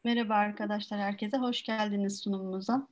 Merhaba arkadaşlar, herkese hoş geldiniz sunumumuza.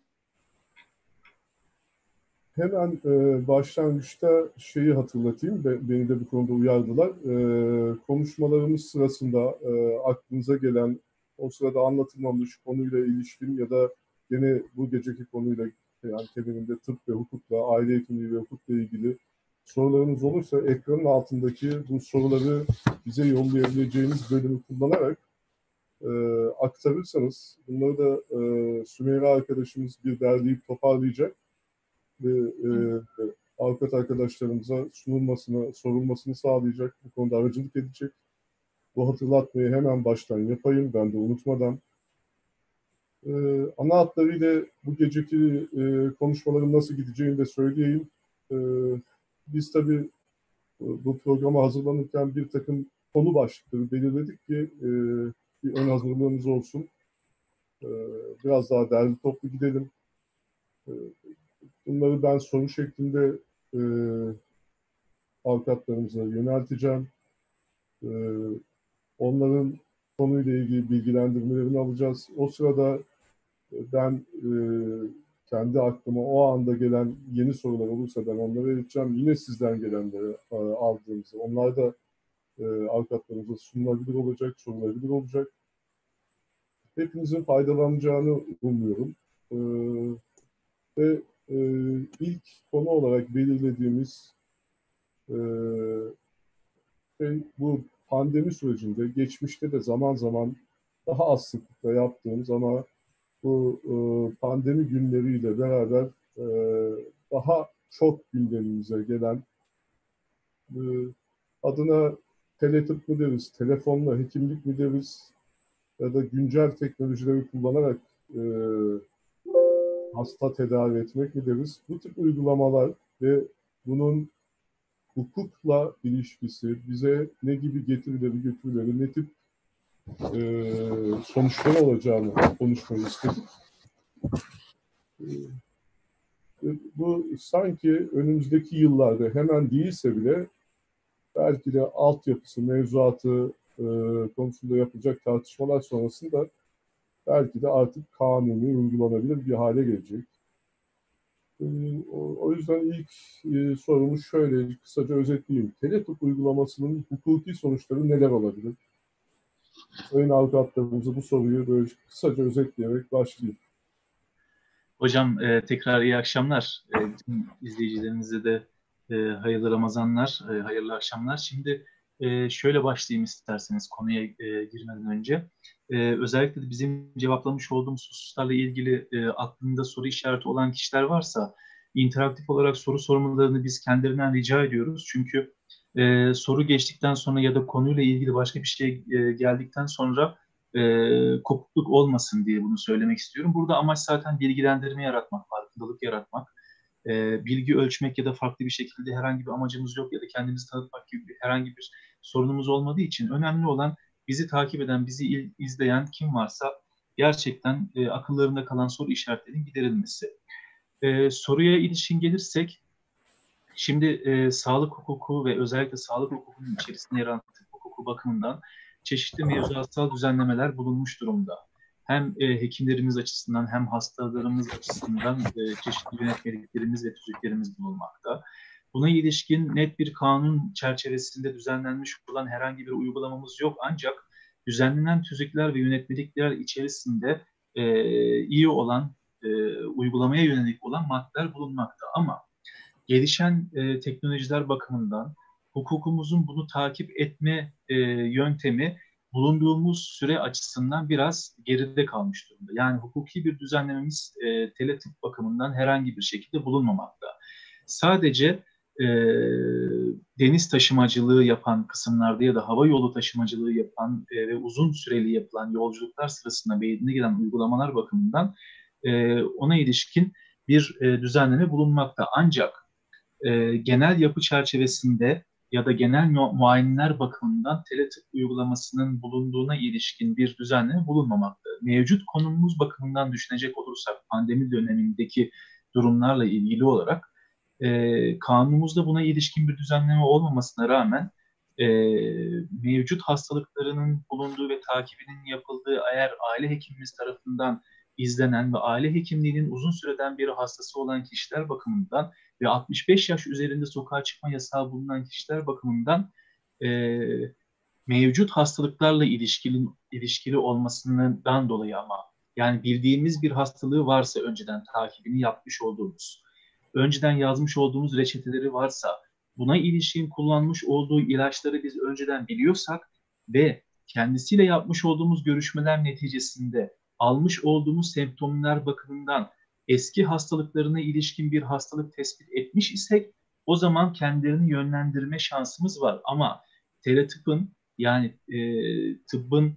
Hemen başlangıçta şeyi hatırlatayım. Beni de bu konuda uyardılar. Konuşmalarımız sırasında aklınıza gelen, o sırada anlatılmamış konuyla ilişkin ya da gene bu geceki konuyla yani temelinde tıp ve hukukla, aile hekimliği ve hukukla ilgili sorularınız olursa ekranın altındaki bu soruları bize yollayabileceğiniz bölümü kullanarak e, aktarırsanız bunları da Sümeyra arkadaşımız bir derleyip toparlayacak ve Evet. avukat arkadaşlarımıza sunulmasını, sorulmasını sağlayacak, bu konuda aracılık edecek. Bu hatırlatmayı hemen baştan yapayım, ben de unutmadan. E, Ana hatlarıyla bu geceki konuşmaların nasıl gideceğini de söyleyeyim. E, Biz tabii bu programa hazırlanırken bir takım konu başlıkları belirledik ki bir ön hazırlığımız olsun. E, Biraz daha derli toplu gidelim. E, Bunları ben soru şeklinde e, avukatlarımıza yönelteceğim. E, Onların konuyla ilgili bilgilendirmelerini alacağız. O sırada ben kendi aklıma o anda gelen yeni sorular olursa ben onlara ileteceğim. Yine sizden gelenleri aldığımızda onlar da avukatlarımıza sunulabilir olacak, sorulabilir olacak. Hepinizin faydalanacağını umuyorum. E, ve e, ilk konu olarak belirlediğimiz e, bu pandemi sürecinde geçmişte de zaman zaman daha az sıklıkla yaptığımız ama bu pandemi günleriyle beraber e, daha çok gündemimize gelen e, adına teletıp mı deriz, telefonla hekimlik mi deriz ya da güncel teknolojileri kullanarak e, hasta tedavi etmek mi deriz? Bu tip uygulamalar ve bunun hukukla ilişkisi bize ne gibi getirileri götürüleri, ne tip sonuçları olacağını konuşmayı istedik. Bu sanki önümüzdeki yıllarda hemen değilse bile belki de altyapısı, mevzuatı konusunda yapılacak tartışmalar sonrasında belki de artık kanuni uygulanabilir bir hale gelecek. E, o yüzden ilk sorumu şöyle kısaca özetleyeyim. Teletok uygulamasının hukuki sonuçları neler olabilir? Sayın avukatlarımıza bu soruyu böyle kısaca özetleyerek başlayayım. Hocam tekrar iyi akşamlar. Tüm izleyicilerimize de hayırlı Ramazanlar, hayırlı akşamlar. Şimdi şöyle başlayayım isterseniz konuya girmeden önce. Özellikle de bizim cevaplamış olduğumuz hususlarla ilgili aklında soru işareti olan kişiler varsa interaktif olarak soru sormalarını biz kendilerinden rica ediyoruz. Çünkü soru geçtikten sonra ya da konuyla ilgili başka bir şey geldikten sonra kopukluk olmasın diye bunu söylemek istiyorum. Burada amaç zaten bilgilendirme yaratmak, farkındalık yaratmak, bilgi ölçmek ya da farklı bir şekilde herhangi bir amacımız yok ya da kendimizi tanıtmak gibi herhangi bir sorunumuz olmadığı için önemli olan bizi takip eden, bizi izleyen kim varsa gerçekten akıllarında kalan soru işaretlerinin giderilmesi. Soruya ilişkin gelirsek, şimdi sağlık hukuku ve özellikle sağlık hukukunun içerisinde yer alan tıp hukuku bakımından çeşitli mevzuatsal düzenlemeler bulunmuş durumda. Hem hekimlerimiz açısından hem hastalarımız açısından çeşitli yönetmeliklerimiz ve tüzüklerimiz bulunmakta. Buna ilişkin net bir kanun çerçevesinde düzenlenmiş olan herhangi bir uygulamamız yok, ancak düzenlenen tüzükler ve yönetmelikler içerisinde iyi olan, uygulamaya yönelik olan maddeler bulunmakta. Ama gelişen teknolojiler bakımından hukukumuzun bunu takip etme yöntemi bulunduğumuz süre açısından biraz geride kalmış durumda. Yani hukuki bir düzenlememiz teletıp bakımından herhangi bir şekilde bulunmamakta. Sadece e, deniz taşımacılığı yapan kısımlarda ya da hava yolu taşımacılığı yapan ve uzun süreli yapılan yolculuklar sırasında meydana gelen uygulamalar bakımından ona ilişkin bir düzenleme bulunmakta. Ancak genel yapı çerçevesinde ya da genel muayeneler bakımından teletıp uygulamasının bulunduğuna ilişkin bir düzenleme bulunmamakta. Mevcut konumumuz bakımından düşünecek olursak pandemi dönemindeki durumlarla ilgili olarak kanunumuzda buna ilişkin bir düzenleme olmamasına rağmen mevcut hastalıklarının bulunduğu ve takibinin yapıldığı, eğer aile hekimimiz tarafından izlenen ve aile hekimliğinin uzun süreden beri hastası olan kişiler bakımından ve 65 yaş üzerinde sokağa çıkma yasağı bulunan kişiler bakımından mevcut hastalıklarla ilişkili olmasından dolayı, ama yani bildiğimiz bir hastalığı varsa, önceden takibini yapmış olduğumuz, önceden yazmış olduğumuz reçeteleri varsa, buna ilişkin kullanmış olduğu ilaçları biz önceden biliyorsak ve kendisiyle yapmış olduğumuz görüşmeler neticesinde almış olduğumuz semptomlar bakımından eski hastalıklarına ilişkin bir hastalık tespit etmiş isek, o zaman kendilerini yönlendirme şansımız var. Ama teletıbbın, yani tıbbın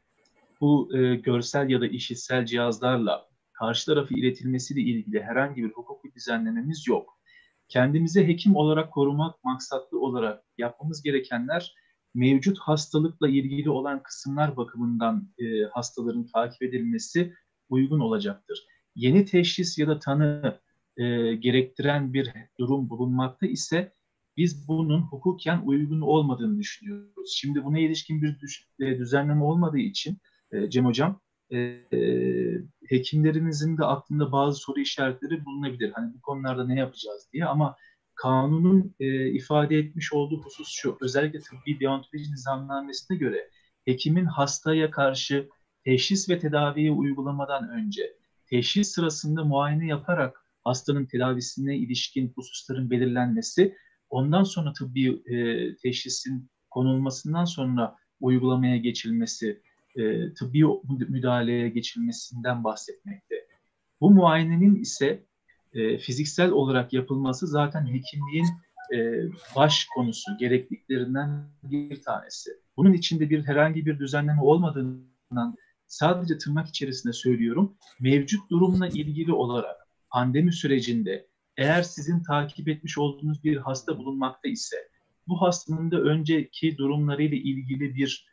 bu görsel ya da işitsel cihazlarla karşı tarafı iletilmesiyle ilgili herhangi bir hukuki düzenlememiz yok. Kendimizi hekim olarak korumak maksatlı olarak yapmamız gerekenler, mevcut hastalıkla ilgili olan kısımlar bakımından hastaların takip edilmesi uygun olacaktır. Yeni teşhis ya da tanı gerektiren bir durum bulunmakta ise biz bunun hukuken uygun olmadığını düşünüyoruz. Şimdi buna ilişkin bir düzenleme olmadığı için Cem Hocam, hekimlerimizin de aklında bazı soru işaretleri bulunabilir. Hani bu konularda ne yapacağız diye, ama kanunun ifade etmiş olduğu husus şu: özellikle tıbbi deontoloji nizamnamesine göre hekimin hastaya karşı teşhis ve tedaviyi uygulamadan önce teşhis sırasında muayene yaparak hastanın tedavisine ilişkin hususların belirlenmesi, ondan sonra tıbbi teşhisin konulmasından sonra uygulamaya geçilmesi, tıbbi müdahaleye geçilmesinden bahsetmekte. Bu muayenenin ise fiziksel olarak yapılması zaten hekimliğin baş konusu, gerekliliklerinden bir tanesi. Bunun içinde herhangi bir düzenleme olmadığından, sadece tırnak içerisinde söylüyorum, mevcut durumla ilgili olarak pandemi sürecinde eğer sizin takip etmiş olduğunuz bir hasta bulunmakta ise, bu hastanın da önceki durumlarıyla ilgili bir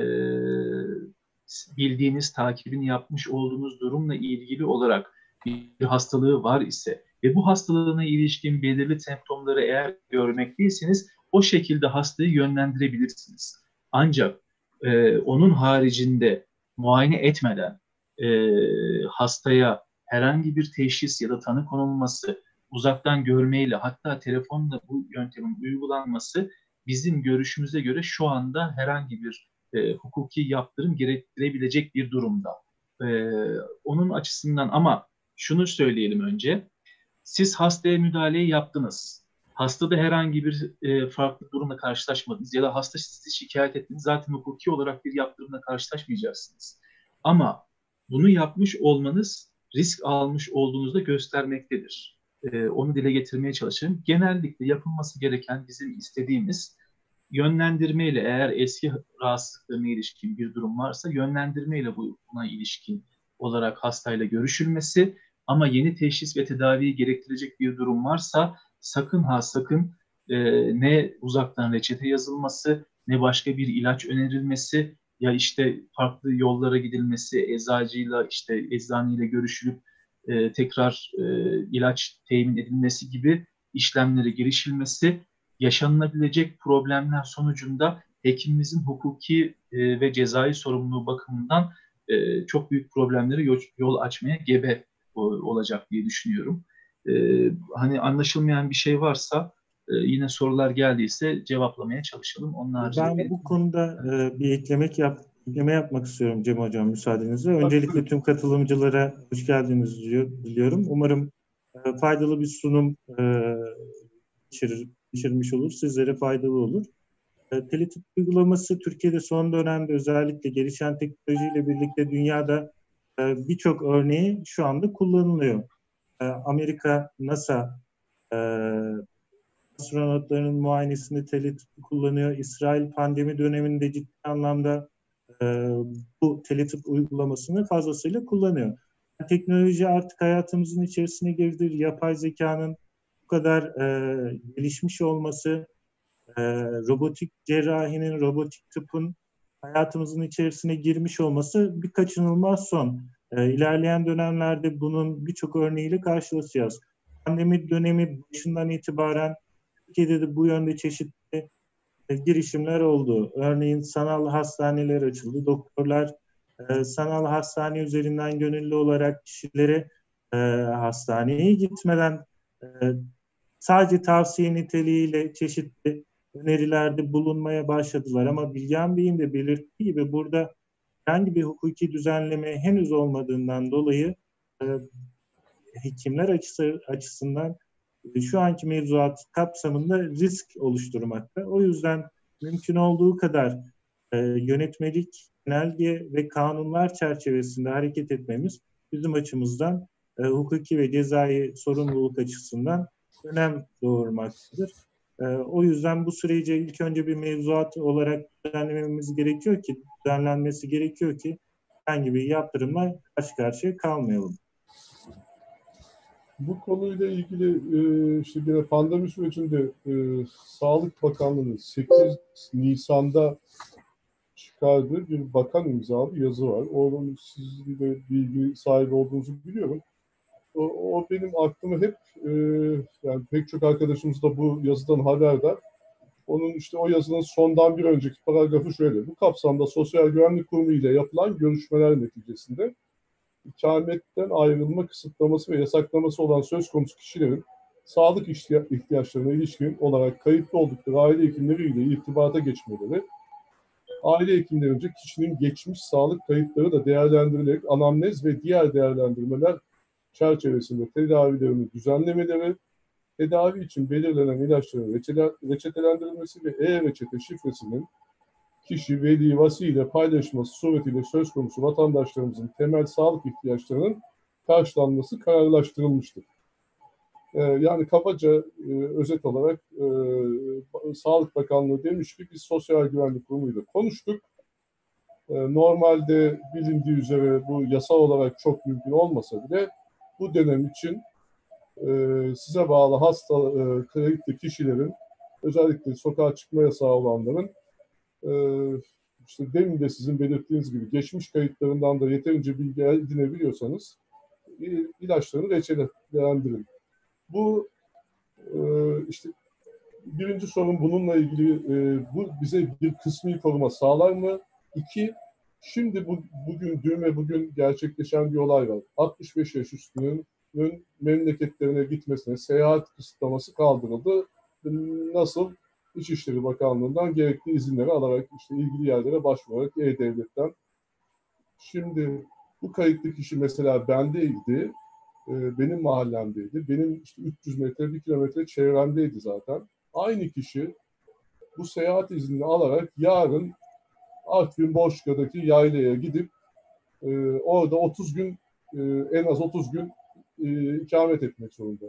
bildiğiniz, takibini yapmış olduğunuz durumla ilgili olarak bir hastalığı var ise ve bu hastalığına ilişkin belirli semptomları eğer görmekteyseniz, o şekilde hastayı yönlendirebilirsiniz. Ancak onun haricinde muayene etmeden hastaya herhangi bir teşhis ya da tanı konulması, uzaktan görmeyle, hatta telefonla bu yöntemin uygulanması bizim görüşümüze göre şu anda herhangi bir hukuki yaptırım gerektirebilecek bir durumda. Onun açısından, ama şunu söyleyelim önce: siz hastaya müdahaleyi yaptınız, hastada herhangi bir farklı durumla karşılaşmadınız ya da hasta sizi şikayet ettiniz, zaten hukuki olarak bir yaptırımla karşılaşmayacaksınız. Ama bunu yapmış olmanız risk almış olduğunuzda göstermektedir. Onu dile getirmeye çalışırım. Genellikle yapılması gereken, bizim istediğimiz, yönlendirmeyle, eğer eski rahatsızlıklarına ilişkin bir durum varsa yönlendirmeyle buna ilişkin olarak hastayla görüşülmesi, ama yeni teşhis ve tedaviyi gerektirecek bir durum varsa sakın ha sakın ne uzaktan reçete yazılması, ne başka bir ilaç önerilmesi, ya işte farklı yollara gidilmesi, eczacıyla, işte eczaneyle görüşülüp tekrar ilaç temin edilmesi gibi işlemlere girişilmesi, yaşanılabilecek problemler sonucunda hekimimizin hukuki ve cezai sorumluluğu bakımından çok büyük problemlere yol açmaya gebe olacak diye düşünüyorum. Hani anlaşılmayan bir şey varsa, yine sorular geldiyse cevaplamaya çalışalım. Onun Ben bu konuda bir ekleme yapmak istiyorum Cem Hocam, müsaadenizle. Öncelikle tüm katılımcılara hoş geldiniz diliyorum. Umarım faydalı bir sunum geçirmiş olur, sizlere faydalı olur. Teletıp uygulaması Türkiye'de son dönemde özellikle gelişen teknolojiyle birlikte dünyada birçok örneği şu anda kullanılıyor. Amerika, NASA astronotların muayenesinde teletıp kullanıyor. İsrail pandemi döneminde ciddi anlamda bu teletıp uygulamasını fazlasıyla kullanıyor. Teknoloji artık hayatımızın içerisine girdi. Yapay zekanın bu kadar gelişmiş olması, robotik cerrahinin, robotik tıpın hayatımızın içerisine girmiş olması bir kaçınılmaz son. İlerleyen dönemlerde bunun birçok örneğiyle karşılaşacağız. Pandemi dönemi başından itibaren Türkiye'de de bu yönde çeşitli girişimler oldu. Örneğin sanal hastaneler açıldı. Doktorlar sanal hastane üzerinden gönüllü olarak kişilere hastaneye gitmeden sadece tavsiye niteliğiyle çeşitli önerilerde bulunmaya başladılar. Ama Bilgehan Bey'in de belirttiği gibi burada herhangi bir hukuki düzenleme henüz olmadığından dolayı hekimler açısından şu anki mevzuat kapsamında risk oluşturmakta. O yüzden mümkün olduğu kadar yönetmelik, genelge ve kanunlar çerçevesinde hareket etmemiz bizim açımızdan hukuki ve cezai sorumluluk açısından önem doğurmaktadır. O yüzden bu süreci ilk önce bir mevzuat olarak düzenlenmesi gerekiyor ki herhangi bir yaptırımla karşı karşıya kalmayalım. Bu konuyla ilgili işte yine pandemi sürecinde Sağlık Bakanlığı'nın 8 Nisan'da çıkardığı bir bakan imzalı yazı var. Onun sizin de bilgi sahibi olduğunuzu biliyorum. O benim aklıma hep yani pek çok arkadaşımız da bu yazıdan haberdar. Onun işte o yazının sondan bir önceki paragrafı şöyle. Bu kapsamda Sosyal Güvenlik Kurumu ile yapılan görüşmeler neticesinde ikametten ayrılma kısıtlaması ve yasaklaması olan söz konusu kişilerin sağlık ihtiyaçlarına ilişkin olarak kayıtlı oldukları aile hekimleriyle irtibata geçmeleri, aile hekimlerince kişinin geçmiş sağlık kayıtları da değerlendirilerek anamnez ve diğer değerlendirmeler çerçevesinde tedavilerini düzenlemeleri, tedavi için belirlenen ilaçların reçetelendirilmesi ve e-reçete şifresinin kişi, veli, vasi ile paylaşması suretiyle söz konusu vatandaşlarımızın temel sağlık ihtiyaçlarının karşılanması kararlaştırılmıştır. Yani kabaca özet olarak Sağlık Bakanlığı demiş ki biz Sosyal Güvenlik Kurumu ile konuştuk. Normalde bilindiği üzere bu yasal olarak çok mümkün olmasa bile bu dönem için size bağlı hasta kayıtlı kişilerin özellikle sokağa çıkma yasağı olanların işte demin de sizin belirttiğiniz gibi geçmiş kayıtlarından da yeterince bilgi edinebiliyorsanız ilaçlarını reçetelendirin. Bu işte birinci sorun bununla ilgili bu bize bir kısmi koruma sağlar mı? İki, şimdi bugün gerçekleşen bir olay var. 65 yaş üstünün memleketlerine gitmesine seyahat kısıtlaması kaldırıldı. Nasıl? İçişleri Bakanlığı'ndan gerekli izinleri alarak işte ilgili yerlere başvurarak E-Devlet'ten. Şimdi bu kayıtlı kişi mesela bendeydi, benim mahallemdeydi, benim işte 300 metre, 1 kilometre çevremdeydi zaten. Aynı kişi bu seyahat iznini alarak yarın Artvin Borçka'daki yaylaya gidip orada 30 gün, en az 30 gün ikamet etmek zorunda.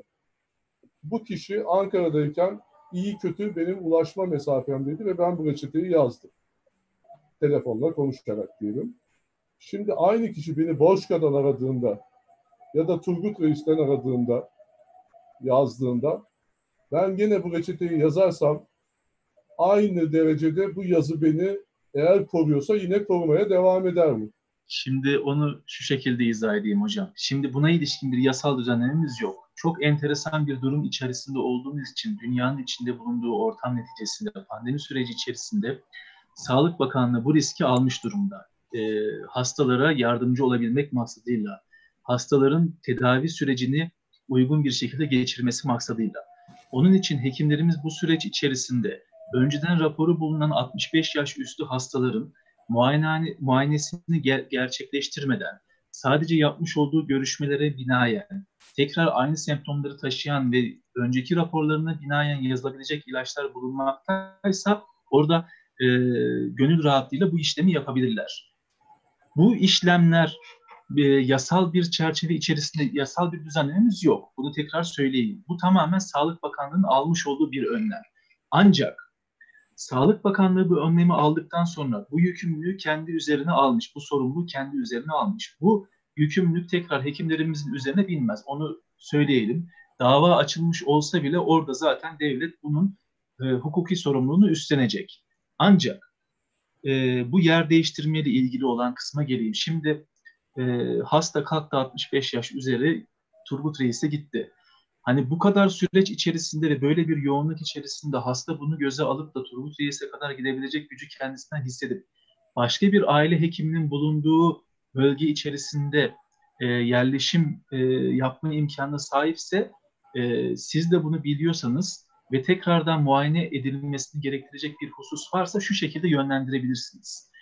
Bu kişi Ankara'dayken iyi kötü benim ulaşma mesafemdeydi ve ben bu reçeteyi yazdım. Telefonla konuşarak diyelim. Şimdi aynı kişi beni Borçka'dan aradığında ya da Turgut Reis'ten aradığında, yazdığında ben gene bu reçeteyi yazarsam aynı derecede bu yazı beni eğer koruyorsa yine korumaya devam eder mi? Şimdi onu şu şekilde izah edeyim hocam. Şimdi buna ilişkin bir yasal düzenlememiz yok. Çok enteresan bir durum içerisinde olduğumuz için dünyanın içinde bulunduğu ortam neticesinde pandemi süreci içerisinde Sağlık Bakanlığı bu riski almış durumda. Hastalara yardımcı olabilmek maksadıyla, hastaların tedavi sürecini uygun bir şekilde geçirmesi maksadıyla. Onun için hekimlerimiz bu süreç içerisinde önceden raporu bulunan 65 yaş üstü hastaların muayenesini gerçekleştirmeden sadece yapmış olduğu görüşmelere binaen tekrar aynı semptomları taşıyan ve önceki raporlarına binaen yazılabilecek ilaçlar bulunmaktaysa orada gönül rahatlığıyla bu işlemi yapabilirler. Bu işlemler yasal bir çerçeve içerisinde yasal bir düzenlememiz yok. Bunu tekrar söyleyeyim. Bu tamamen Sağlık Bakanlığı'nın almış olduğu bir önlem. Ancak Sağlık Bakanlığı bu önlemi aldıktan sonra bu yükümlülüğü kendi üzerine almış, bu sorumluluğu kendi üzerine almış. Bu yükümlülük tekrar hekimlerimizin üzerine binmez. Onu söyleyelim. Dava açılmış olsa bile orada zaten devlet bunun hukuki sorumluluğunu üstlenecek. Ancak bu yer değiştirmeyle ilgili olan kısma geleyim. Şimdi hasta kalktı 65 yaş üzeri Turgut Reis'e gitti. Hani bu kadar süreç içerisinde ve böyle bir yoğunluk içerisinde hasta bunu göze alıp da Turgut Reis'e kadar gidebilecek gücü kendisinden hissedip başka bir aile hekiminin bulunduğu bölge içerisinde yerleşim yapma imkanına sahipse, siz de bunu biliyorsanız ve tekrardan muayene edilmesini gerektirecek bir husus varsa şu şekilde yönlendirebilirsiniz.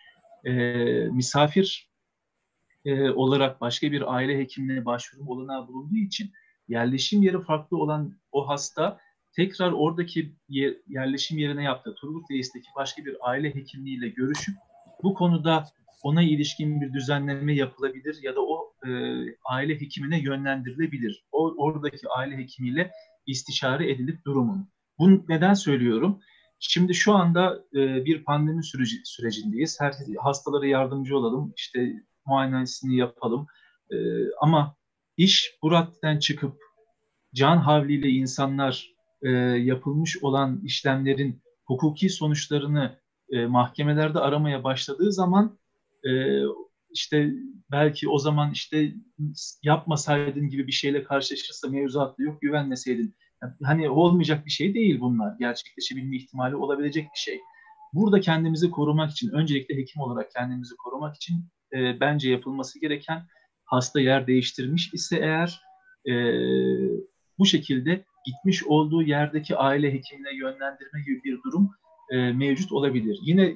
Misafir olarak başka bir aile hekimine başvuru olanağı bulunduğu için yerleşim yeri farklı olan o hasta tekrar oradaki yerleşim yerine yaptığı Turgut Reis'teki başka bir aile hekimliğiyle görüşüp bu konuda ona ilişkin bir düzenleme yapılabilir ya da o aile hekimine yönlendirilebilir. Oradaki aile hekimiyle istişare edilip durumun. Bunu neden söylüyorum? Şimdi şu anda bir pandemi sürecindeyiz. Hastalara yardımcı olalım, işte muayenesini yapalım. Ama iş bu raddeden çıkıp can havliyle insanlar yapılmış olan işlemlerin hukuki sonuçlarını mahkemelerde aramaya başladığı zaman işte belki o zaman işte yapmasaydın gibi bir şeyle karşılaşırsa mevzuatla yok güvenmeseydin. Hani olmayacak bir şey değil bunlar. Gerçekleşebilme ihtimali olabilecek bir şey. Burada kendimizi korumak için, öncelikle hekim olarak kendimizi korumak için bence yapılması gereken, hasta yer değiştirmiş ise eğer bu şekilde gitmiş olduğu yerdeki aile hekimine yönlendirme gibi bir durum mevcut olabilir. Yine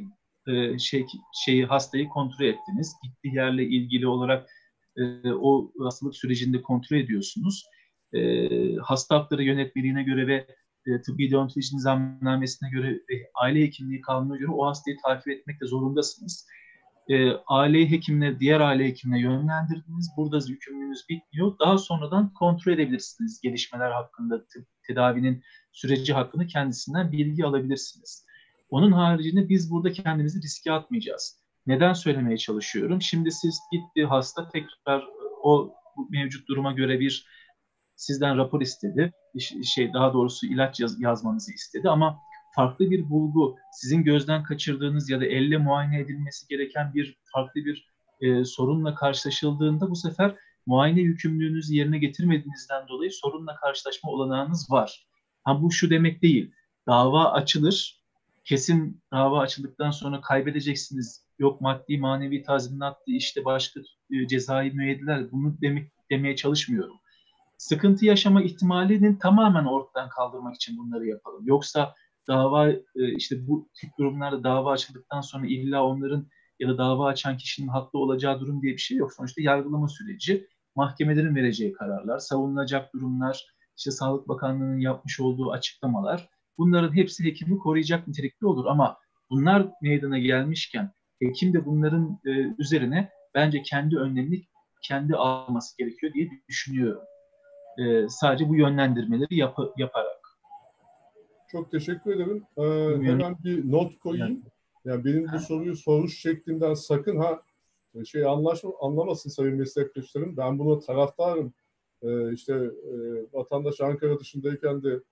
hastayı kontrol ettiniz. Gittiği yerle ilgili olarak o hastalık sürecinde kontrol ediyorsunuz. Hasta hakları yönetmeliğine göre ve tıbbi deontoloji nizamnamesine göre ve aile hekimliği kanununa göre o hastayı takip etmekte zorundasınız. Aile hekimine, diğer aile hekimine yönlendirdiniz. Burada yükümlülüğünüz bitmiyor. Daha sonradan kontrol edebilirsiniz. Gelişmeler hakkında, tedavinin süreci hakkında kendisinden bilgi alabilirsiniz. Onun haricinde biz burada kendimizi riske atmayacağız. Neden söylemeye çalışıyorum? Şimdi siz gitti hasta tekrar o mevcut duruma göre bir sizden rapor istedi. Daha doğrusu ilaç yazmanızı istedi ama farklı bir bulgu, sizin gözden kaçırdığınız ya da elle muayene edilmesi gereken bir farklı bir sorunla karşılaşıldığında bu sefer muayene yükümlülüğünüzü yerine getirmediğinizden dolayı sorunla karşılaşma olanağınız var. Ha, bu şu demek değil. Dava açılır. Kesin dava açıldıktan sonra kaybedeceksiniz. Yok maddi manevi tazminattı, işte başka cezai müeyyideler, bunu demeye çalışmıyorum. Sıkıntı yaşama ihtimalinin tamamen ortadan kaldırmak için bunları yapalım. Yoksa dava işte bu tip durumlarda dava açıldıktan sonra illa onların ya da dava açan kişinin haklı olacağı durum diye bir şey yok. Sonuçta yargılama süreci, mahkemelerin vereceği kararlar, savunulacak durumlar, işte Sağlık Bakanlığı'nın yapmış olduğu açıklamalar, bunların hepsi hekimi koruyacak nitelikte olur ama bunlar meydana gelmişken hekim de bunların üzerine bence kendi önlemini kendi alması gerekiyor diye düşünüyorum. Sadece bu yönlendirmeleri yaparak. Çok teşekkür ederim. Hemen bir not koyayım. Yani benim bu soruyu soruş şeklinden sakın anlamasın sayın meslektaşlarım. Ben buna taraftarım. Vatandaş Ankara dışındayken de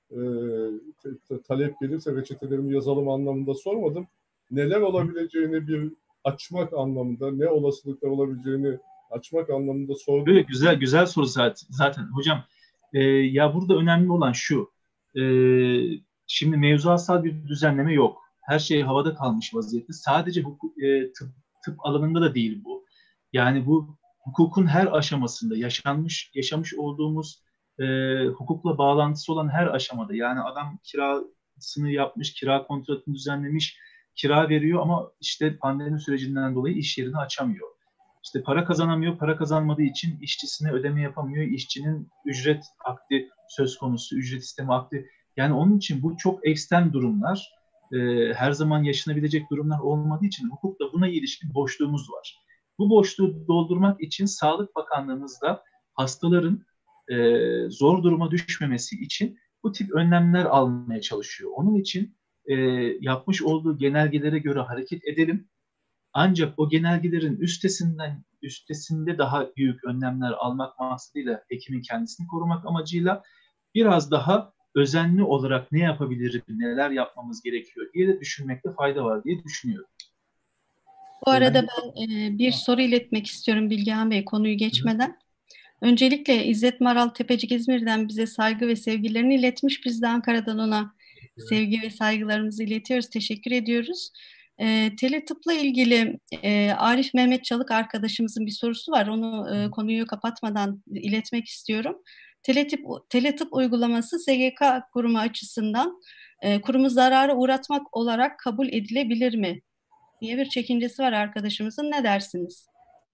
talep gelirse reçetelerimi yazalım anlamında sormadım. Neler olabileceğini bir açmak anlamında, ne olasılıklar olabileceğini açmak anlamında sordum. Böyle güzel soru zaten. Hocam ya burada önemli olan şu. Şimdi mevzuatsal bir düzenleme yok. Her şey havada kalmış vaziyette. Sadece tıp alanında da değil bu. Yani bu hukukun her aşamasında yaşamış olduğumuz hukukla bağlantısı olan her aşamada. Yani adam kirasını yapmış, kira kontratını düzenlemiş, kira veriyor ama işte pandemi sürecinden dolayı iş yerini açamıyor. İşte para kazanamıyor, para kazanmadığı için işçisine ödeme yapamıyor, işçinin ücret akdi söz konusu, ücret isteme akdi. Yani onun için bu çok ekstrem durumlar, her zaman yaşanabilecek durumlar olmadığı için hukukta buna ilişkin boşluğumuz var. Bu boşluğu doldurmak için Sağlık Bakanlığımızda hastaların zor duruma düşmemesi için bu tip önlemler almaya çalışıyor. Onun için yapmış olduğu genelgelere göre hareket edelim. Ancak o genelgelerin üstesinde daha büyük önlemler almak maksadıyla hekimin kendisini korumak amacıyla biraz daha özenli olarak ne yapabiliriz, neler yapmamız gerekiyor diye de düşünmekte fayda var diye düşünüyorum. Bu arada ben bir soru iletmek istiyorum Bilgehan Bey konuyu geçmeden. Öncelikle İzzet Maral Tepecik İzmir'den bize saygı ve sevgilerini iletmiş. Biz de Ankara'dan ona sevgi ve saygılarımızı iletiyoruz. Teşekkür ediyoruz. Teletıpla ilgili Arif Mehmet Çalık arkadaşımızın bir sorusu var. Onu konuyu kapatmadan iletmek istiyorum. Teletıp uygulaması SGK kurumu açısından kurumu zarara uğratmak olarak kabul edilebilir mi diye bir çekincesi var arkadaşımızın. Ne dersiniz?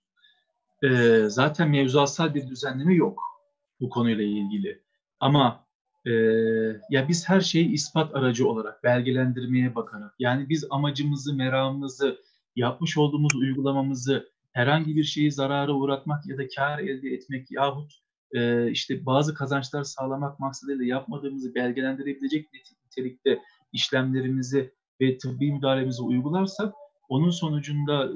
Zaten mevzuatsal bir düzenleme yok bu konuyla ilgili. Ama ya biz her şeyi ispat aracı olarak, belgelendirmeye bakarak, yani biz amacımızı, meramımızı, yapmış olduğumuz uygulamamızı herhangi bir şeyi zarara uğratmak ya da kar elde etmek yahut işte bazı kazançlar sağlamak maksadıyla yapmadığımızı belgelendirebilecek nitelikte işlemlerimizi ve tıbbi müdahalemizi uygularsak, onun sonucunda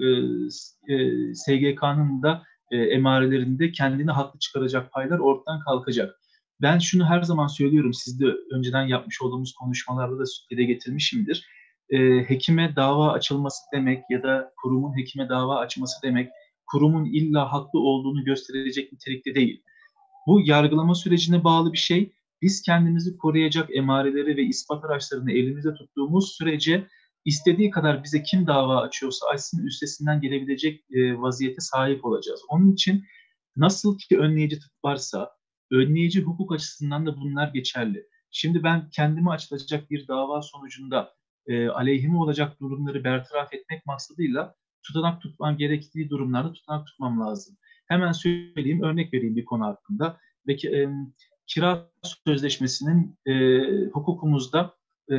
SGK'nın da emarelerinde kendini haklı çıkaracak paylar ortadan kalkacak. Ben şunu her zaman söylüyorum, siz de önceden yapmış olduğumuz konuşmalarda da dile getirmişimdir. Hekime dava açılması demek ya da kurumun hekime dava açması demek, kurumun illa haklı olduğunu gösterecek nitelikte değil. Bu yargılama sürecine bağlı bir şey. Biz kendimizi koruyacak emareleri ve ispat araçlarını elimizde tuttuğumuz sürece istediği kadar bize kim dava açıyorsa açsın, üstesinden gelebilecek vaziyete sahip olacağız. Onun için nasıl ki önleyici tıp varsa, önleyici hukuk açısından da bunlar geçerli. Şimdi ben kendime açılacak bir dava sonucunda aleyhime olacak durumları bertaraf etmek maksadıyla tutanak tutmam gerektiği durumlarda tutanak tutmam lazım. Hemen söyleyeyim, örnek vereyim bir konu hakkında. Ve kira sözleşmesinin hukukumuzda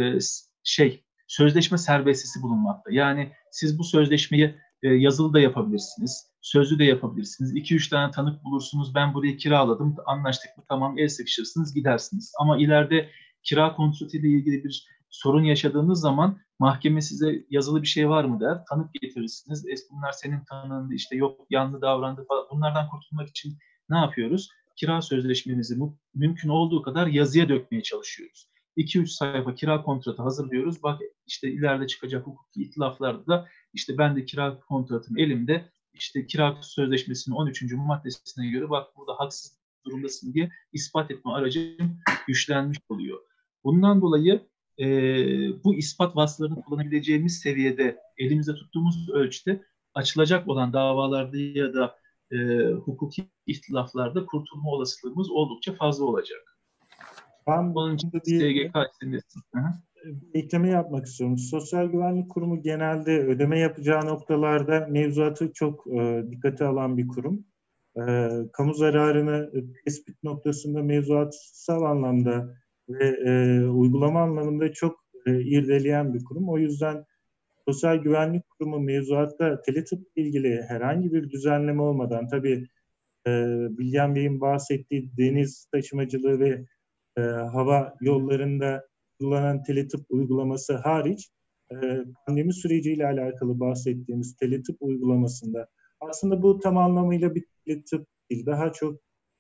sözleşme serbestisi bulunmakta. Yani siz bu sözleşmeyi yazılı da yapabilirsiniz, sözlü de yapabilirsiniz. 2-3 tane tanık bulursunuz, ben burayı kiraladım, anlaştık mı tamam, el sıkışırsınız, gidersiniz. Ama ileride kira kontratı ile ilgili bir sorun yaşadığınız zaman mahkeme size yazılı bir şey var mı der, tanık getirirsiniz. Bunlar senin tanığındı, işte yok yanlı davrandı falan. Bunlardan kurtulmak için ne yapıyoruz? Kira sözleşmemizi mümkün olduğu kadar yazıya dökmeye çalışıyoruz. 2-3 sayfa kira kontratı hazırlıyoruz. Bak işte ileride çıkacak hukuki itilaflarda da işte ben de kira kontratım elimde, işte kira sözleşmesinin 13. maddesine göre bak burada haksız durumdasın diye ispat etme aracım güçlenmiş oluyor. Bundan dolayı bu ispat vasıflarını kullanabileceğimiz seviyede, elimizde tuttuğumuz ölçüde açılacak olan davalarda ya da hukuki ihtilaflarda kurtulma olasılığımız oldukça fazla olacak. Ben bu Onun için konuda SGK istendesin. bir ekleme yapmak istiyorum. Sosyal Güvenlik Kurumu genelde ödeme yapacağı noktalarda mevzuatı çok dikkate alan bir kurum. Kamu zararını tespit noktasında mevzuatsal anlamda ve uygulama anlamında çok irdeleyen bir kurum. O yüzden Sosyal Güvenlik Kurumu mevzuatta teletıp ilgili herhangi bir düzenleme olmadan, tabii Bilgen Bey'in bahsettiği deniz taşımacılığı ve hava yollarında kullanılan teletıp uygulaması hariç pandemi süreciyle alakalı bahsettiğimiz teletıp uygulamasında aslında bu tam anlamıyla bir teletıp değil, daha çok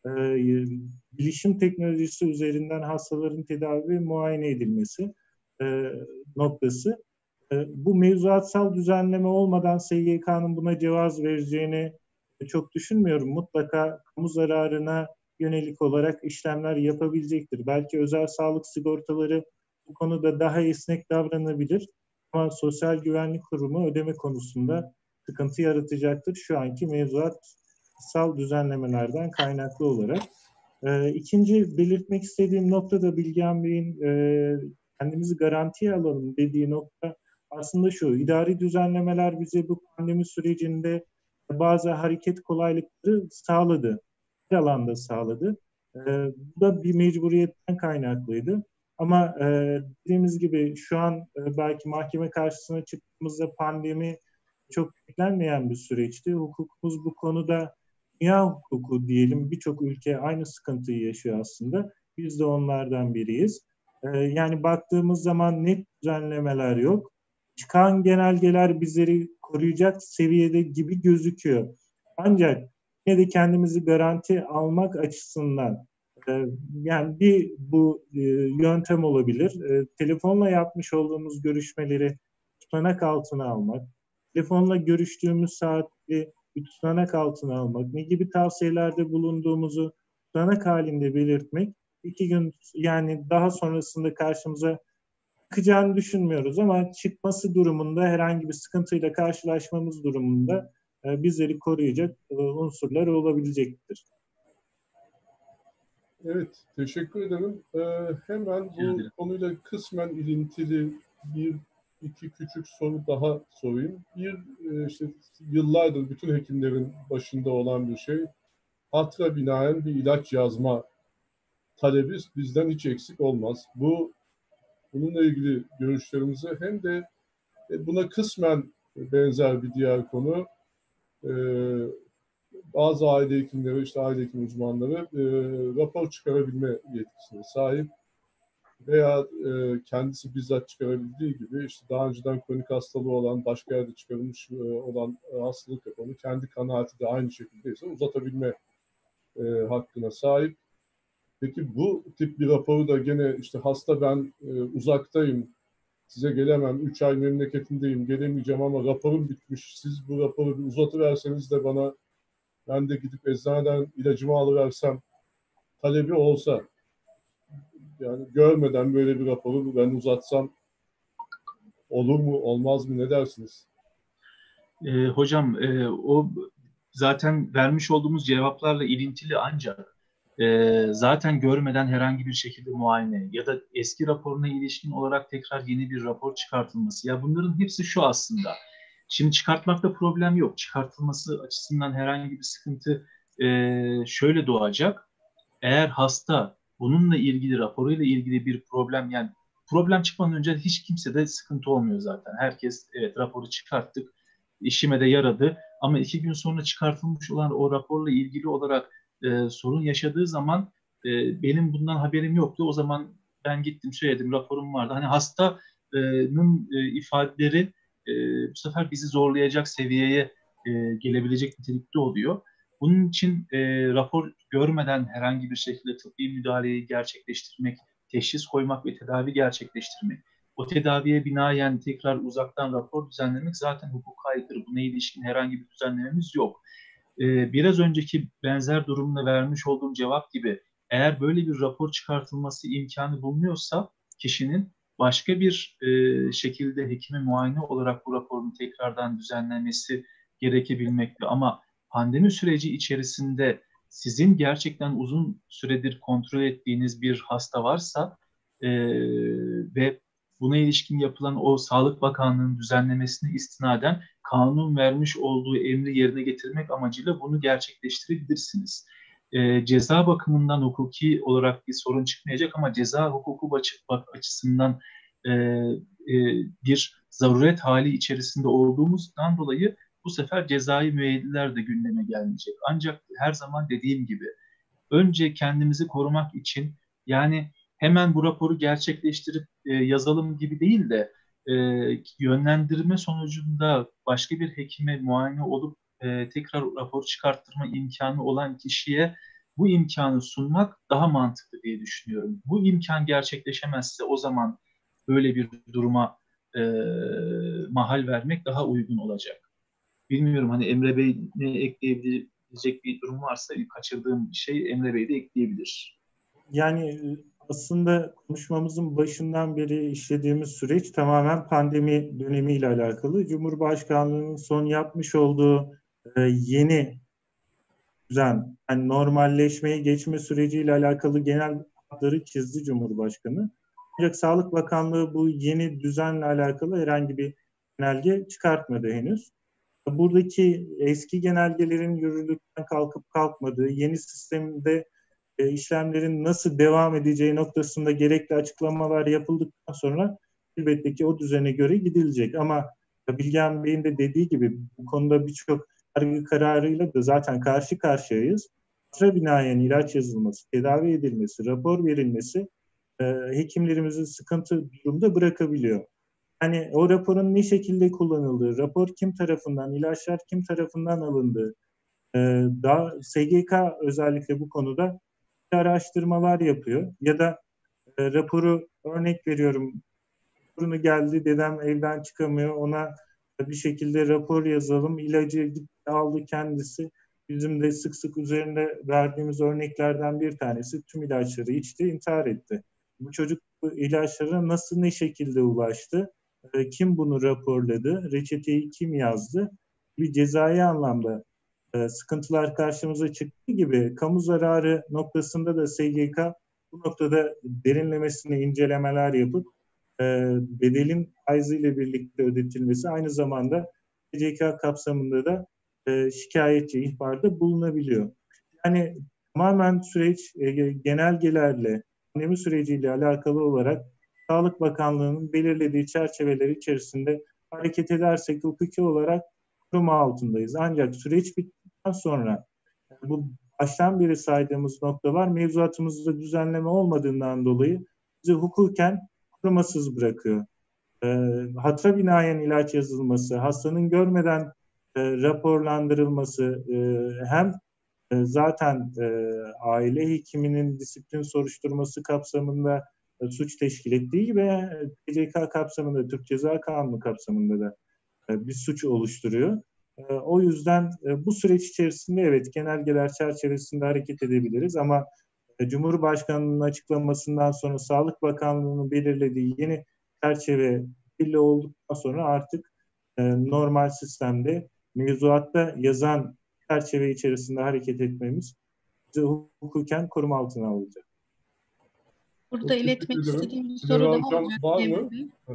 bilişim teknolojisi üzerinden hastaların tedavi ve muayene edilmesi noktası. Bu mevzuatsal düzenleme olmadan SGK'nın buna cevaz vereceğini çok düşünmüyorum. Mutlaka kamu zararına yönelik olarak işlemler yapabilecektir. Belki özel sağlık sigortaları bu konuda daha esnek davranabilir. Ama Sosyal Güvenlik Kurumu ödeme konusunda sıkıntı yaratacaktır şu anki mevzuatsal düzenlemelerden kaynaklı olarak. İkinci belirtmek istediğim nokta da Bilgen Bey'in kendimizi garantiye alalım dediği nokta aslında şu: idari düzenlemeler bize bu pandemi sürecinde bazı hareket kolaylıkları sağladı. Her alanda sağladı. Bu da bir mecburiyetten kaynaklıydı. Ama dediğimiz gibi şu an belki mahkeme karşısına çıktığımızda pandemi çok beklenmeyen bir süreçti. Hukukumuz bu konuda, dünya hukuku diyelim, birçok ülke aynı sıkıntıyı yaşıyor aslında. Biz de onlardan biriyiz. Yani baktığımız zaman net düzenlemeler yok. Çıkan genelgeler bizleri koruyacak seviyede gibi gözüküyor. Ancak yine de kendimizi garanti almak açısından yani bu yöntem olabilir. Telefonla yapmış olduğumuz görüşmeleri tutanak altına almak, telefonla görüştüğümüz saatli bir tutanak altına almak, ne gibi tavsiyelerde bulunduğumuzu tutanak halinde belirtmek, 2 gün yani daha sonrasında karşımıza çıkacağını düşünmüyoruz ama çıkması durumunda herhangi bir sıkıntıyla karşılaşmamız durumunda bizleri koruyacak unsurlar olabilecektir. Evet, teşekkür ederim. Hemen bu konuyla kısmen ilintili iki küçük soru daha sorayım. İşte yıllardır bütün hekimlerin başında olan bir şey. Hatır'a binaen bir ilaç yazma talebi bizden hiç eksik olmaz. Bununla ilgili görüşlerimizi hem de buna kısmen benzer bir diğer konu, bazı aile hekimleri, işte aile hekim uzmanları rapor çıkarabilme yetkisine sahip veya kendisi bizzat çıkarabildiği gibi işte daha önceden kronik hastalığı olan, başka yerde çıkarılmış olan hastalık raporunu kendi kanaati de aynı şekildeyse uzatabilme hakkına sahip. Peki bu tip bir raporu da gene işte hasta ben uzaktayım, size gelemem, 3 ay memleketindeyim, gelemeyeceğim ama raporum bitmiş, siz bu raporu bir uzatıverseniz de bana, ben de gidip eczaneden ilacımı alıversem talebi olsa, yani görmeden böyle bir raporu ben uzatsam olur mu, olmaz mı, ne dersiniz? Hocam o zaten vermiş olduğumuz cevaplarla ilintili, ancak zaten görmeden herhangi bir şekilde muayene ya da eski raporuna ilişkin olarak tekrar yeni bir rapor çıkartılması, ya bunların hepsi şu aslında. Şimdi çıkartmakta problem yok. Çıkartılması açısından herhangi bir sıkıntı şöyle doğacak. Eğer hasta bununla ilgili, raporuyla ilgili bir problem, yani problem çıkmadan önce hiç kimsede sıkıntı olmuyor zaten. Herkes evet raporu çıkarttık, işime de yaradı, ama 2 gün sonra çıkartılmış olan o raporla ilgili olarak sorun yaşadığı zaman benim bundan haberim yoktu. O zaman ben gittim söyledim, raporum vardı. Hani hastanın ifadeleri bu sefer bizi zorlayacak seviyeye gelebilecek nitelikte oluyor. Bunun için rapor görmeden herhangi bir şekilde tıbbi müdahaleyi gerçekleştirmek, teşhis koymak ve tedavi gerçekleştirmek, o tedaviye binaen tekrar uzaktan rapor düzenlemek zaten hukuka aykırı. Buna ilişkin herhangi bir düzenlememiz yok. Biraz önceki benzer durumla vermiş olduğum cevap gibi, eğer böyle bir rapor çıkartılması imkanı bulunuyorsa kişinin başka bir şekilde hekime muayene olarak bu raporun tekrardan düzenlenmesi gerekebilmekte. Ama pandemi süreci içerisinde sizin gerçekten uzun süredir kontrol ettiğiniz bir hasta varsa ve buna ilişkin yapılan o Sağlık Bakanlığı'nın düzenlemesine istinaden kanun vermiş olduğu emri yerine getirmek amacıyla bunu gerçekleştirebilirsiniz. Ceza bakımından hukuki olarak bir sorun çıkmayacak, ama ceza hukuku açısından bir zaruret hali içerisinde olduğumuzdan dolayı bu sefer cezai müeyyideler de gündeme gelmeyecek. Ancak her zaman dediğim gibi, önce kendimizi korumak için, yani hemen bu raporu gerçekleştirip yazalım gibi değil de yönlendirme sonucunda başka bir hekime muayene olup tekrar rapor çıkarttırma imkanı olan kişiye bu imkanı sunmak daha mantıklı diye düşünüyorum. Bu imkan gerçekleşemezse o zaman böyle bir duruma mahal vermek daha uygun olacak. Bilmiyorum, hani Emre Bey ne ekleyebilecek bir durum varsa, kaçırdığım bir şey Emre Bey de ekleyebilir. Yani aslında konuşmamızın başından beri işlediğimiz süreç tamamen pandemi dönemiyle alakalı. Cumhurbaşkanlığının son yapmış olduğu yeni düzen, yani normalleşmeye geçme süreciyle alakalı genel hatları çizdi Cumhurbaşkanı. Ancak Sağlık Bakanlığı bu yeni düzenle alakalı herhangi bir genelge çıkartmadı henüz. Buradaki eski genelgelerin yürürlükten kalkıp kalkmadığı, yeni sistemde işlemlerin nasıl devam edeceği noktasında gerekli açıklamalar yapıldıktan sonra elbette ki o düzene göre gidilecek. Ama Bilgehan Bey'in de dediği gibi bu konuda birçok yargı kararıyla da zaten karşı karşıyayız. Sıra binaen ilaç yazılması, tedavi edilmesi, rapor verilmesi hekimlerimizi sıkıntı durumda bırakabiliyor. Hani o raporun ne şekilde kullanıldığı, rapor kim tarafından, ilaçlar kim tarafından alındığı, daha SGK özellikle bu konuda araştırmalar yapıyor. Ya da raporu, örnek veriyorum, raporunu geldi, dedem evden çıkamıyor, ona bir şekilde rapor yazalım. İlacı gitti aldı kendisi. Bizim de sık sık üzerinde verdiğimiz örneklerden bir tanesi, tüm ilaçları içti, intihar etti. Bu çocuk bu ilaçlara nasıl, ne şekilde ulaştı? Kim bunu raporladı? Reçeteyi kim yazdı? Bir cezai anlamda sıkıntılar karşımıza çıktığı gibi kamu zararı noktasında da SGK bu noktada derinlemesine incelemeler yapıp bedelin faizle birlikte ödetilmesi, aynı zamanda SGK kapsamında da şikayetçi ihbarda bulunabiliyor. Yani tamamen süreç genelgelerle, pandemi süreciyle alakalı olarak Sağlık Bakanlığı'nın belirlediği çerçeveler içerisinde hareket edersek hukuki olarak koruma altındayız. Ancak süreç bittikten sonra bu baştan beri saydığımız noktalar mevzuatımızda düzenleme olmadığından dolayı bizi hukuken korumasız bırakıyor. Hatıra binaen ilaç yazılması, hastanın görmeden raporlandırılması, hem zaten aile hekiminin disiplin soruşturması kapsamında suç teşkil ettiği gibi TCK kapsamında, Türk Ceza Kanunu kapsamında da bir suç oluşturuyor. O yüzden bu süreç içerisinde evet genelgeler çerçevesinde hareket edebiliriz ama Cumhurbaşkanı'nın açıklamasından sonra Sağlık Bakanlığı'nın belirlediği yeni çerçeve belli olduktan sonra artık normal sistemde mevzuatta yazan çerçeve içerisinde hareket etmemiz bizi hukuken koruma altına alacak. Burada iletmek istediğim bir soru daha olacak. Var mı?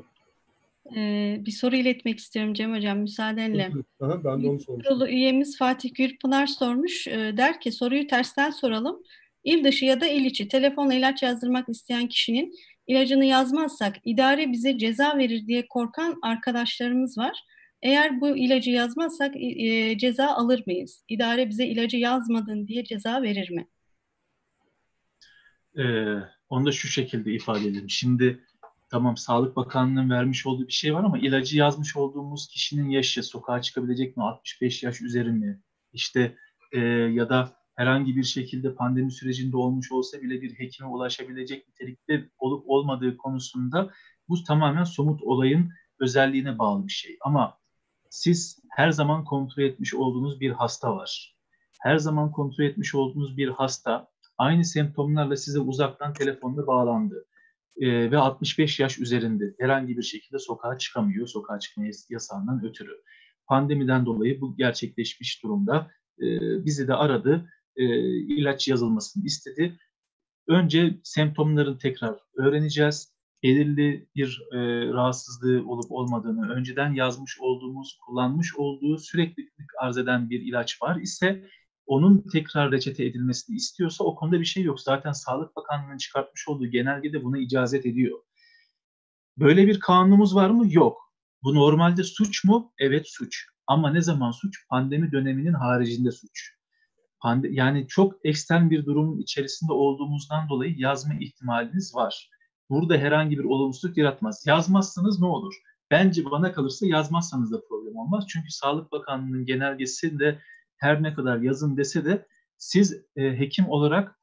Bir soru iletmek istiyorum Cem Hocam, müsaadenle. Aha, ben de onu sormuştum. Üyemiz Fatih Gürpınar sormuş. Der ki soruyu tersten soralım. İl dışı ya da il içi telefonla ilaç yazdırmak isteyen kişinin ilacını yazmazsak idare bize ceza verir diye korkan arkadaşlarımız var. Eğer bu ilacı yazmazsak ceza alır mıyız? İdare bize ilacı yazmadın diye ceza verir mi? Onu da şu şekilde ifade edelim. Şimdi tamam, Sağlık Bakanlığı'nın vermiş olduğu bir şey var ama ilacı yazmış olduğumuz kişinin yaşı, sokağa çıkabilecek mi, 65 yaş üzeri mi? İşte ya da herhangi bir şekilde pandemi sürecinde olmuş olsa bile bir hekime ulaşabilecek nitelikte olup olmadığı konusunda bu tamamen somut olayın özelliğine bağlı bir şey. Ama siz her zaman kontrol etmiş olduğunuz bir hasta var. Her zaman kontrol etmiş olduğunuz bir hasta aynı semptomlarla size uzaktan telefonla bağlandı. Ve 65 yaş üzerinde herhangi bir şekilde sokağa çıkamıyor, sokağa çıkma yasağından ötürü. Pandemiden dolayı bu gerçekleşmiş durumda. Bizi de aradı, ilaç yazılmasını istedi. Önce semptomların tekrar öğreneceğiz. Belirli bir rahatsızlığı olup olmadığını, önceden yazmış olduğumuz, kullanmış olduğu süreklilik arz eden bir ilaç var ise onun tekrar reçete edilmesini istiyorsa o konuda bir şey yok. Zaten Sağlık Bakanlığı'nın çıkartmış olduğu genelgede buna icazet ediyor. Böyle bir kanunumuz var mı? Yok. Bu normalde suç mu? Evet, suç. Ama ne zaman suç? Pandemi döneminin haricinde suç. Yani çok ekstrem bir durumun içerisinde olduğumuzdan dolayı yazma ihtimaliniz var. Burada herhangi bir olumsuzluk yaratmaz. Yazmazsanız ne olur? Bence bana kalırsa yazmazsanız da problem olmaz. Çünkü Sağlık Bakanlığı'nın genelgesinde her ne kadar yazın dese de siz hekim olarak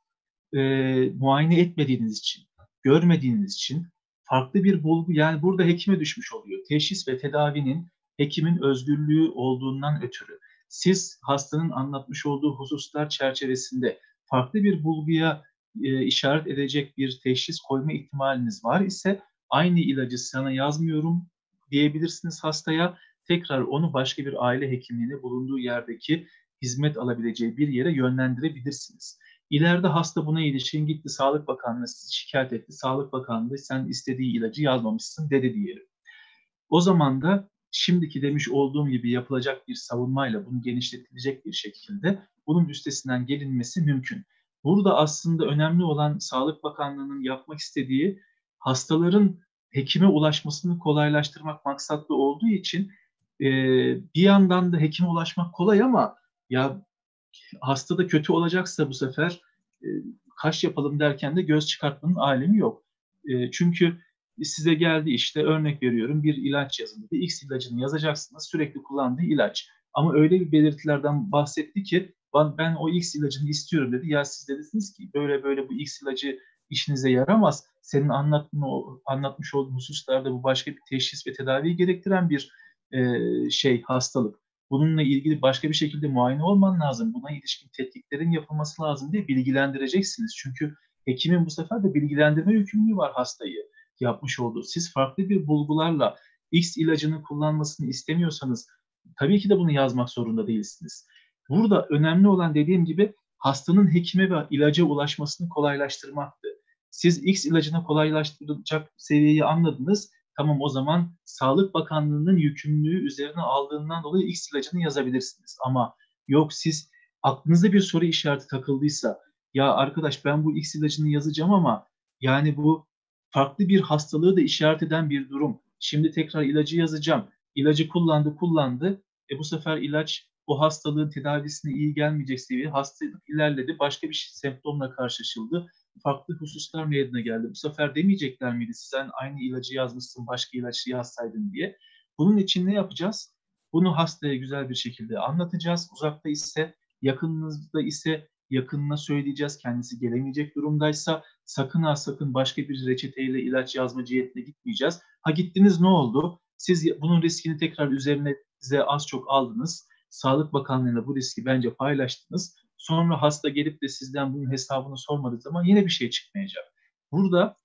muayene etmediğiniz için, görmediğiniz için farklı bir bulgu, yani burada hekime düşmüş oluyor. Teşhis ve tedavinin hekimin özgürlüğü olduğundan ötürü siz hastanın anlatmış olduğu hususlar çerçevesinde farklı bir bulguya işaret edecek bir teşhis koyma ihtimaliniz var ise aynı ilacı sana yazmıyorum diyebilirsiniz hastaya. Tekrar onu başka bir aile hekimliğine bulunduğu yerdeki hizmet alabileceği bir yere yönlendirebilirsiniz. İleride hasta buna ilişkin gitti, Sağlık Bakanlığı sizi şikayet etti. Sağlık Bakanlığı sen istediği ilacı yazmamışsın dedi diyelim. O zaman da şimdiki demiş olduğum gibi yapılacak bir savunmayla bunu genişletilecek bir şekilde bunun üstesinden gelinmesi mümkün. Burada aslında önemli olan Sağlık Bakanlığı'nın yapmak istediği hastaların hekime ulaşmasını kolaylaştırmak maksatlı olduğu için bir yandan da hekime ulaşmak kolay ama ya hasta da kötü olacaksa bu sefer kaş yapalım derken de göz çıkartmanın alemi yok. Çünkü size geldi işte örnek veriyorum bir ilaç yazın. X ilacını yazacaksınız sürekli kullandığı ilaç. Ama öyle bir belirtilerden bahsetti ki ben o X ilacını istiyorum dedi. Ya siz dediniz ki böyle böyle bu X ilacı işinize yaramaz. Senin anlatmış olduğun hususlarda bu başka bir teşhis ve tedavi gerektiren bir hastalık. Bununla ilgili başka bir şekilde muayene olman lazım. Buna ilişkin tetkiklerin yapılması lazım diye bilgilendireceksiniz. Çünkü hekimin bu sefer de bilgilendirme yükümlülüğü var hastayı yapmış olduğu. Siz farklı bir bulgularla X ilacını kullanmasını istemiyorsanız tabii ki de bunu yazmak zorunda değilsiniz. Burada önemli olan dediğim gibi hastanın hekime ve ilaca ulaşmasını kolaylaştırmaktı. Siz X ilacına kolaylaştıracak seviyeyi anladınız. Tamam, o zaman Sağlık Bakanlığı'nın yükümlülüğü üzerine aldığından dolayı X ilacını yazabilirsiniz. Ama yok, siz aklınızda bir soru işareti takıldıysa, ya arkadaş ben bu X ilacını yazacağım ama yani bu farklı bir hastalığı da işaret eden bir durum. Şimdi tekrar ilacı yazacağım. İlacı kullandı. Bu sefer ilaç o hastalığın tedavisine iyi gelmeyecek seviyeye, hastalık ilerledi. Başka bir semptomla karşılaşıldı. Farklı hususlar meydana geldi. Bu sefer demeyecekler miydi sen aynı ilacı yazmışsın, başka ilacı yazsaydın diye. Bunun için ne yapacağız? Bunu hastaya güzel bir şekilde anlatacağız. Uzakta ise, yakınınızda ise yakınına söyleyeceğiz. Kendisi gelemeyecek durumdaysa sakın ha sakın başka bir reçeteyle ilaç yazma cihetine gitmeyeceğiz. Ha gittiniz, ne oldu? Siz bunun riskini tekrar üzerinize az çok aldınız. Sağlık Bakanlığı'na bu riski bence paylaştınız. Sonra hasta gelip de sizden bunun hesabını sormadığı zaman yine bir şey çıkmayacak. Burada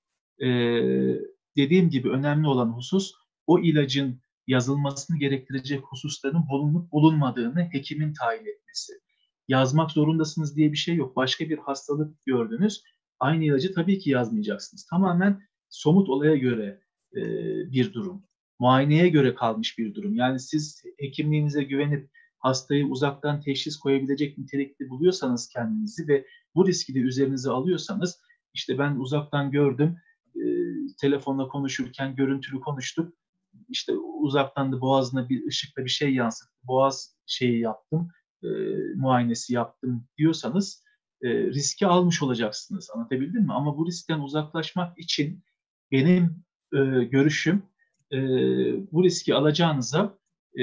dediğim gibi önemli olan husus o ilacın yazılmasını gerektirecek hususların bulunup bulunmadığını hekimin tayin etmesi. Yazmak zorundasınız diye bir şey yok. Başka bir hastalık gördünüz, aynı ilacı tabii ki yazmayacaksınız. Tamamen somut olaya göre bir durum. Muayeneye göre kalmış bir durum. Yani siz hekimliğinize güvenip hastayı uzaktan teşhis koyabilecek nitelikte buluyorsanız kendinizi ve bu riski de üzerinize alıyorsanız, işte ben uzaktan gördüm, telefonla konuşurken görüntülü konuştuk, işte uzaktan da boğazına bir ışıkla bir şey yansıttı, boğaz şeyi yaptım, muayenesi yaptım diyorsanız riski almış olacaksınız. Anlatabildim mi? Ama bu riskten uzaklaşmak için benim görüşüm bu riski alacağınıza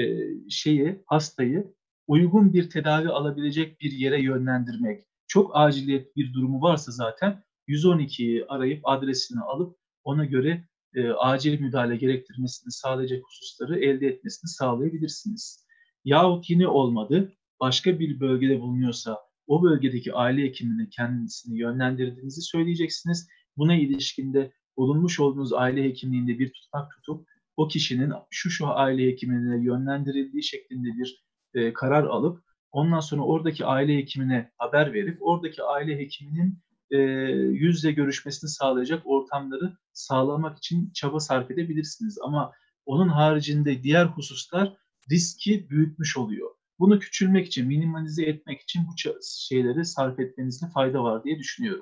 hastayı uygun bir tedavi alabilecek bir yere yönlendirmek. Çok aciliyet bir durumu varsa zaten 112'yi arayıp adresini alıp ona göre acil müdahale gerektirmesini sağlayacak hususları elde etmesini sağlayabilirsiniz. Yahut yine olmadı, başka bir bölgede bulunuyorsa o bölgedeki aile hekimine kendisini yönlendirdiğinizi söyleyeceksiniz. Buna ilişkinde bulunmuş olduğunuz aile hekimliğinde bir tutmak tutup o kişinin şu aile hekimine yönlendirildiği şeklinde bir karar alıp ondan sonra oradaki aile hekimine haber verip oradaki aile hekiminin yüz yüze görüşmesini sağlayacak ortamları sağlamak için çaba sarf edebilirsiniz. Ama onun haricinde diğer hususlar riski büyütmüş oluyor. Bunu küçülmek için, minimalize etmek için bu şeyleri sarf etmenizde fayda var diye düşünüyorum.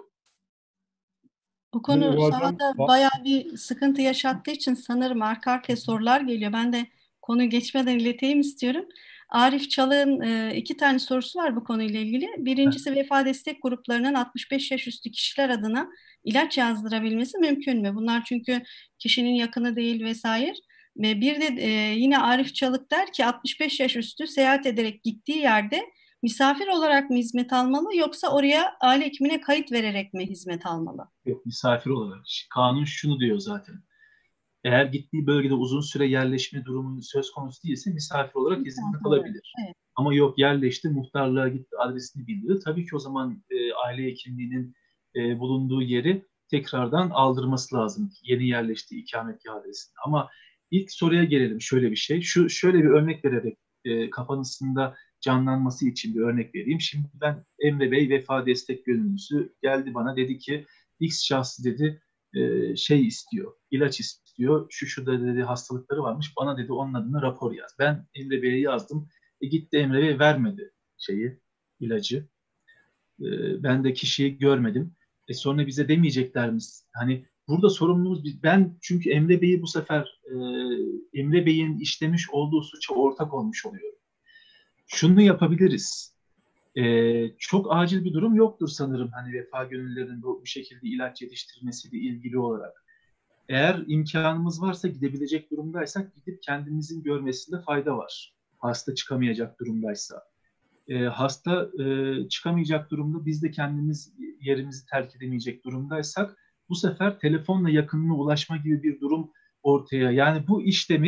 Bu konu sahada bayağı bir sıkıntı yaşattığı için sanırım arka arkaya sorular geliyor. Ben de konuyu geçmeden ileteyim istiyorum. Arif Çalık'ın 2 tane sorusu var bu konuyla ilgili. Birincisi, vefa destek gruplarının 65 yaş üstü kişiler adına ilaç yazdırabilmesi mümkün mü? Bunlar çünkü kişinin yakını değil vesaire. Ve bir de yine Arif Çalık der ki 65 yaş üstü seyahat ederek gittiği yerde misafir olarak mı hizmet almalı, yoksa oraya aile hekimine kayıt vererek mi hizmet almalı? Evet, misafir olarak. Kanun şunu diyor zaten. Eğer gittiği bölgede uzun süre yerleşme durumu söz konusu değilse misafir olarak hizmet alabilir. Evet. Ama yok, yerleşti, muhtarlığa gitti, adresini bildirdi. Tabii ki o zaman aile hekimliğinin bulunduğu yeri tekrardan aldırması lazım. Yeni yerleştiği ikametgah adresini. Ama ilk soruya gelelim, şöyle bir şey. Şöyle bir örnek vererek kafanızda canlanması için bir örnek vereyim. Şimdi ben Emre Bey vefa destek gönüllüsü geldi bana, dedi ki X şahsı dedi istiyor, ilaç istiyor. Şu da dedi hastalıkları varmış. Bana dedi onun adına rapor yaz. Ben Emre Bey'e yazdım. Gitti Emre Bey vermedi ilacı. Ben de kişiyi görmedim. Sonra bize demeyecekler mi? Hani burada sorumluluğumuz ben, çünkü Emre Bey'i bu sefer Emre Bey'in işlemiş olduğu suça ortak olmuş oluyorum. Şunu yapabiliriz. Çok acil bir durum yoktur sanırım, hani vefa gönüllülerinin bu şekilde ilaç yetiştirmesiyle ilgili olarak. Eğer imkanımız varsa, gidebilecek durumdaysak gidip kendimizin görmesinde fayda var. Hasta çıkamayacak durumdaysa. Hasta çıkamayacak durumda, biz de kendimiz yerimizi terk edemeyecek durumdaysak bu sefer telefonla yakınına ulaşma gibi bir durum ortaya. Yani bu işlemi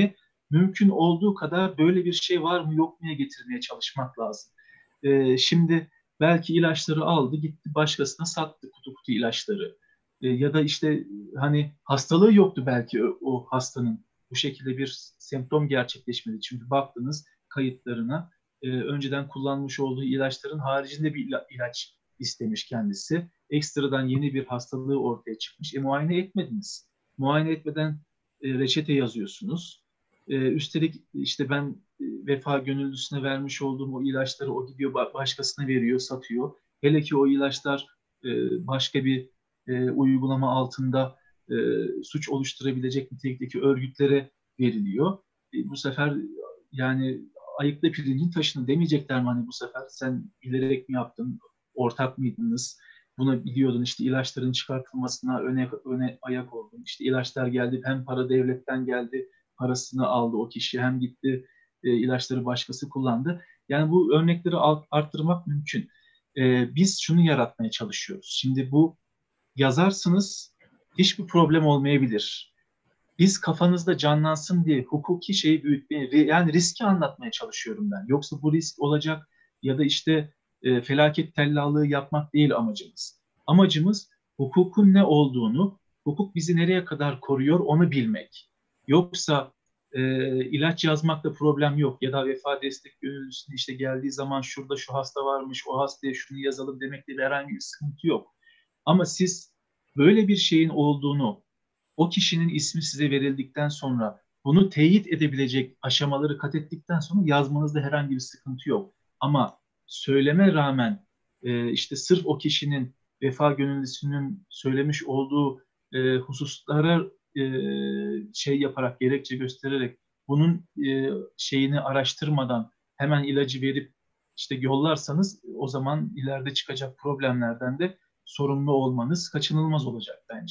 mümkün olduğu kadar böyle bir şey var mı yok muya getirmeye çalışmak lazım. Şimdi belki ilaçları aldı, gitti başkasına sattı kutu kutu ilaçları. Ya da işte hani hastalığı yoktu belki o hastanın. Bu şekilde bir semptom gerçekleşmedi. Çünkü baktınız kayıtlarına önceden kullanmış olduğu ilaçların haricinde bir ilaç istemiş kendisi. Ekstradan yeni bir hastalığı ortaya çıkmış. Muayene etmediniz. Muayene etmeden reçete yazıyorsunuz. Üstelik işte ben vefa gönüllüsüne vermiş olduğum o ilaçları o gidiyor başkasına veriyor, satıyor. Hele ki o ilaçlar başka bir uygulama altında suç oluşturabilecek nitelikteki örgütlere veriliyor. Bu sefer yani ayıkla pirincin taşını demeyecekler mi hani bu sefer sen bilerek mi yaptın, ortak mıydınız? Bunu biliyordun işte ilaçların çıkartılmasına öne ayak oldun. İşte ilaçlar geldi hem para devletten geldi parasını aldı o kişi hem gitti ilaçları başkası kullandı. Yani bu örnekleri arttırmak mümkün. Biz şunu yaratmaya çalışıyoruz. Şimdi bu yazarsınız hiçbir problem olmayabilir. Biz kafanızda canlansın diye hukuki şeyi büyütmeye yani riski anlatmaya çalışıyorum ben. Yoksa bu risk olacak ya da işte felaket tellallığı yapmak değil amacımız. Amacımız hukukun ne olduğunu, hukuk bizi nereye kadar koruyor onu bilmek. Yoksa ilaç yazmakta problem yok ya da vefa destek gönüllüsüne işte geldiği zaman şurada şu hasta varmış, o hastaya şunu yazalım demekle herhangi bir sıkıntı yok. Ama siz böyle bir şeyin olduğunu, o kişinin ismi size verildikten sonra bunu teyit edebilecek aşamaları kat ettikten sonra yazmanızda herhangi bir sıkıntı yok. Ama söyleme rağmen işte sırf o kişinin vefa gönüllüsünün söylemiş olduğu hususlara şey yaparak, gerekçe göstererek bunun şeyini araştırmadan hemen ilacı verip işte yollarsanız o zaman ileride çıkacak problemlerden de sorumlu olmanız kaçınılmaz olacak bence.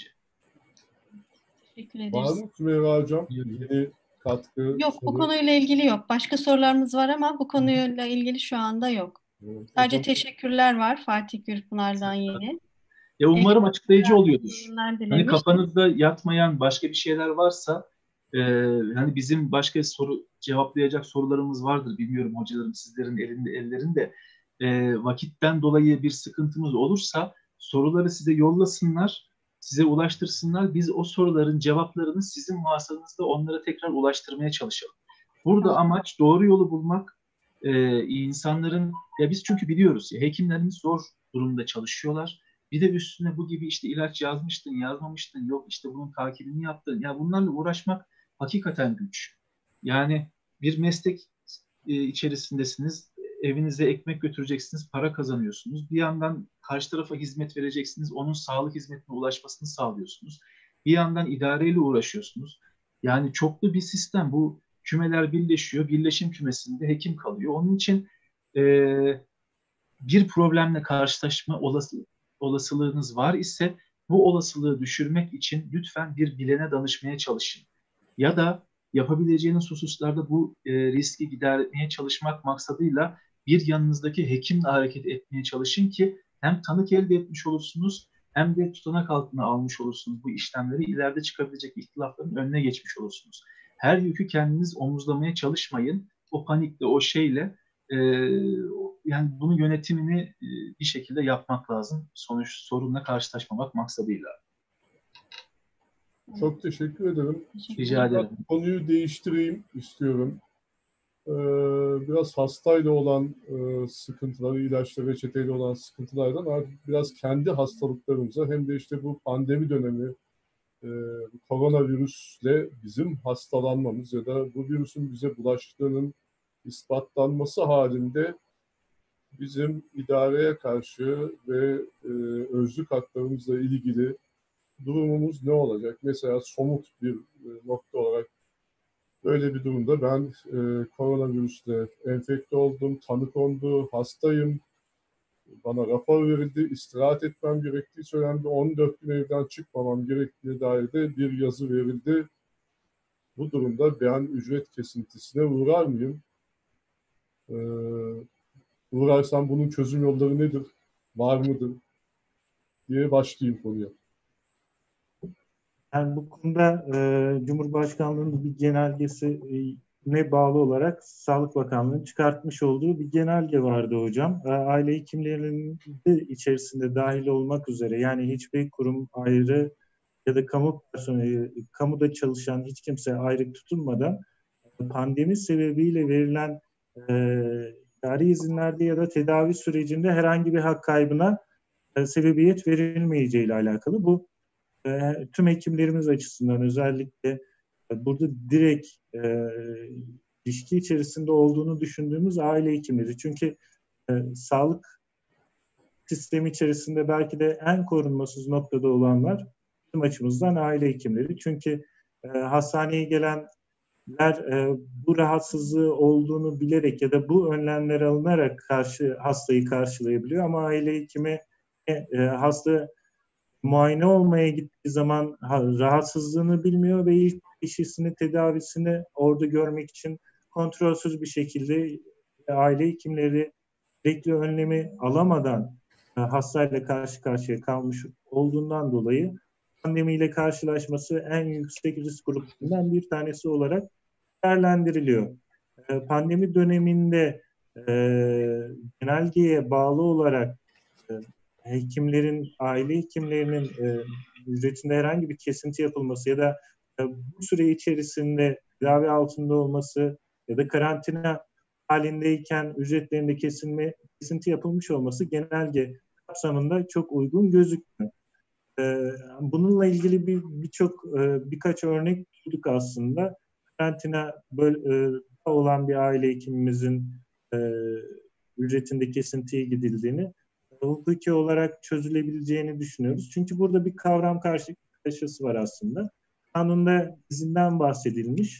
Teşekkür Var ederiz. mı Sümeyra Hocam? Yeni katkı? Yok, bu soru? konuyla ilgili yok. Başka sorularımız var ama bu konuyla ilgili şu anda yok. Evet, Sadece hocam. teşekkürler var Fatih Gürpınar'dan yine. Ya umarım açıklayıcı oluyordur. Günler Hani dilemiş. kafanızda yatmayan başka bir şeyler varsa hani bizim başka soru cevaplayacak sorularımız vardır. Bilmiyorum hocalarım sizlerin ellerinde. Vakitten dolayı bir sıkıntımız olursa soruları size yollasınlar, size ulaştırsınlar. Biz o soruların cevaplarını sizin vasıtanızda onlara tekrar ulaştırmaya çalışalım. Burada amaç doğru yolu bulmak. İnsanların ya biz çünkü biliyoruz ya hekimlerimiz zor durumda çalışıyorlar. Bir de üstüne bu gibi işte ilaç yazmıştın, yazmamıştın, yok işte bunun takibini yaptın. Ya bunlarla uğraşmak hakikaten güç. Yani bir meslek içerisindesiniz, evinize ekmek götüreceksiniz, para kazanıyorsunuz. Bir yandan karşı tarafa hizmet vereceksiniz, onun sağlık hizmetine ulaşmasını sağlıyorsunuz. Bir yandan idareyle uğraşıyorsunuz. Yani çoklu bir sistem. Bu kümeler birleşiyor, birleşim kümesinde hekim kalıyor. Onun için bir problemle karşılaşma olasılığınız var ise bu olasılığı düşürmek için lütfen bir bilene danışmaya çalışın. Ya da yapabileceğiniz hususlarda bu riski gidermeye çalışmak maksadıyla bir yanınızdaki hekimle hareket etmeye çalışın ki hem tanık elde etmiş olursunuz hem de tutanak altına almış olursunuz bu işlemleri. İleride çıkabilecek ihtilafların önüne geçmiş olursunuz. Her yükü kendiniz omuzlamaya çalışmayın. O panikle, o şeyle yani bunun yönetimini bir şekilde yapmak lazım. Sorunla karşılaşmamak maksadıyla. Çok teşekkür ederim. Rica ederim. Konuyu değiştireyim istiyorum. Biraz hastayla olan sıkıntıları, ilaçla reçeteyle olan sıkıntılardan artık biraz kendi hastalıklarımıza hem de işte bu pandemi dönemi bu koronavirüsle bizim hastalanmamız ya da bu virüsün bize bulaştığının ispatlanması halinde bizim idareye karşı ve özlük haklarımızla ilgili durumumuz ne olacak? Mesela somut bir nokta olarak böyle bir durumda ben koronavirüsle enfekte oldum, tanı kondu, hastayım. Bana rapor verildi, istirahat etmem gerektiği söylendi. 14 gün evden çıkmamam gerektiğine dair de bir yazı verildi. Bu durumda ben ücret kesintisine uğrar mıyım? Uğrarsam bunun çözüm yolları nedir? Var mıdır? Diye başlayayım konuya. Yani bu konuda Cumhurbaşkanlığı'nın bir genelgesi ne bağlı olarak Sağlık Bakanlığı'nın çıkartmış olduğu bir genelge vardı hocam. Aile hekimlerinin de içerisinde dahil olmak üzere, yani hiçbir kurum ayrı ya da kamu personeli, kamuda çalışan hiç kimse ayrı tutulmadan pandemi sebebiyle verilen idari izinlerde ya da tedavi sürecinde herhangi bir hak kaybına sebebiyet verilmeyeceği ile alakalı. Bu tüm hekimlerimiz açısından özellikle burada direkt ilişki içerisinde olduğunu düşündüğümüz aile hekimleri. Çünkü sağlık sistemi içerisinde belki de en korunmasız noktada olanlar bizim açımızdan aile hekimleri. Çünkü hastaneye gelenler bu rahatsızlığı olduğunu bilerek ya da bu önlemler alınarak hastayı karşılayabiliyor. Ama aile hekimi hasta muayene olmaya gittiği zaman rahatsızlığını bilmiyor ve ilk teşhisini, tedavisini orada görmek için kontrolsüz bir şekilde aile hekimleri gerekli önlemi alamadan hastayla karşı karşıya kalmış olduğundan dolayı pandemiyle karşılaşması en yüksek risk gruplarından bir tanesi olarak değerlendiriliyor. Pandemi döneminde genelgeye bağlı olarak hekimlerin, aile hekimlerinin ücretinde herhangi bir kesinti yapılması ya da bu süre içerisinde tedavi altında olması ya da karantina halindeyken ücretlerinde kesinti yapılmış olması genelge kapsamında çok uygun gözükmüyor. Bununla ilgili birkaç örnek duyduk aslında. Karantina olan bir aile hekimimizin ücretinde kesintiye gidildiğini, hukuki olarak çözülebileceğini düşünüyoruz. Çünkü burada bir kavram karşılaşması var aslında. Kanunda izinden bahsedilmiş.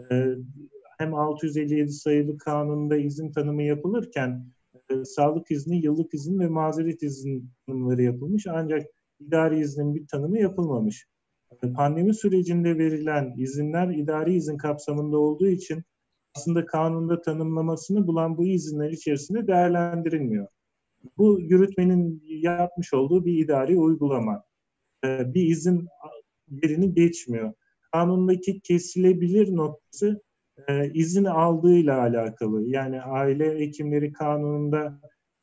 Hem 657 sayılı kanunda izin tanımı yapılırken sağlık izni, yıllık izin ve mazeret izin tanımları yapılmış. Ancak idari iznin bir tanımı yapılmamış. Pandemi sürecinde verilen izinler idari izin kapsamında olduğu için aslında kanunda tanımlamasını bulan bu izinler içerisinde değerlendirilmiyor. Bu yürütmenin yapmış olduğu bir idari uygulama. Bir izin yerini geçmiyor. Kanundaki kesilebilir noktası izin aldığıyla alakalı. Yani aile hekimleri kanununda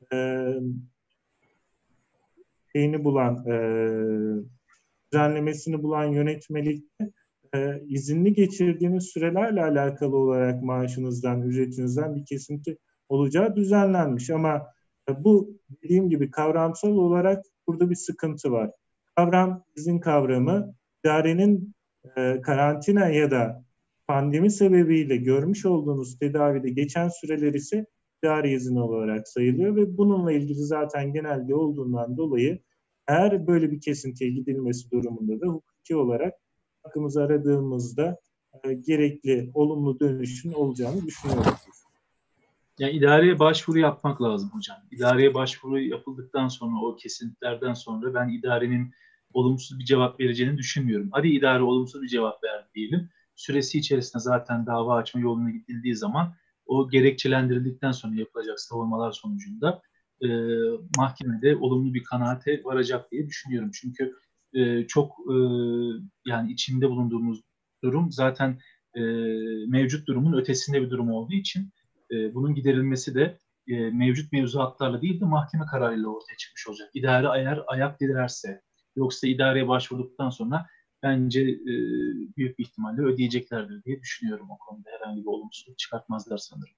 düzenlemesini bulan yönetmelikte izinli geçirdiğiniz sürelerle alakalı olarak maaşınızdan, ücretinizden bir kesinti olacağı düzenlenmiş. Ama bu dediğim gibi kavramsal olarak burada bir sıkıntı var. İzin kavramı idarenin karantina ya da pandemi sebebiyle görmüş olduğunuz tedavide geçen süreler ise idari izin olarak sayılıyor ve bununla ilgili zaten genelge olduğundan dolayı eğer böyle bir kesintiye gidilmesi durumunda da hukuki olarak hakkımızı aradığımızda gerekli olumlu dönüşün olacağını düşünüyoruz. Ya idareye başvuru yapmak lazım hocam. İdareye başvuru yapıldıktan sonra, o kesintilerden sonra ben idarenin olumsuz bir cevap vereceğini düşünmüyorum. Hadi idare olumsuz bir cevap verdi diyelim. Süresi içerisinde zaten dava açma yoluna gidildiği zaman o gerekçelendirildikten sonra yapılacak savunmalar sonucunda mahkemede olumlu bir kanaate varacak diye düşünüyorum. Çünkü çok yani içinde bulunduğumuz durum zaten mevcut durumun ötesinde bir durum olduğu için bunun giderilmesi de mevcut mevzuatlarla değil de mahkeme kararıyla ortaya çıkmış olacak. İdare eğer ayak dilerse, yoksa idareye başvurduktan sonra bence büyük bir ihtimalle ödeyeceklerdir diye düşünüyorum. O konuda herhangi bir olumsuzluk çıkartmazlar sanırım.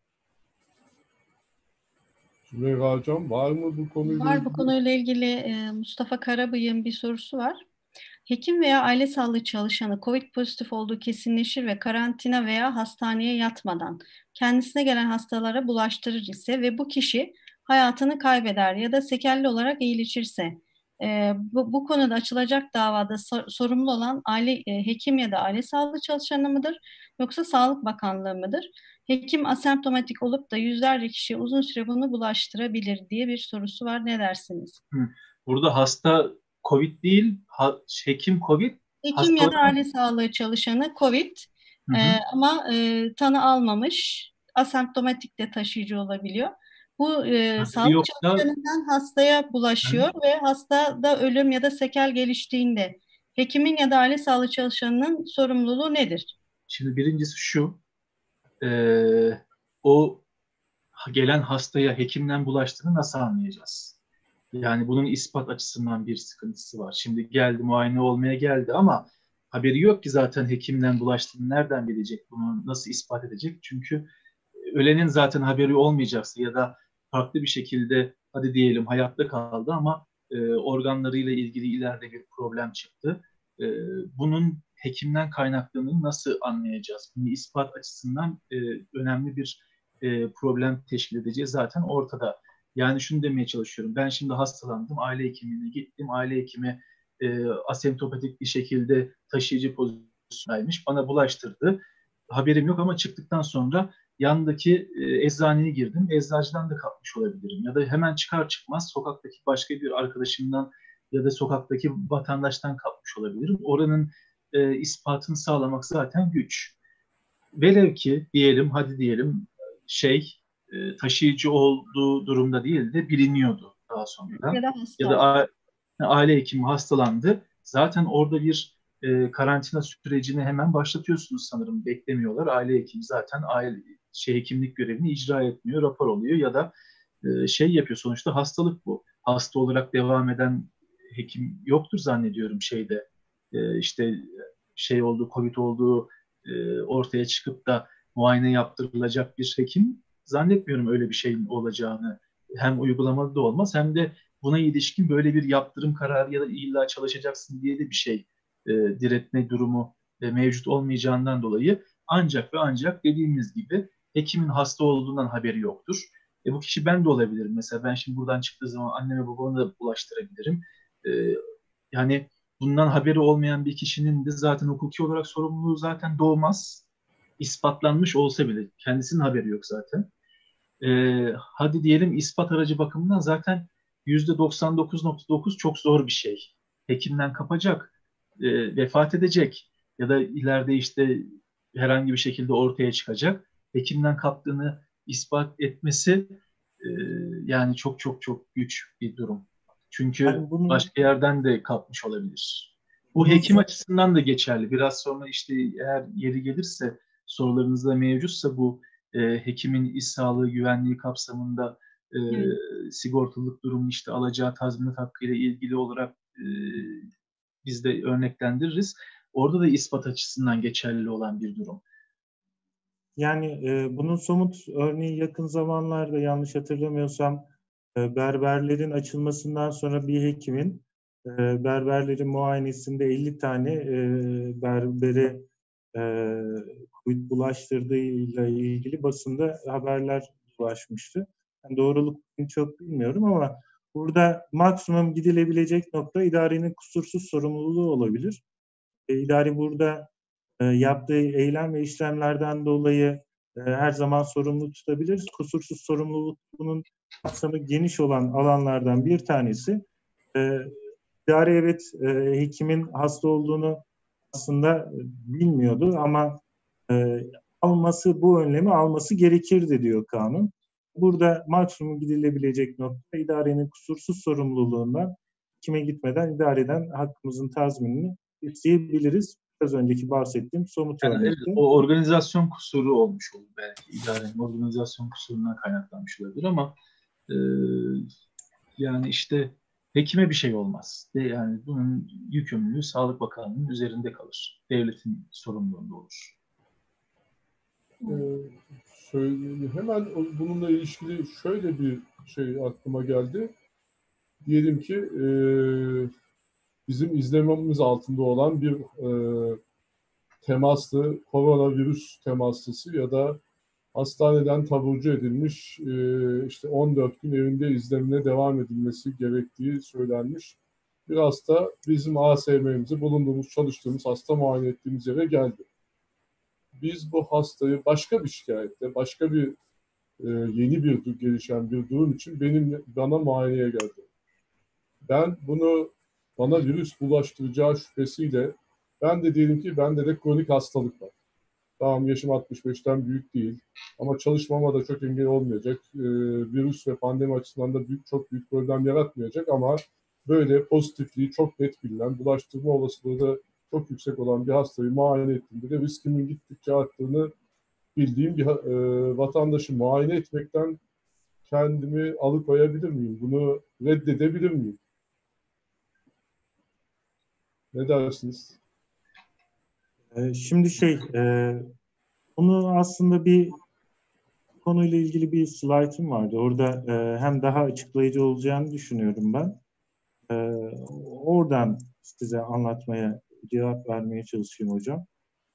Süleyha Hocam var mı bu konuyla ilgili? Var, bu konuyla ilgili Mustafa Karabıyık'ın bir sorusu var. Hekim veya aile sağlığı çalışanı COVID pozitif olduğu kesinleşir ve karantina veya hastaneye yatmadan kendisine gelen hastalara bulaştırır ise ve bu kişi hayatını kaybeder ya da sekelli olarak iyileşirse bu konuda açılacak davada sorumlu olan hekim ya da aile sağlığı çalışanı mıdır yoksa Sağlık Bakanlığı mıdır? Hekim asemptomatik olup da yüzlerce kişiye uzun süre bunu bulaştırabilir diye bir sorusu var. Ne dersiniz? Burada hasta COVID değil, hekim COVID. Hekim ya da aile sağlığı çalışanı COVID ama tanı almamış, asemptomatik de taşıyıcı olabiliyor. Bu sağlık çalışanından hastaya bulaşıyor ve hastada ölüm ya da sekel geliştiğinde hekimin ya da aile sağlığı çalışanının sorumluluğu nedir? Şimdi birincisi şu, o gelen hastaya hekimden bulaştığını nasıl anlayacağız? Yani bunun ispat açısından bir sıkıntısı var. Şimdi geldi, muayene olmaya geldi ama haberi yok ki zaten hekimden bulaştığını nereden bilecek? Bunu nasıl ispat edecek? Çünkü ölenin zaten haberi olmayacaksa ya da farklı bir şekilde hadi diyelim hayatta kaldı ama organlarıyla ilgili ileride bir problem çıktı. Bunun hekimden kaynaklandığını nasıl anlayacağız? Bunu ispat açısından önemli bir problem teşkil edeceği zaten ortada. Yani şunu demeye çalışıyorum. Ben şimdi hastalandım, aile hekimine gittim. Aile hekimi asemptomatik bir şekilde taşıyıcı pozisyondaymış. Bana bulaştırdı. Haberim yok ama çıktıktan sonra yandaki eczaneye girdim. Eczacıdan da kapmış olabilirim. Ya da hemen çıkar çıkmaz sokaktaki başka bir arkadaşımdan ya da sokaktaki vatandaştan kapmış olabilirim. Oranın ispatını sağlamak zaten güç. Velev ki diyelim, hadi diyelim taşıyıcı olduğu durumda değil de biliniyordu daha sonradan. Ya da hasta. Ya da aile hekimi hastalandı. Zaten orada bir karantina sürecini hemen başlatıyorsunuz sanırım. Beklemiyorlar. Aile hekimi zaten hekimlik görevini icra etmiyor, rapor oluyor ya da yapıyor. Sonuçta hastalık bu. Hasta olarak devam eden hekim yoktur zannediyorum işte Covid olduğu ortaya çıkıp da muayene yaptırılacak bir hekim zannetmiyorum öyle bir şeyin olacağını. Hem uygulamada da olmaz hem de buna ilişkin böyle bir yaptırım kararı ya da illa çalışacaksın diye de bir diretme durumu mevcut olmayacağından dolayı ancak ve ancak dediğimiz gibi hekimin hasta olduğundan haberi yoktur. Bu kişi ben de olabilirim. Mesela ben şimdi buradan çıktığı zaman anneme babama da bulaştırabilirim. Yani bundan haberi olmayan bir kişinin de zaten hukuki olarak sorumluluğu zaten doğmaz. İspatlanmış olsa bile kendisinin haberi yok zaten. Hadi diyelim ispat aracı bakımından zaten %99.9 çok zor bir şey. Hekimden kapacak, vefat edecek ya da ileride işte herhangi bir şekilde ortaya çıkacak. Hekimden kaptığını ispat etmesi yani çok çok çok güç bir durum. Çünkü Yani başka yerden de kapmış olabilir. Bu hekim açısından da geçerli. Biraz sonra işte eğer yeri gelirse sorularınızda mevcutsa bu hekimin iş sağlığı güvenliği kapsamında sigortalılık durumu işte alacağı tazminat hakkı ile ilgili olarak biz de örneklendiririz. Orada da ispat açısından geçerli olan bir durum. Yani bunun somut örneği yakın zamanlarda yanlış hatırlamıyorsam berberlerin açılmasından sonra bir hekimin berberlerin muayenesinde 50 tane berbere COVID bulaştırdığıyla ilgili basında haberler ulaşmıştı. Yani doğrulukunu çok bilmiyorum ama burada maksimum gidilebilecek nokta idarenin kusursuz sorumluluğu olabilir. İdare burada yaptığı eylem ve işlemlerden dolayı her zaman sorumlu tutabiliriz. Kusursuz sorumluluk bunun kapsamı geniş olan alanlardan bir tanesi. İdare evet hekimin hasta olduğunu aslında bilmiyordu ama bu önlemi alması gerekirdi diyor kanun. Burada maksimum gidilebilecek nokta idarenin kusursuz sorumluluğundan hekime gitmeden idareden hakkımızın tazminini isteyebiliriz. Biraz önceki bahsettiğim somut örnekte. Evet, o organizasyon kusuru olmuş olur belki. İdarenin organizasyon kusurundan kaynaklanmış olabilir ama yani işte hekime bir şey olmaz. Yani bunun yükümlülüğü Sağlık Bakanlığı'nın üzerinde kalır. Devletin sorumluluğunda olur. Hemen bununla ilişkili şöyle bir şey aklıma geldi. Diyelim ki bizim izlememiz altında olan bir temaslı, koronavirüs temaslısı ya da hastaneden taburcu edilmiş, işte 14 gün evinde izlemine devam edilmesi gerektiği söylenmiş. Bir hasta bizim ASM'mizi bulunduğumuz, çalıştığımız, hasta muayene ettiğimiz yere geldi. Biz bu hastayı başka bir şikayetle, başka bir yeni bir gelişen bir durum için bana muayeneye geldi. Ben bunu bana virüs bulaştıracağı şüphesiyle ben de diyelim ki bende de kronik hastalık var. Tamam yaşım 65'ten büyük değil ama çalışmama da çok engel olmayacak. Virüs ve pandemi açısından da çok büyük problem yaratmayacak ama böyle pozitifliği çok net bilinen, bulaştırma olasılığı da çok yüksek olan bir hastayı muayene ettiğimde de riskimin gittikçe arttığını bildiğim bir vatandaşı muayene etmekten kendimi alıkoyabilir miyim? Bunu reddedebilir miyim? Ne dersiniz? Şimdi bunu aslında bir konuyla ilgili bir slaytım vardı. Orada hem daha açıklayıcı olacağını düşünüyorum ben. Oradan size anlatmaya, cevap vermeye çalışayım hocam.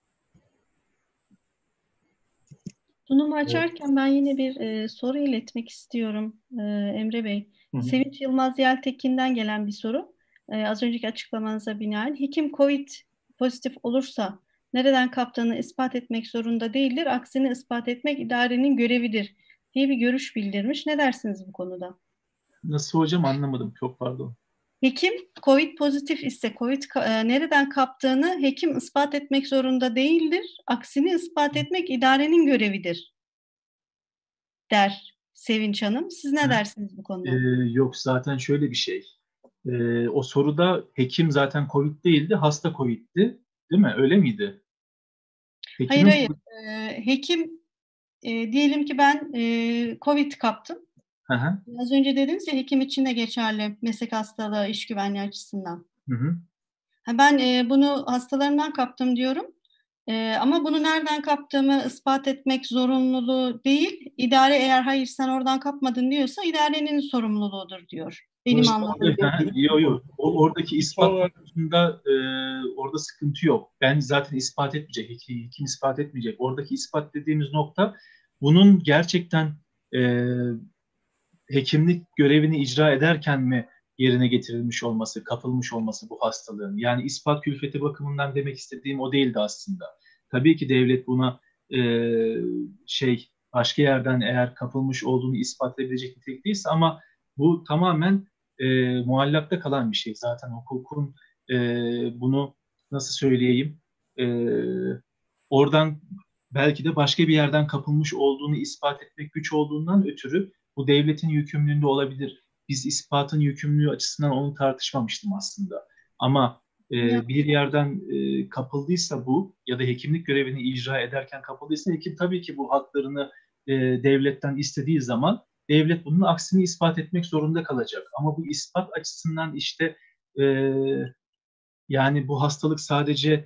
Sunumu açarken ben yine bir soru iletmek istiyorum Emre Bey. Hı hı. Sevinç Yılmaz Yeltekin'den gelen bir soru. Az önceki açıklamanıza binaen hekim COVID pozitif olursa nereden kaptığını ispat etmek zorunda değildir. Aksini ispat etmek idarenin görevidir diye bir görüş bildirmiş. Ne dersiniz bu konuda? Nasıl hocam, anlamadım. Çok pardon. Hekim COVID pozitif ise nereden kaptığını hekim ispat etmek zorunda değildir. Aksini ispat etmek idarenin görevidir der Sevinç Hanım. Siz ne dersiniz bu konuda? Yok, zaten şöyle bir şey. O soruda hekim zaten COVID değildi, hasta COVID'di. Değil mi? Öyle miydi? Hayır, Hekimin... hekim diyelim ki ben COVID kaptım. Hı hı. Az önce dediniz ya, hekim için de geçerli meslek hastalığı, iş güvenliği açısından. Hı hı. Ben bunu hastalarımdan kaptım diyorum. Ama bunu nereden kaptığımı ispat etmek zorunluluğu değil. İdare eğer hayır sen oradan kapmadın diyorsa idarenin sorumluluğudur diyor. Benim anladığım. Yok. Oradaki ispat Sonra konusunda orada sıkıntı yok. Ben zaten ispat etmeyecek. Hekim ispat etmeyecek. Oradaki ispat dediğimiz nokta, bunun gerçekten hekimlik görevini icra ederken mi yerine getirilmiş olması, kapılmış olması bu hastalığın. Yani ispat külfeti bakımından demek istediğim o değildi aslında. Tabii ki devlet buna başka yerden eğer kapılmış olduğunu ispat edebilecek nitelikteyse, ama bu tamamen muallakta kalan bir şey. Zaten hukukun bunu nasıl söyleyeyim, oradan belki de başka bir yerden kapılmış olduğunu ispat etmek güç olduğundan ötürü bu devletin yükümlülüğünde olabilir. Biz ispatın yükümlülüğü açısından onu tartışmamıştım aslında. Ama bir yerden kapıldıysa bu, ya da hekimlik görevini icra ederken kapıldıysa, hekim tabii ki bu haklarını devletten istediği zaman devlet bunun aksini ispat etmek zorunda kalacak. Ama bu ispat açısından yani bu hastalık sadece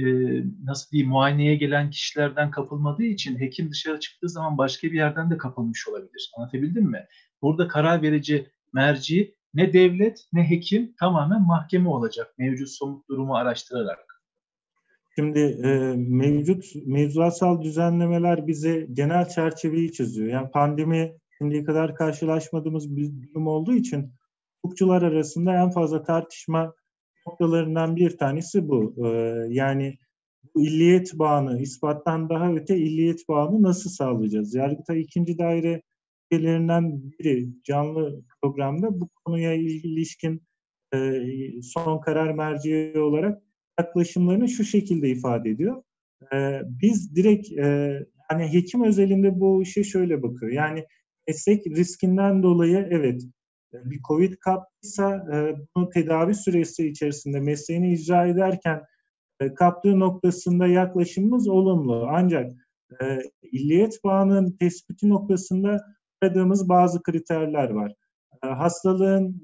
nasıl diyeyim, muayeneye gelen kişilerden kapılmadığı için hekim dışarı çıktığı zaman başka bir yerden de kapılmış olabilir. Anlatabildim mi? Burada karar verici merci ne devlet ne hekim, tamamen mahkeme olacak mevcut somut durumu araştırarak. Şimdi mevcut mevzuatsal düzenlemeler bize genel çerçeveyi çiziyor. Yani pandemi şimdiye kadar karşılaşmadığımız bir durum olduğu için hukukçular arasında en fazla tartışma noktalarından bir tanesi bu. Yani bu illiyet bağını, ispattan daha öte illiyet bağını nasıl sağlayacağız? Yargıtay 2. Daire üyelerinden biri canlı programda bu konuya ilişkin son karar merci olarak yaklaşımlarını şu şekilde ifade ediyor. Biz direkt yani hekim özelinde bu işe şöyle bakıyor. Yani meslek riskinden dolayı evet, bir COVID kaptıysa bunu tedavi süresi içerisinde mesleğini icra ederken kaptığı noktasında yaklaşımımız olumlu. Ancak illiyet bağının tespiti noktasında aradığımız bazı kriterler var. Hastalığın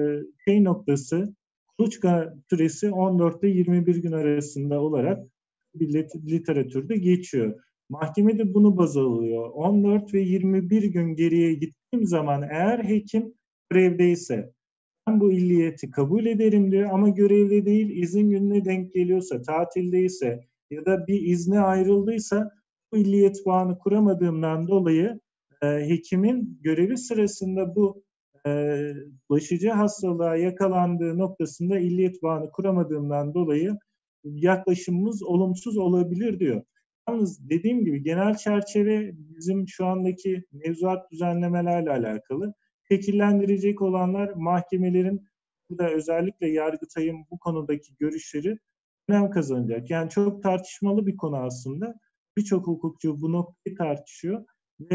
noktası, kuluçka süresi 14 ile 21 gün arasında olarak bir literatürde geçiyor. Mahkeme de bunu baz alıyor. 14 ve 21 gün geriye gittiğim zaman eğer hekim görevdeyse ben bu illiyeti kabul ederim diyor, ama görevde değil, izin gününe denk geliyorsa, tatildeyse ya da bir izne ayrıldıysa bu illiyet bağını kuramadığımdan dolayı hekimin görevi sırasında bu bulaşıcı hastalığa yakalandığı noktasında illiyet bağını kuramadığımdan dolayı yaklaşımımız olumsuz olabilir diyor. Yalnız dediğim gibi genel çerçeve bizim şu andaki mevzuat düzenlemelerle alakalı. Şekillendirecek olanlar mahkemelerin, burada özellikle Yargıtay'ın bu konudaki görüşleri önem kazanacak. Yani çok tartışmalı bir konu aslında. Birçok hukukçu bu noktayı tartışıyor ve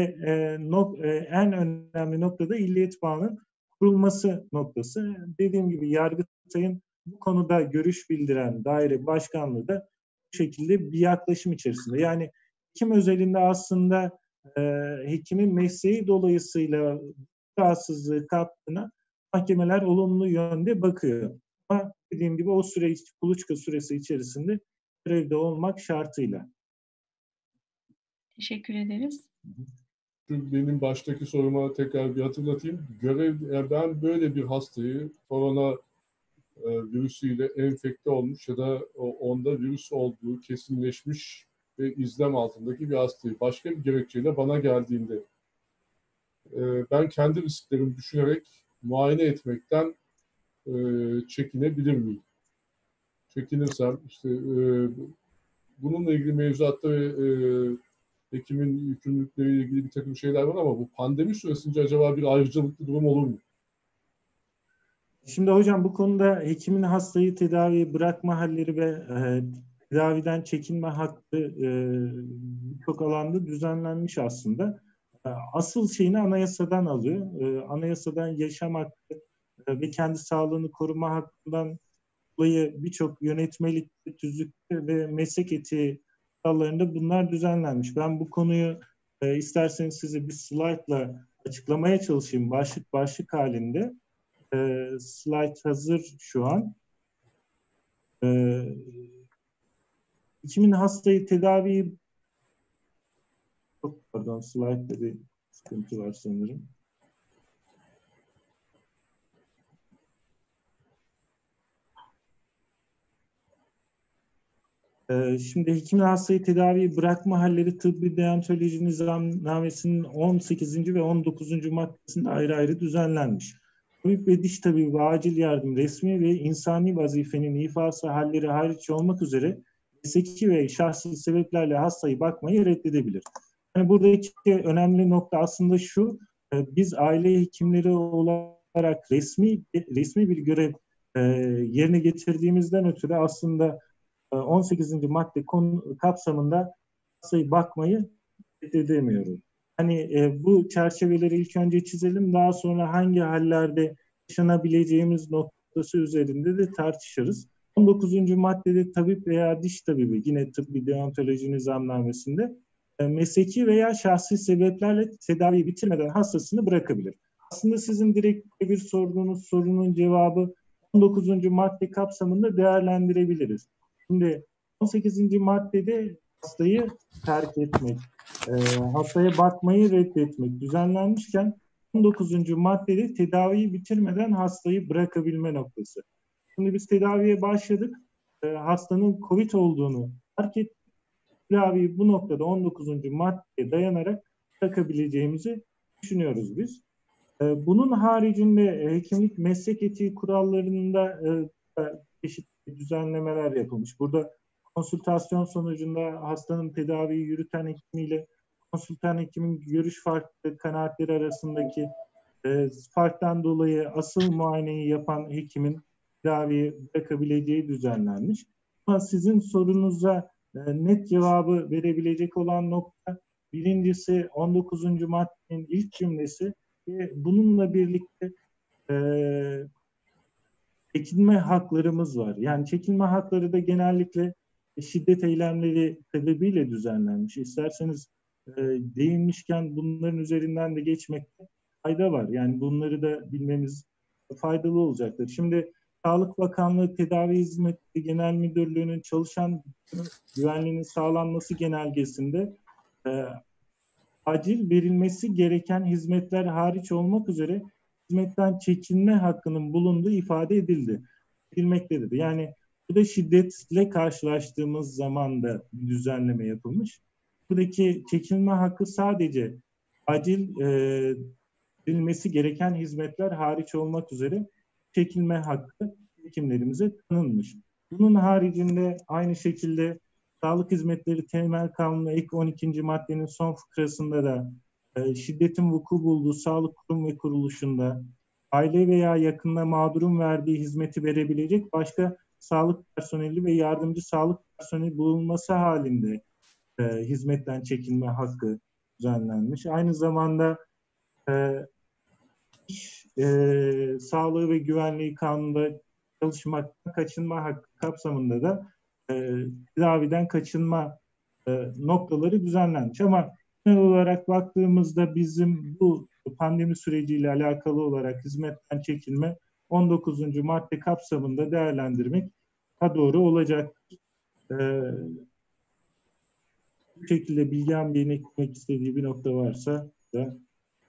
en önemli noktada illiyet bağının kurulması noktası. Dediğim gibi Yargıtay'ın bu konuda görüş bildiren daire başkanlığı da bu şekilde bir yaklaşım içerisinde. Yani hekim özelinde aslında hekimin mesleği dolayısıyla rahatsızlığı kaptığına mahkemeler olumlu yönde bakıyor. Ama dediğim gibi o süre, kuluçka süresi içerisinde görevde olmak şartıyla. Teşekkür ederiz. Benim baştaki soruma tekrar bir hatırlatayım. Ben böyle bir hastayı korona virüsüyle enfekte olmuş ya da onda virüs olduğu kesinleşmiş ve izlem altındaki bir hastayı başka bir gerekçeyle bana geldiğinde ben kendi risklerimi düşünerek muayene etmekten çekinebilir miyim? Çekinirsem işte bununla ilgili mevzuatta ve hekimin yükümlülükleriyle ilgili bir takım şeyler var ama bu pandemi süresince acaba bir ayrıcalıklı durum olur mu? Şimdi hocam bu konuda hekimin hastayı tedaviye bırakma halleri ve tedaviden çekinme hakkı birçok alanda düzenlenmiş aslında. Asıl şeyini anayasadan alıyor. Anayasadan yaşam hakkı ve kendi sağlığını koruma hakkından dolayı birçok yönetmelik, tüzük ve meslek etiği kurallarında bunlar düzenlenmiş. Ben bu konuyu isterseniz size bir slaytla açıklamaya çalışayım başlık başlık halinde. Slide hazır şu an. Hekimin hastayı tedaviyi çok pardon slide'da bir sıkıntı var sanırım. Şimdi hekimin hastayı tedaviyi bırakma halleri tıbbi deontoloji nizamnamesinin 18. ve 19. maddesinde ayrı ayrı düzenlenmiş. Tabip ve diş tabibi acil yardım, resmi ve insani vazifenin ifası halleri hariç olmak üzere mesleki ve şahsi sebeplerle hastayı bakmayı reddedebilir. Yani buradaki önemli nokta aslında şu, biz aile hekimleri olarak resmi bir görev yerine getirdiğimizden ötürü aslında 18. madde kapsamında hastayı bakmayı reddedemiyoruz. Hani bu çerçeveleri ilk önce çizelim, daha sonra hangi hallerde yaşanabileceğimiz noktası üzerinde de tartışırız. 19. maddede tabip veya diş tabibi, yine tıbbi deontoloji nizamnamesinde mesleki veya şahsi sebeplerle tedaviyi bitirmeden hastasını bırakabilir. Aslında sizin direkt bir sorduğunuz sorunun cevabı 19. madde kapsamında değerlendirebiliriz. Şimdi 18. maddede hastayı terk etmek, hastaya bakmayı reddetmek düzenlenmişken 19. maddede tedaviyi bitirmeden hastayı bırakabilme noktası. Şimdi biz tedaviye başladık. Hastanın COVID olduğunu fark ettik. Tedaviyi bu noktada 19. maddeye dayanarak bırakabileceğimizi düşünüyoruz biz. Bunun haricinde hekimlik meslek etiği kurallarında çeşitli düzenlemeler yapılmış. Burada konsültasyon sonucunda hastanın tedaviyi yürüten hekimiyle konsültan hekimin görüş farklı kanaatleri arasındaki farktan dolayı asıl muayeneyi yapan hekimin tedaviyi bırakabileceği düzenlenmiş. Ama sizin sorunuza net cevabı verebilecek olan nokta birincisi 19. maddenin ilk cümlesi ve bununla birlikte çekinme haklarımız var. Yani çekinme hakları da genellikle şiddet eylemleri sebebiyle düzenlenmiş. İsterseniz değinmişken bunların üzerinden de geçmekte fayda var. Yani bunları da bilmemiz faydalı olacaktır. Şimdi Sağlık Bakanlığı Tedavi Hizmetleri Genel Müdürlüğü'nün çalışan güvenliğinin sağlanması genelgesinde acil verilmesi gereken hizmetler hariç olmak üzere hizmetten çekinme hakkının bulunduğu ifade edilmektedir. Yani bu da şiddetle karşılaştığımız zaman da düzenleme yapılmış. Buradaki çekinme hakkı sadece acil verilmesi gereken hizmetler hariç olmak üzere çekinme hakkı hekimlerimize tanınmış. Bunun haricinde aynı şekilde Sağlık Hizmetleri Temel Kanunu ek 12. maddenin son fıkrasında da şiddetin vuku bulduğu sağlık kurum ve kuruluşunda aile veya yakınına mağdurun verdiği hizmeti verebilecek başka sağlık personeli ve yardımcı sağlık personeli bulunması halinde hizmetten çekinme hakkı düzenlenmiş. Aynı zamanda sağlığı ve güvenliği kanununda çalışmaktan kaçınma hakkı kapsamında da tedaviden kaçınma noktaları düzenlenmiş. Ama genel olarak baktığımızda bizim bu pandemi süreciyle alakalı olarak hizmetten çekilme 19. madde kapsamında değerlendirmek daha doğru olacak. Bu şekilde Bilgehan Bey'in eklemek istediği bir nokta varsa da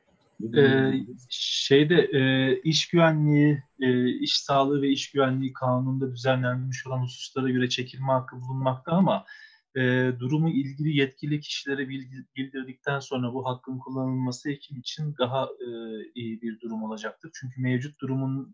iş güvenliği, iş sağlığı ve iş güvenliği kanununda düzenlenmiş olan hususlara göre çekilme hakkı bulunmakta ama durumu ilgili yetkili kişilere bildirdikten sonra bu hakkın kullanılması hekim için daha iyi bir durum olacaktır. Çünkü mevcut durumun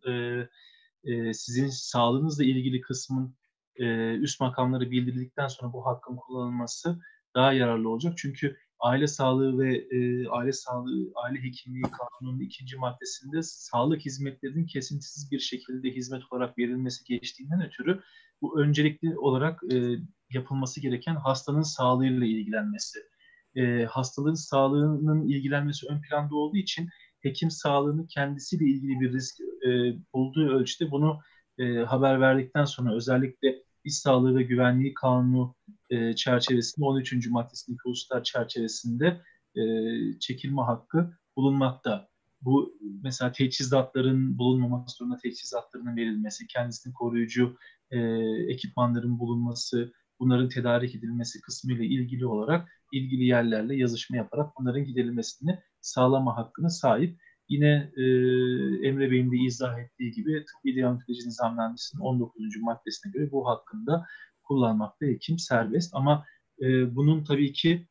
sizin sağlığınızla ilgili kısmın üst makamları bildirdikten sonra bu hakkın kullanılması daha yararlı olacak. Çünkü aile sağlığı ve aile hekimliği kanununun 2. maddesinde sağlık hizmetlerinin kesintisiz bir şekilde hizmet olarak verilmesi geçtiğinden ötürü bu öncelikli olarak yapılması gereken hastanın sağlığıyla ilgilenmesi. Hastalığın sağlığının ilgilenmesi ön planda olduğu için hekim sağlığını kendisiyle ilgili bir risk bulduğu ölçüde bunu haber verdikten sonra özellikle İş Sağlığı ve Güvenliği Kanunu çerçevesinde 13. maddesindeki hususlar çerçevesinde çekilme hakkı bulunmakta. Bu mesela teçhizatların bulunmaması durumunda teçhizatlarının verilmesi, kendisini koruyucu ekipmanların bulunması, bunların tedarik edilmesi kısmıyla ilgili olarak ilgili yerlerle yazışma yaparak bunların giderilmesini sağlama hakkına sahip. Yine Emre Bey'in de izah ettiği gibi Tıbbi Deontoloji Nizamnamesi'nin 19. maddesine göre bu hakkında kullanmakta hekim serbest. Ama bunun tabii ki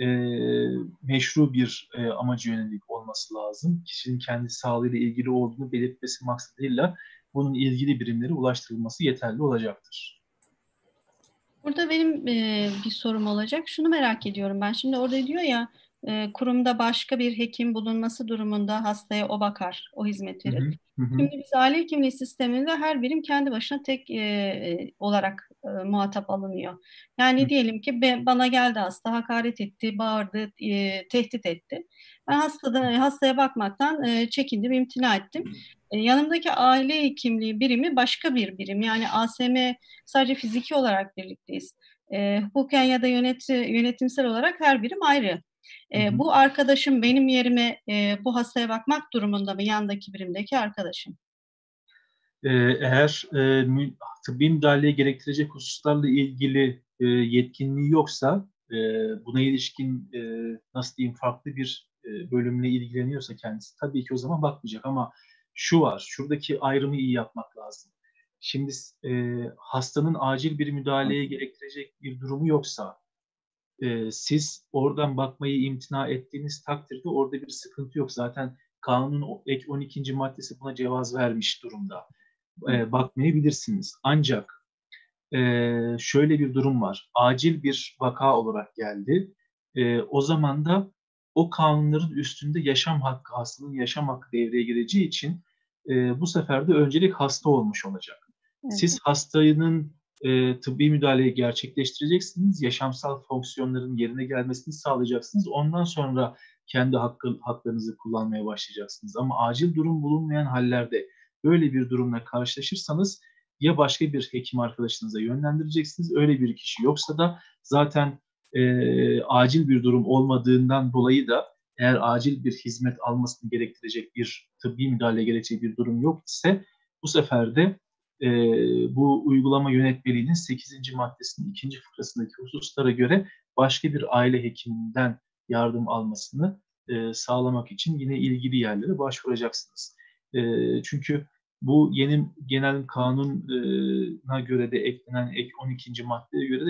meşru bir amacı yönelik olması lazım. Kişinin kendi sağlığıyla ilgili olduğunu belirtmesi maksadıyla bunun ilgili birimlere ulaştırılması yeterli olacaktır. Burada benim bir sorum olacak. Şunu merak ediyorum ben. Şimdi orada diyor ya kurumda başka bir hekim bulunması durumunda hastaya o bakar, o hizmet verir. Şimdi biz aile hekimliği sisteminde her birim kendi başına tek olarak muhatap alınıyor. Yani diyelim ki bana geldi hasta, hakaret etti, bağırdı, tehdit etti. Ben hastaya bakmaktan çekindim, imtina ettim. Yanımdaki aile hekimliği birimi başka bir birim. Yani ASM sadece fiziki olarak birlikteyiz. Hukuken ya da yönetimsel olarak her birim ayrı. Bu arkadaşım benim yerime bu hastaya bakmak durumunda mı yandaki birimdeki arkadaşım? Eğer tıbbi müdahaleye gerektirecek hususlarla ilgili yetkinliği yoksa buna ilişkin nasıl diyeyim farklı bir bölümle ilgileniyorsa kendisi tabii ki o zaman bakmayacak ama şu var, şuradaki ayrımı iyi yapmak lazım. Şimdi hastanın acil bir müdahaleye gerektirecek bir durumu yoksa siz oradan bakmayı imtina ettiğiniz takdirde orada bir sıkıntı yok. Zaten kanunun ek 12. maddesi buna cevaz vermiş durumda. Bakmayabilirsiniz. Ancak şöyle bir durum var. Acil bir vaka olarak geldi. O zaman da o kanunların üstünde yaşam hakkı, hastanın yaşam hakkı devreye gireceği için bu sefer de öncelik hasta olmuş olacak. Evet. Siz hastanın tıbbi müdahaleyi gerçekleştireceksiniz. Yaşamsal fonksiyonların yerine gelmesini sağlayacaksınız. Ondan sonra kendi haklarınızı kullanmaya başlayacaksınız. Ama acil durum bulunmayan hallerde böyle bir durumla karşılaşırsanız ya başka bir hekim arkadaşınıza yönlendireceksiniz. Öyle bir kişi yoksa da zaten acil bir durum olmadığından dolayı da eğer acil bir hizmet almasını gerektirecek bir tıbbi müdahale gerekecek bir durum yok ise bu sefer de bu uygulama yönetmeliğinin 8. maddesinin 2. fıkrasındaki hususlara göre başka bir aile hekiminden yardım almasını sağlamak için yine ilgili yerlere başvuracaksınız. Çünkü bu yeni genel kanuna göre de eklenen ek 12. maddeye göre de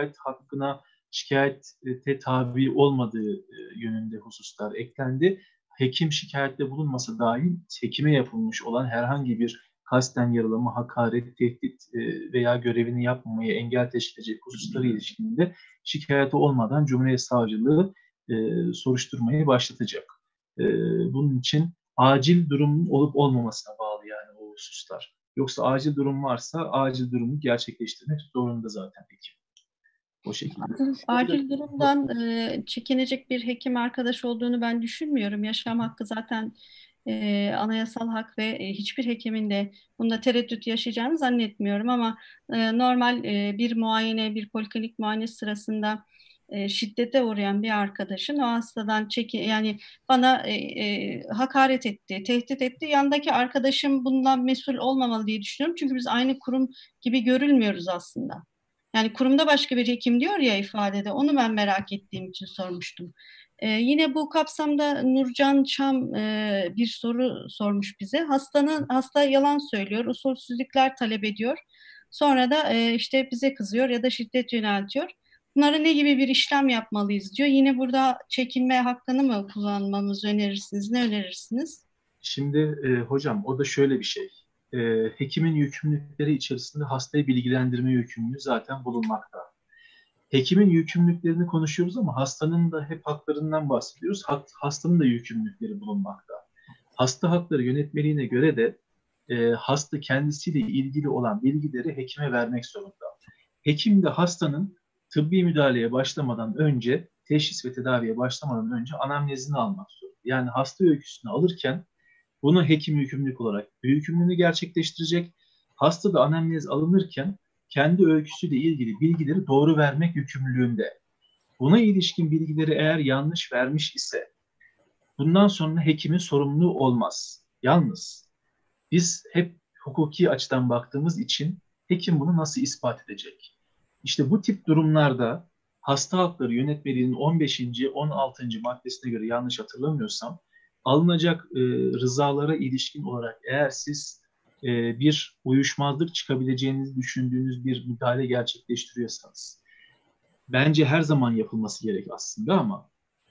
şikayete tabi olmadığı yönünde hususlar eklendi. Hekim şikayette bulunmasa dahi hekime yapılmış olan herhangi bir kasten yaralama, hakaret, tehdit veya görevini yapmamaya engel teşkil edecek hususları ilişkinde şikayeti olmadan Cumhuriyet Savcılığı soruşturmayı başlatacak. Bunun için acil durumun olup olmamasına bağlı yani o hususlar. Yoksa acil durum varsa acil durumu gerçekleştirmek zorunda zaten hekim. O şekilde. Acil durumdan çekinecek bir hekim arkadaş olduğunu ben düşünmüyorum. Yaşam hakkı zaten anayasal hak ve hiçbir hekimin de bunda tereddüt yaşayacağını zannetmiyorum ama normal bir muayene, bir poliklinik muayene sırasında şiddete uğrayan bir arkadaşın o hastadan yani bana hakaret etti, tehdit etti. Yandaki arkadaşım bundan mesul olmamalı diye düşünüyorum. Çünkü biz aynı kurum gibi görülmüyoruz aslında. Yani kurumda başka bir hekim diyor ya ifadede. Onu ben merak ettiğim için sormuştum. Yine bu kapsamda Nurcan Çam bir soru sormuş bize. Hasta yalan söylüyor, usulsüzlükler talep ediyor. Sonra da işte bize kızıyor ya da şiddet yöneltiyor. Bunlara ne gibi bir işlem yapmalıyız diyor. Yine burada çekinme hakkını mı kullanmamızı önerirsiniz? Ne önerirsiniz? Şimdi hocam o da şöyle bir şey. Hekimin yükümlülükleri içerisinde hastayı bilgilendirme yükümlülüğü zaten bulunmakta. Hekimin yükümlülüklerini konuşuyoruz ama hastanın da hep haklarından bahsediyoruz. Hastanın da yükümlülükleri bulunmakta. Hasta hakları yönetmeliğine göre de hasta kendisiyle ilgili olan bilgileri hekime vermek zorunda. Hekim de hastanın tıbbi müdahaleye başlamadan önce, teşhis ve tedaviye başlamadan önce anamnezini almak zorunda. Yani hasta öyküsünü alırken bunu hekim yükümlülük olarak yükümlülüğünü gerçekleştirecek. Hasta da anamnez alınırken kendi öyküsüyle ilgili bilgileri doğru vermek yükümlülüğünde. Buna ilişkin bilgileri eğer yanlış vermiş ise bundan sonra hekimin sorumluluğu olmaz. Yalnız biz hep hukuki açıdan baktığımız için hekim bunu nasıl ispat edecek? İşte bu tip durumlarda hasta hakları yönetmeliğinin 15. 16. maddesine göre yanlış hatırlamıyorsam alınacak rızalara ilişkin olarak eğer siz bir uyuşmazlık çıkabileceğinizi düşündüğünüz bir müdahale gerçekleştiriyorsanız bence her zaman yapılması gerek aslında ama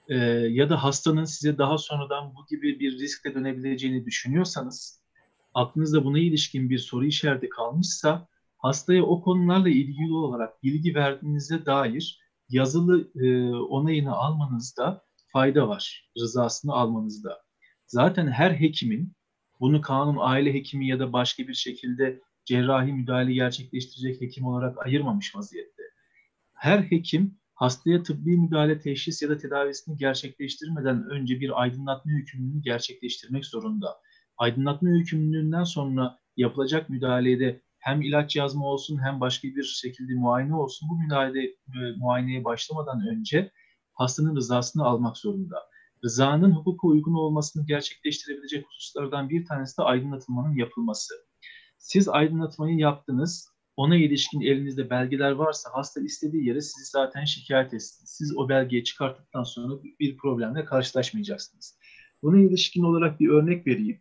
ya da hastanın size daha sonradan bu gibi bir riskle dönebileceğini düşünüyorsanız aklınızda buna ilişkin bir soru işareti kalmışsa hastaya o konularla ilgili olarak bilgi verdiğinize dair yazılı onayını almanızda fayda var. Rızasını almanızda. Zaten her hekimin bunu kanun aile hekimi ya da başka bir şekilde cerrahi müdahale gerçekleştirecek hekim olarak ayırmamış vaziyette. Her hekim hastaya tıbbi müdahale, teşhis ya da tedavisini gerçekleştirmeden önce bir aydınlatma yükümlülüğünü gerçekleştirmek zorunda. Aydınlatma yükümlülüğünden sonra yapılacak müdahalede hem ilaç yazma olsun hem başka bir şekilde muayene olsun bu muayeneye başlamadan önce hastanın rızasını almak zorunda. Rızanın hukuka uygun olmasını gerçekleştirebilecek hususlardan bir tanesi de aydınlatılmanın yapılması. Siz aydınlatmayı yaptınız, ona ilişkin elinizde belgeler varsa hasta istediği yere sizi zaten şikayet etsin. Siz o belgeyi çıkarttıktan sonra bir problemle karşılaşmayacaksınız. Buna ilişkin olarak bir örnek vereyim.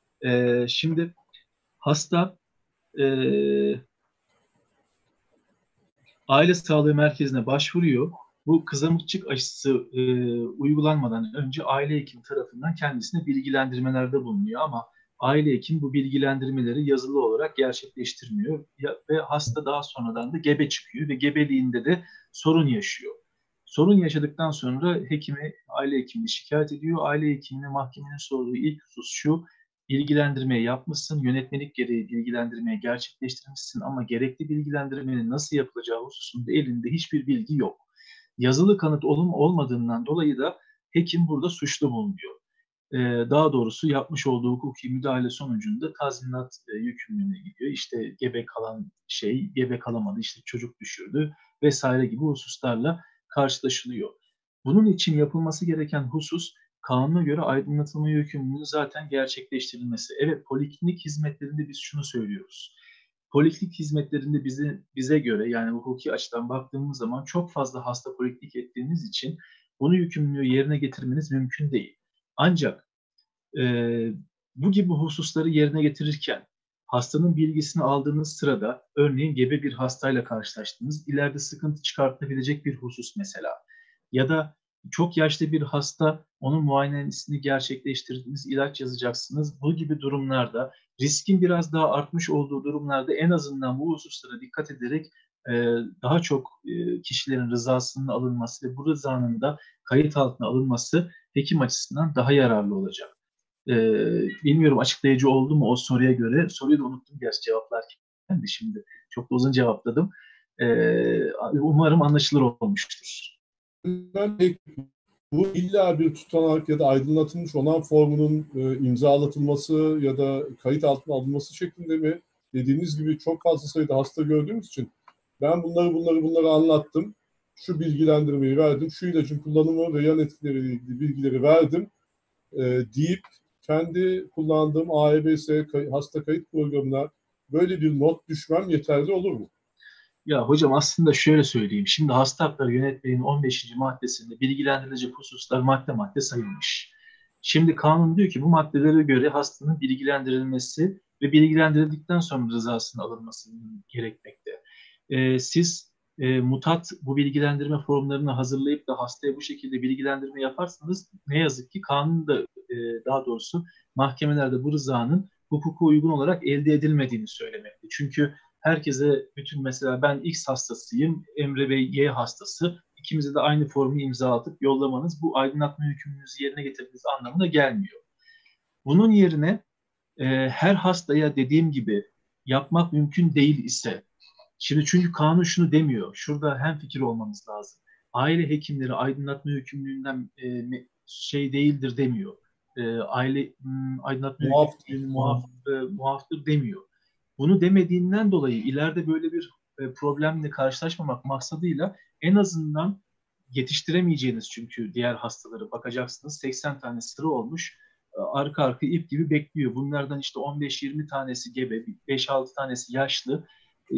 Şimdi hasta aile sağlığı merkezine başvuruyor. Bu kızamıkçık aşısı uygulanmadan önce aile hekimi tarafından kendisine bilgilendirmelerde bulunuyor ama aile hekim bu bilgilendirmeleri yazılı olarak gerçekleştirmiyor ve hasta daha sonradan da gebe çıkıyor ve gebeliğinde de sorun yaşıyor. Sorun yaşadıktan sonra aile hekimini şikayet ediyor. Aile hekimine mahkemenin sorduğu ilk husus şu: bilgilendirmeyi yapmışsın, yönetmelik gereği bilgilendirmeyi gerçekleştirmişsin ama gerekli bilgilendirmenin nasıl yapılacağı hususunda elinde hiçbir bilgi yok. Yazılı kanıt olmadığından dolayı da hekim burada suçlu bulunuyor. Daha doğrusu yapmış olduğu hukuki müdahale sonucunda tazminat yükümlülüğüne gidiyor. İşte gebe kalamadı, işte çocuk düşürdü vesaire gibi hususlarla karşılaşılıyor. Bunun için yapılması gereken husus kanuna göre aydınlatılma yükümlülüğünün zaten gerçekleştirilmesi. Evet, poliklinik hizmetlerinde biz şunu söylüyoruz. Poliklinik hizmetlerinde bize göre yani hukuki açıdan baktığımız zaman çok fazla hasta poliklinik ettiğiniz için bunu yükümlülüğü yerine getirmeniz mümkün değil. Ancak bu gibi hususları yerine getirirken hastanın bilgisini aldığınız sırada örneğin gebe bir hastayla karşılaştınız, ileride sıkıntı çıkartabilecek bir husus mesela ya da çok yaşlı bir hasta, onun muayenesini gerçekleştirdiniz, ilaç yazacaksınız. Bu gibi durumlarda, riskin biraz daha artmış olduğu durumlarda en azından bu hususlara dikkat ederek daha çok kişilerin rızasının alınması ve bu rızanın da kayıt altına alınması hekim açısından daha yararlı olacak. Bilmiyorum açıklayıcı oldu mu o soruya göre. Soruyu da unuttum gerçi cevaplarken de şimdi. Çok da uzun cevapladım. Umarım anlaşılır olmuştur. Bu illa bir tutanak ya da aydınlatılmış onan formunun imzalatılması ya da kayıt altına alınması şeklinde mi? Dediğiniz gibi çok fazla sayıda hasta gördüğümüz için ben bunları anlattım. şu bilgilendirmeyi verdim, şu ilacın kullanımı ve yan etkileriyle ilgili bilgileri verdim deyip kendi kullandığım AEBS hasta kayıt programına böyle bir not düşmem yeterli olur mu? Ya hocam aslında şöyle söyleyeyim. Şimdi hasta hakları yönetmeliğinin 15. maddesinde bilgilendirilecek hususlar madde madde sayılmış. Şimdi kanun diyor ki bu maddelere göre hastanın bilgilendirilmesi ve bilgilendirildikten sonra rızasının alınması gerekmekte. Siz mutat bu bilgilendirme formlarını hazırlayıp da hastaya bu şekilde bilgilendirme yaparsanız ne yazık ki kanunda daha doğrusu mahkemelerde bu rızanın hukuka uygun olarak elde edilmediğini söylemekte. Çünkü herkese bütün mesela ben X hastasıyım, Emre Bey Y hastası. İkimize de aynı formu imza atıp yollamanız bu aydınlatma yükümlülüğünüzü yerine getirdiğiniz anlamına gelmiyor. Bunun yerine her hastaya dediğim gibi yapmak mümkün değil ise, şimdi çünkü kanun şunu demiyor, şurada hemfikir olmamız lazım. Aile hekimleri aydınlatma yükümlülüğünden şey değildir demiyor. Aile aydınlatma yükümlülüğü muaftır demiyor. Bunu demediğinden dolayı ileride böyle bir problemle karşılaşmamak maksadıyla en azından yetiştiremeyeceğiniz, çünkü diğer hastaları bakacaksınız 80 tane sıra olmuş, arka arka ip gibi bekliyor. Bunlardan işte 15-20 tanesi gebe, 5-6 tanesi yaşlı.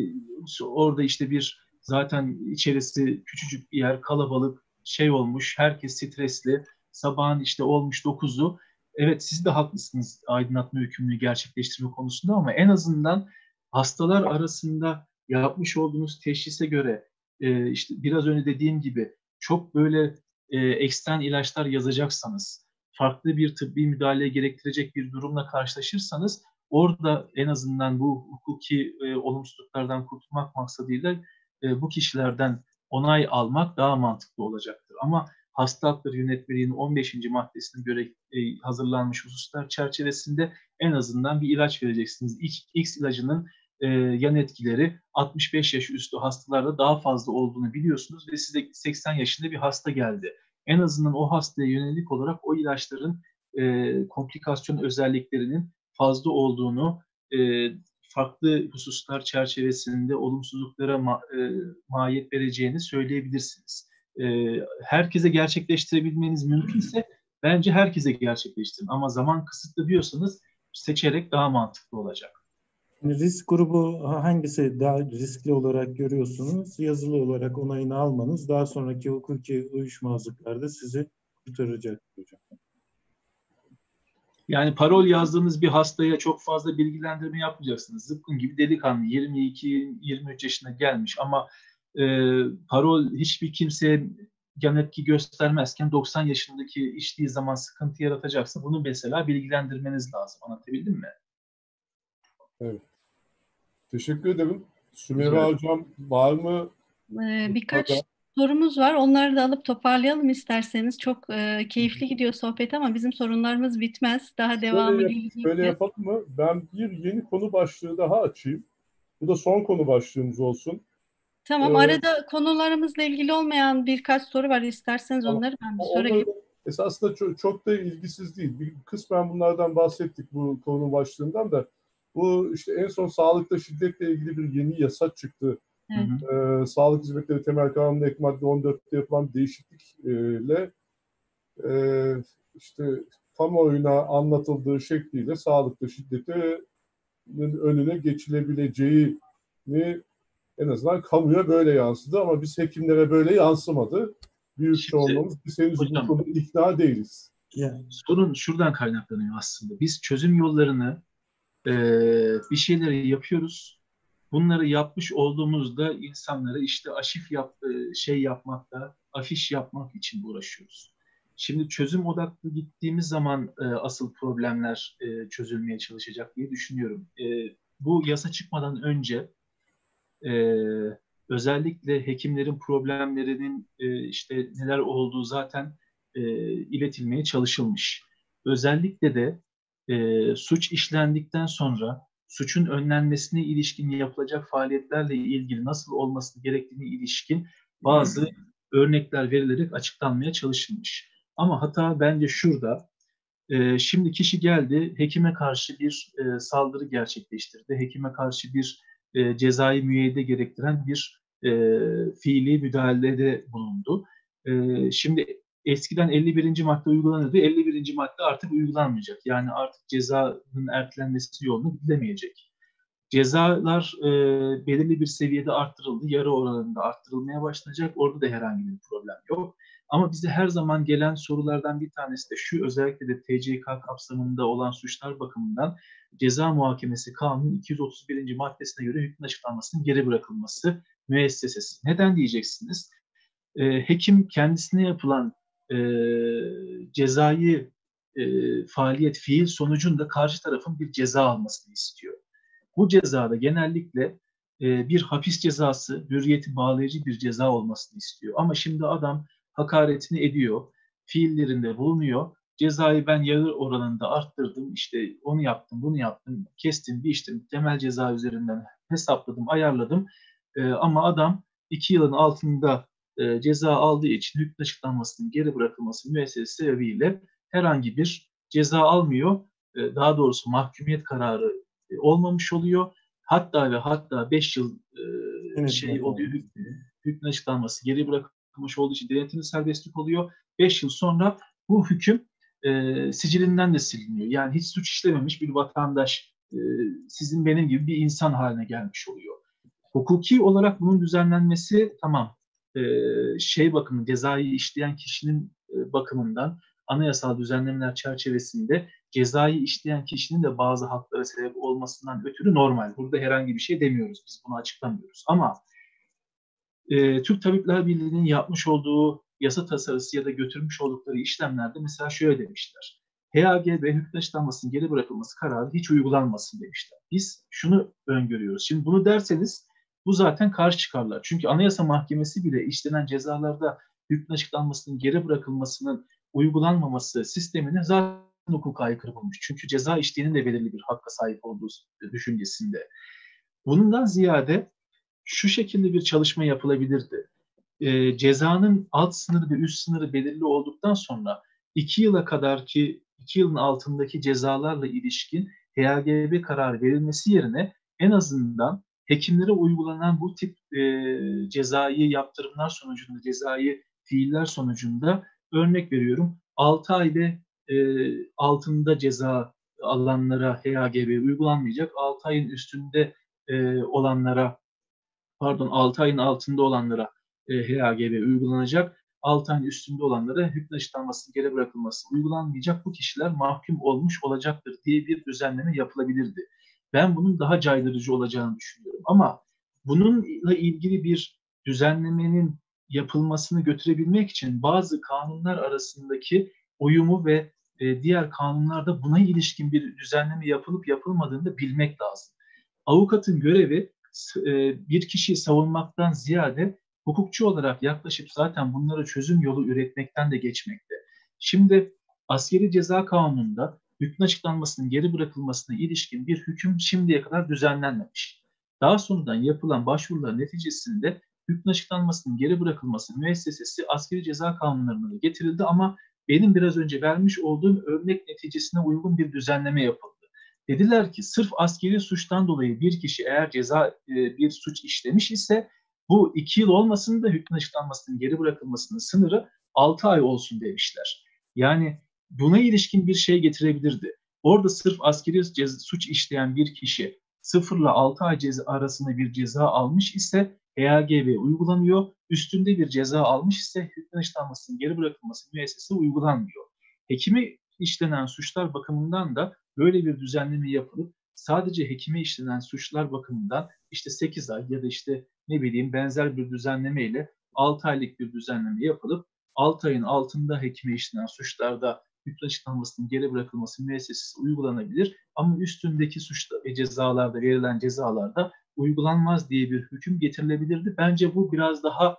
Orada işte bir zaten içerisi küçücük bir yer, kalabalık şey olmuş, herkes stresli. Sabahın işte olmuş 9'u. Evet siz de haklısınız aydınlatma yükümlülüğü gerçekleştirme konusunda ama en azından hastalar arasında yapmış olduğunuz teşhise göre işte biraz önce dediğim gibi çok böyle ekstern ilaçlar yazacaksanız, farklı bir tıbbi müdahale gerektirecek bir durumla karşılaşırsanız orada en azından bu hukuki olumsuzluklardan kurtulmak maksadıyla bu kişilerden onay almak daha mantıklı olacaktır. Ama hasta hakları yönetmeliğinin 15. maddesine göre hazırlanmış hususlar çerçevesinde en azından bir ilaç vereceksiniz. X ilacının yan etkileri 65 yaş üstü hastalarda daha fazla olduğunu biliyorsunuz ve size 80 yaşında bir hasta geldi. En azından o hastaya yönelik olarak o ilaçların komplikasyon özelliklerinin fazla olduğunu, farklı hususlar çerçevesinde olumsuzluklara mahiyet vereceğini söyleyebilirsiniz. Herkese gerçekleştirebilmeniz mümkünse bence herkese gerçekleştirin. Ama zaman kısıtlı diyorsanız seçerek daha mantıklı olacak. Risk grubu hangisi daha riskli olarak görüyorsunuz? Yazılı olarak onayını almanız daha sonraki hukuki uyuşmazlıklarda sizi kurtaracak hocam. Yani parol yazdığınız bir hastaya çok fazla bilgilendirme yapmayacaksınız. Zıpkın gibi delikanlı 22-23 yaşına gelmiş ama parol hiçbir kimseye yan etki göstermezken 90 yaşındaki içtiği zaman sıkıntı yaratacaksa bunu mesela bilgilendirmeniz lazım. Anlatabildim mi? Evet. Teşekkür ederim. Sümeyra Hocam var mı? Birkaç sorumuz var. Onları da alıp toparlayalım isterseniz. Çok keyifli gidiyor sohbet ama bizim sorunlarımız bitmez. Daha devamı gelecek. Böyle yapalım mı? Ben bir yeni konu başlığı daha açayım. Bu da son konu başlığımız olsun. Tamam. Arada konularımızla ilgili olmayan birkaç soru var. İsterseniz onları ben bir sorayım. Esasında çok da ilgisiz değil. Bir kısmen bunlardan bahsettik bu konu başlığından da. Bu işte en son sağlıkta şiddetle ilgili bir yeni yasa çıktı. Evet. Sağlık Hizmetleri Temel Kanunu'nun ek madde 14'te yapılan değişiklikle işte kamuoyuna anlatıldığı şekliyle sağlıkta şiddetin önüne geçilebileceğini en azından kamuya böyle yansıdı ama biz hekimlere böyle yansımadı. Büyük çoğunluğumuz biz henüz bu konuda ikna değiliz. Sorun şuradan kaynaklanıyor aslında. Biz çözüm yollarını bir şeyleri yapıyoruz. Bunları yapmış olduğumuzda insanları işte afiş yapmak için uğraşıyoruz. Şimdi çözüm odaklı gittiğimiz zaman asıl problemler çözülmeye çalışacak diye düşünüyorum. Bu yasa çıkmadan önce özellikle hekimlerin problemlerinin işte neler olduğu zaten iletilmeye çalışılmış. Özellikle de suç işlendikten sonra suçun önlenmesine ilişkin yapılacak faaliyetlerle ilgili nasıl olması gerektiğine ilişkin bazı örnekler verilerek açıklanmaya çalışılmış. Ama hata bence şurada. Şimdi kişi geldi, hekime karşı bir saldırı gerçekleştirdi. Hekime karşı bir cezai müeyyide gerektiren bir fiili müdahalede bulundu. Şimdi eskiden 51. madde uygulanırdı. 51. madde artık uygulanmayacak. Yani artık cezanın ertelenmesi yolunu gidilemeyecek. Cezalar belirli bir seviyede arttırıldı. Yarı oranında arttırılmaya başlanacak. Orada da herhangi bir problem yok. Ama bize her zaman gelen sorulardan bir tanesi de şu, özellikle de TCK kapsamında olan suçlar bakımından Ceza Muhakemesi Kanunu 231. maddesine göre hükmün açıklanmasının geri bırakılması müessesesi. Neden diyeceksiniz? Hekim kendisine yapılan cezai faaliyet, fiil sonucunda karşı tarafın bir ceza almasını istiyor. Bu cezada genellikle bir hapis cezası, hürriyeti bağlayıcı bir ceza olmasını istiyor. Ama şimdi adam hakaretini ediyor, fiillerinde bulunuyor. Cezayı ben yarı oranında arttırdım, işte onu yaptım, bunu yaptım, kestim, biçtim, temel ceza üzerinden hesapladım, ayarladım. Ama adam 2 yılın altında ceza aldığı için hükmün açıklanmasının geri bırakılması müessesesi sebebiyle herhangi bir ceza almıyor. Daha doğrusu mahkumiyet kararı olmamış oluyor. Hatta ve hatta 5 yıl oluyor, hükmün açıklanması geri bırakılmış olduğu için denetimli serbestlik oluyor. 5 yıl sonra bu hüküm sicilinden de siliniyor. Yani hiç suç işlememiş bir vatandaş sizin benim gibi bir insan haline gelmiş oluyor. Hukuki olarak bunun düzenlenmesi tamam. Bakımı, cezayı işleyen kişinin bakımından anayasal düzenlemeler çerçevesinde cezayı işleyen kişinin de bazı haklara sebep olmasından ötürü normal. Burada herhangi bir şey demiyoruz. Biz bunu açıklamıyoruz. Ama Türk Tabipler Birliği'nin yapmış olduğu yasa tasarısı ya da götürmüş oldukları işlemlerde mesela şöyle demişler. HAGB hükmün açıklanmasının geri bırakılması kararı hiç uygulanmasın demişler. Biz şunu öngörüyoruz. Şimdi bunu derseniz bu zaten karşı çıkarlar. Çünkü Anayasa Mahkemesi bile işlenen cezalarda hükmün açıklanmasının geri bırakılmasının uygulanmaması sistemini zaten hukuka aykırı bulmuş. Çünkü ceza işleyenin de belirli bir hakka sahip olduğu düşüncesinde. Bundan ziyade şu şekilde bir çalışma yapılabilirdi. Cezanın alt sınırı ve üst sınırı belirli olduktan sonra 2 yılın altındaki cezalarla ilişkin HAGB kararı verilmesi yerine en azından hekimlere uygulanan bu tip cezai yaptırımlar sonucunda, cezai fiiller sonucunda örnek veriyorum 6 ay ve altında ceza alanlara HAGB uygulanmayacak, 6 ayın üstünde olanlara 6 ayın altında olanlara HAGB uygulanacak. 6 ayın üstünde olanlara hükmün açıklanmasının geri bırakılması uygulanmayacak. Bu kişiler mahkum olmuş olacaktır diye bir düzenleme yapılabilirdi. Ben bunun daha caydırıcı olacağını düşünüyorum. Ama bununla ilgili bir düzenlemenin yapılmasını götürebilmek için bazı kanunlar arasındaki uyumu ve diğer kanunlarda buna ilişkin bir düzenleme yapılıp yapılmadığını da bilmek lazım. Avukatın görevi bir kişiyi savunmaktan ziyade hukukçu olarak yaklaşıp zaten bunlara çözüm yolu üretmekten de geçmekte. Şimdi Askeri Ceza Kanunu'nda hükmün açıklanmasının geri bırakılmasına ilişkin bir hüküm şimdiye kadar düzenlenmemiş. Daha sonradan yapılan başvurular neticesinde hükmün açıklanmasının geri bırakılması müessesesi Askeri Ceza Kanunlarına getirildi ama benim biraz önce vermiş olduğum örnek neticesine uygun bir düzenleme yapıldı. Dediler ki sırf askeri suçtan dolayı bir kişi eğer bir suç işlemiş ise bu 2 yıl olmasın da hükmün açıklanmasının geri bırakılmasının sınırı 6 ay olsun demişler. Yani buna ilişkin bir şey getirebilirdi. Orada sırf askeri suç işleyen bir kişi 0 ile 6 ay arasında bir ceza almış ise HAGB uygulanıyor. Üstünde bir ceza almış ise hükmün açıklanmasının geri bırakılması müessesesi uygulanmıyor. Hekime işlenen suçlar bakımından da böyle bir düzenleme yapılıp sadece hekime işlenen suçlar bakımından işte 8 ay ya da işte benzer bir düzenlemeyle 6 aylık bir düzenleme yapılıp 6 ayın altında hekime işlenen suçlarda hükmün açıklanmasının geri bırakılması müessesesi uygulanabilir ama üstündeki suçta ve cezalarda verilen cezalarda uygulanmaz diye bir hüküm getirilebilirdi. Bence bu biraz daha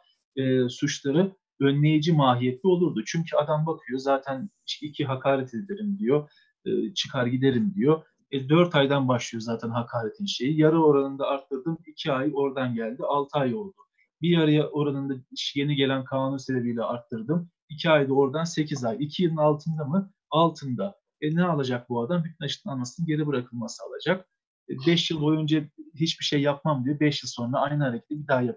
suçları önleyici mahiyetli olurdu. Çünkü adam bakıyor zaten 2 hakaret ederim diyor, çıkar giderim diyor. 4 aydan başlıyor zaten hakaretin şeyi. Yarı oranında arttırdım, 2 ay oradan geldi, 6 ay oldu. Bir yarı oranında yeni gelen kanun sebebiyle arttırdım. 2 ayda oradan 8 ay. 2 yılın altında mı? Altında. Ne alacak bu adam? Hükmün açıklanmasının geri bırakılması alacak. 5 yıl boyunca hiçbir şey yapmam diyor. 5 yıl sonra aynı hareketi bir daha yaparım diye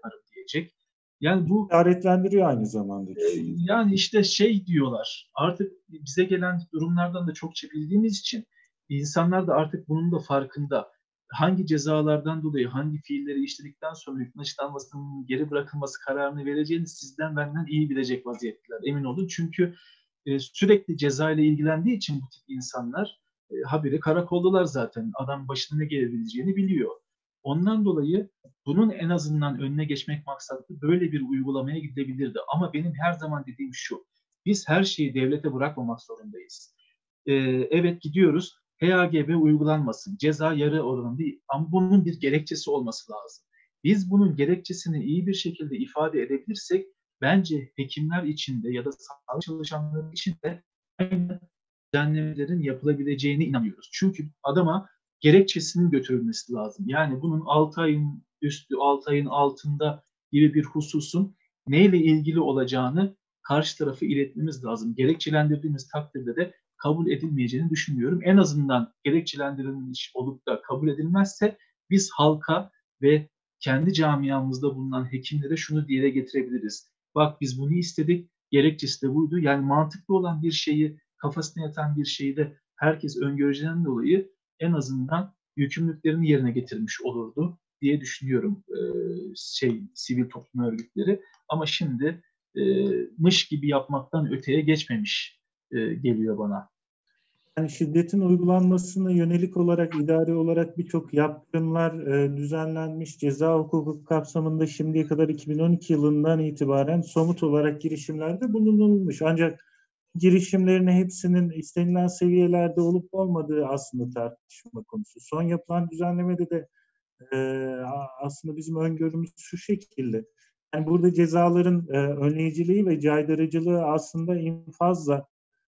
diyecek. Yani bu işaretlendiriyor aynı zamanda. yani işte şey diyorlar, artık bize gelen durumlardan da çokça bildiğimiz için insanlar da artık bunun da farkında. Hangi cezalardan dolayı hangi fiilleri işledikten sonra hüküm açıklanmasının geri bırakılması kararını vereceğini sizden benden iyi bilecek vaziyetteler. Emin olun. Çünkü sürekli ceza ile ilgilendiği için bu tip insanlar habire karakoldalar zaten. Adam başına ne gelebileceğini biliyor. Ondan dolayı bunun en azından önüne geçmek maksatlı böyle bir uygulamaya gidebilirdi. Ama benim her zaman dediğim şu, biz her şeyi devlete bırakmamak zorundayız. Evet gidiyoruz, HAGB uygulanmasın, ceza yarı oranı değil ama bunun bir gerekçesi olması lazım. Biz bunun gerekçesini iyi bir şekilde ifade edebilirsek, bence hekimler için de ya da sağlık çalışanları için de aynı düzenlemelerin yapılabileceğine inanıyoruz. Çünkü adama gerekçesinin götürülmesi lazım. Yani bunun 6 ayın üstü, 6 ayın altında gibi bir hususun neyle ilgili olacağını karşı tarafı iletmemiz lazım. Gerekçelendirdiğimiz takdirde de kabul edilmeyeceğini düşünmüyorum. En azından gerekçelendirilmiş olup da kabul edilmezse biz halka ve kendi camiamızda bulunan hekimlere şunu dile getirebiliriz. Bak biz bunu istedik, gerekçesi de buydu. Yani mantıklı olan bir şeyi, kafasına yatan bir şeyi de herkes öngöreceğinden dolayı en azından yükümlülüklerini yerine getirmiş olurdu diye düşünüyorum sivil toplum örgütleri. Ama şimdi mış gibi yapmaktan öteye geçmemiş geliyor bana. Yani şiddetin uygulanmasına yönelik olarak, idari olarak birçok yaptırımlar düzenlenmiş. Ceza hukuku kapsamında şimdiye kadar 2012 yılından itibaren somut olarak girişimlerde bulunulmuş. Ancak girişimlerin hepsinin istenilen seviyelerde olup olmadığı aslında tartışma konusu. Son yapılan düzenlemede de aslında bizim öngörümüz şu şekilde. Yani burada cezaların önleyiciliği ve caydırıcılığı aslında infazla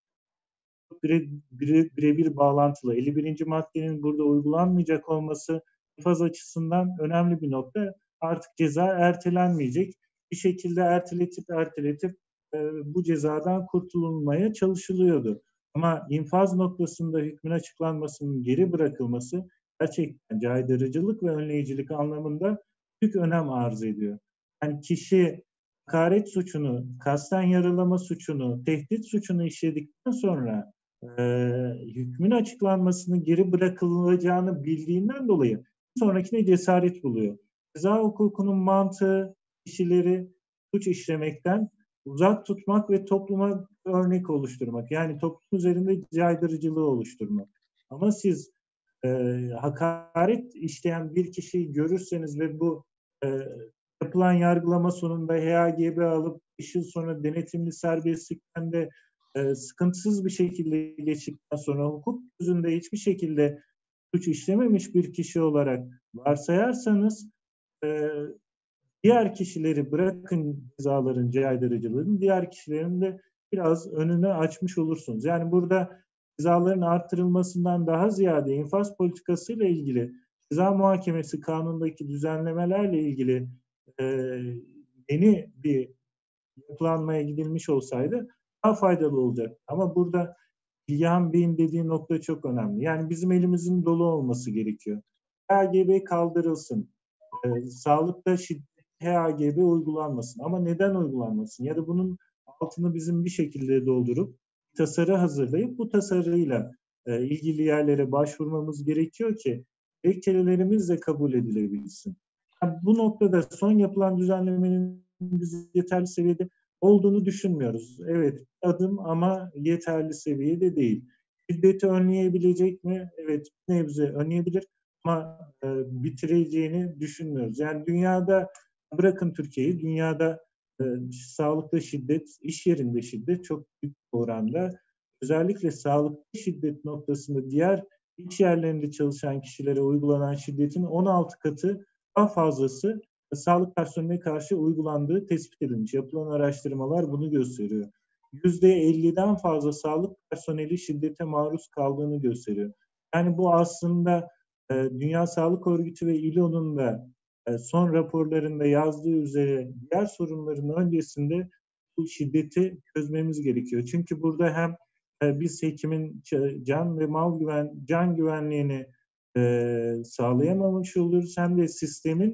birebir bağlantılı. 51. maddenin burada uygulanmayacak olması infaz açısından önemli bir nokta. Artık ceza ertelenmeyecek. Bir şekilde erteletip bu cezadan kurtululmaya çalışılıyordu. Ama infaz noktasında hükmün açıklanmasının geri bırakılması gerçekten caydırıcılık ve önleyicilik anlamında büyük önem arz ediyor. Yani kişi hakaret suçunu, kasten yaralama suçunu, tehdit suçunu işledikten sonra hükmün açıklanmasının geri bırakılacağını bildiğinden dolayı sonrakine cesaret buluyor. Ceza hukukunun mantığı kişileri suç işlemekten uzak tutmak ve topluma örnek oluşturmak. Yani toplum üzerinde caydırıcılığı oluşturmak. Ama siz hakaret işleyen bir kişiyi görürseniz ve bu yapılan yargılama sonunda HAGB alıp 5 yıl sonra denetimli serbestlikten de sıkıntısız bir şekilde geçtikten sonra hukuk gözünde hiçbir şekilde suç işlememiş bir kişi olarak varsayarsanız diğer kişileri bırakın cezaların caydırıcılığını, diğer kişilerin de biraz önünü açmış olursunuz. Yani burada cezaların artırılmasından daha ziyade infaz politikasıyla ilgili ceza muhakemesi kanunundaki düzenlemelerle ilgili yeni bir yapılanmaya gidilmiş olsaydı daha faydalı olacak. Ama burada Bilgehan Bey'in dediği nokta çok önemli. Yani bizim elimizin dolu olması gerekiyor. HAGB kaldırılsın. Sağlıkta şiddet HAGB uygulanmasın. Ama neden uygulanmasın? Ya da bunun altını bizim bir şekilde doldurup tasarı hazırlayıp bu tasarıyla ilgili yerlere başvurmamız gerekiyor ki gerekçelerimiz de kabul edilebilsin. Yani bu noktada son yapılan düzenlemenin biz yeterli seviyede olduğunu düşünmüyoruz. Evet, adım ama yeterli seviyede değil. Şiddeti önleyebilecek mi? Evet, nebze önleyebilir ama bitireceğini düşünmüyoruz. Yani dünyada, bırakın Türkiye'yi, dünyada sağlıkta şiddet, iş yerinde şiddet çok büyük oranda. Özellikle sağlıkta şiddet noktasında diğer iş yerlerinde çalışan kişilere uygulanan şiddetin 16 katı daha fazlası sağlık personeline karşı uygulandığı tespit edilmiş. Yapılan araştırmalar bunu gösteriyor. %50'den fazla sağlık personeli şiddete maruz kaldığını gösteriyor. Yani bu aslında Dünya Sağlık Örgütü ve İLO'nun da son raporlarında yazdığı üzere diğer sorunların öncesinde bu şiddeti çözmemiz gerekiyor. Çünkü burada hem biz hekimin can ve can güvenliğini sağlayamamış oluruz hem de sistemin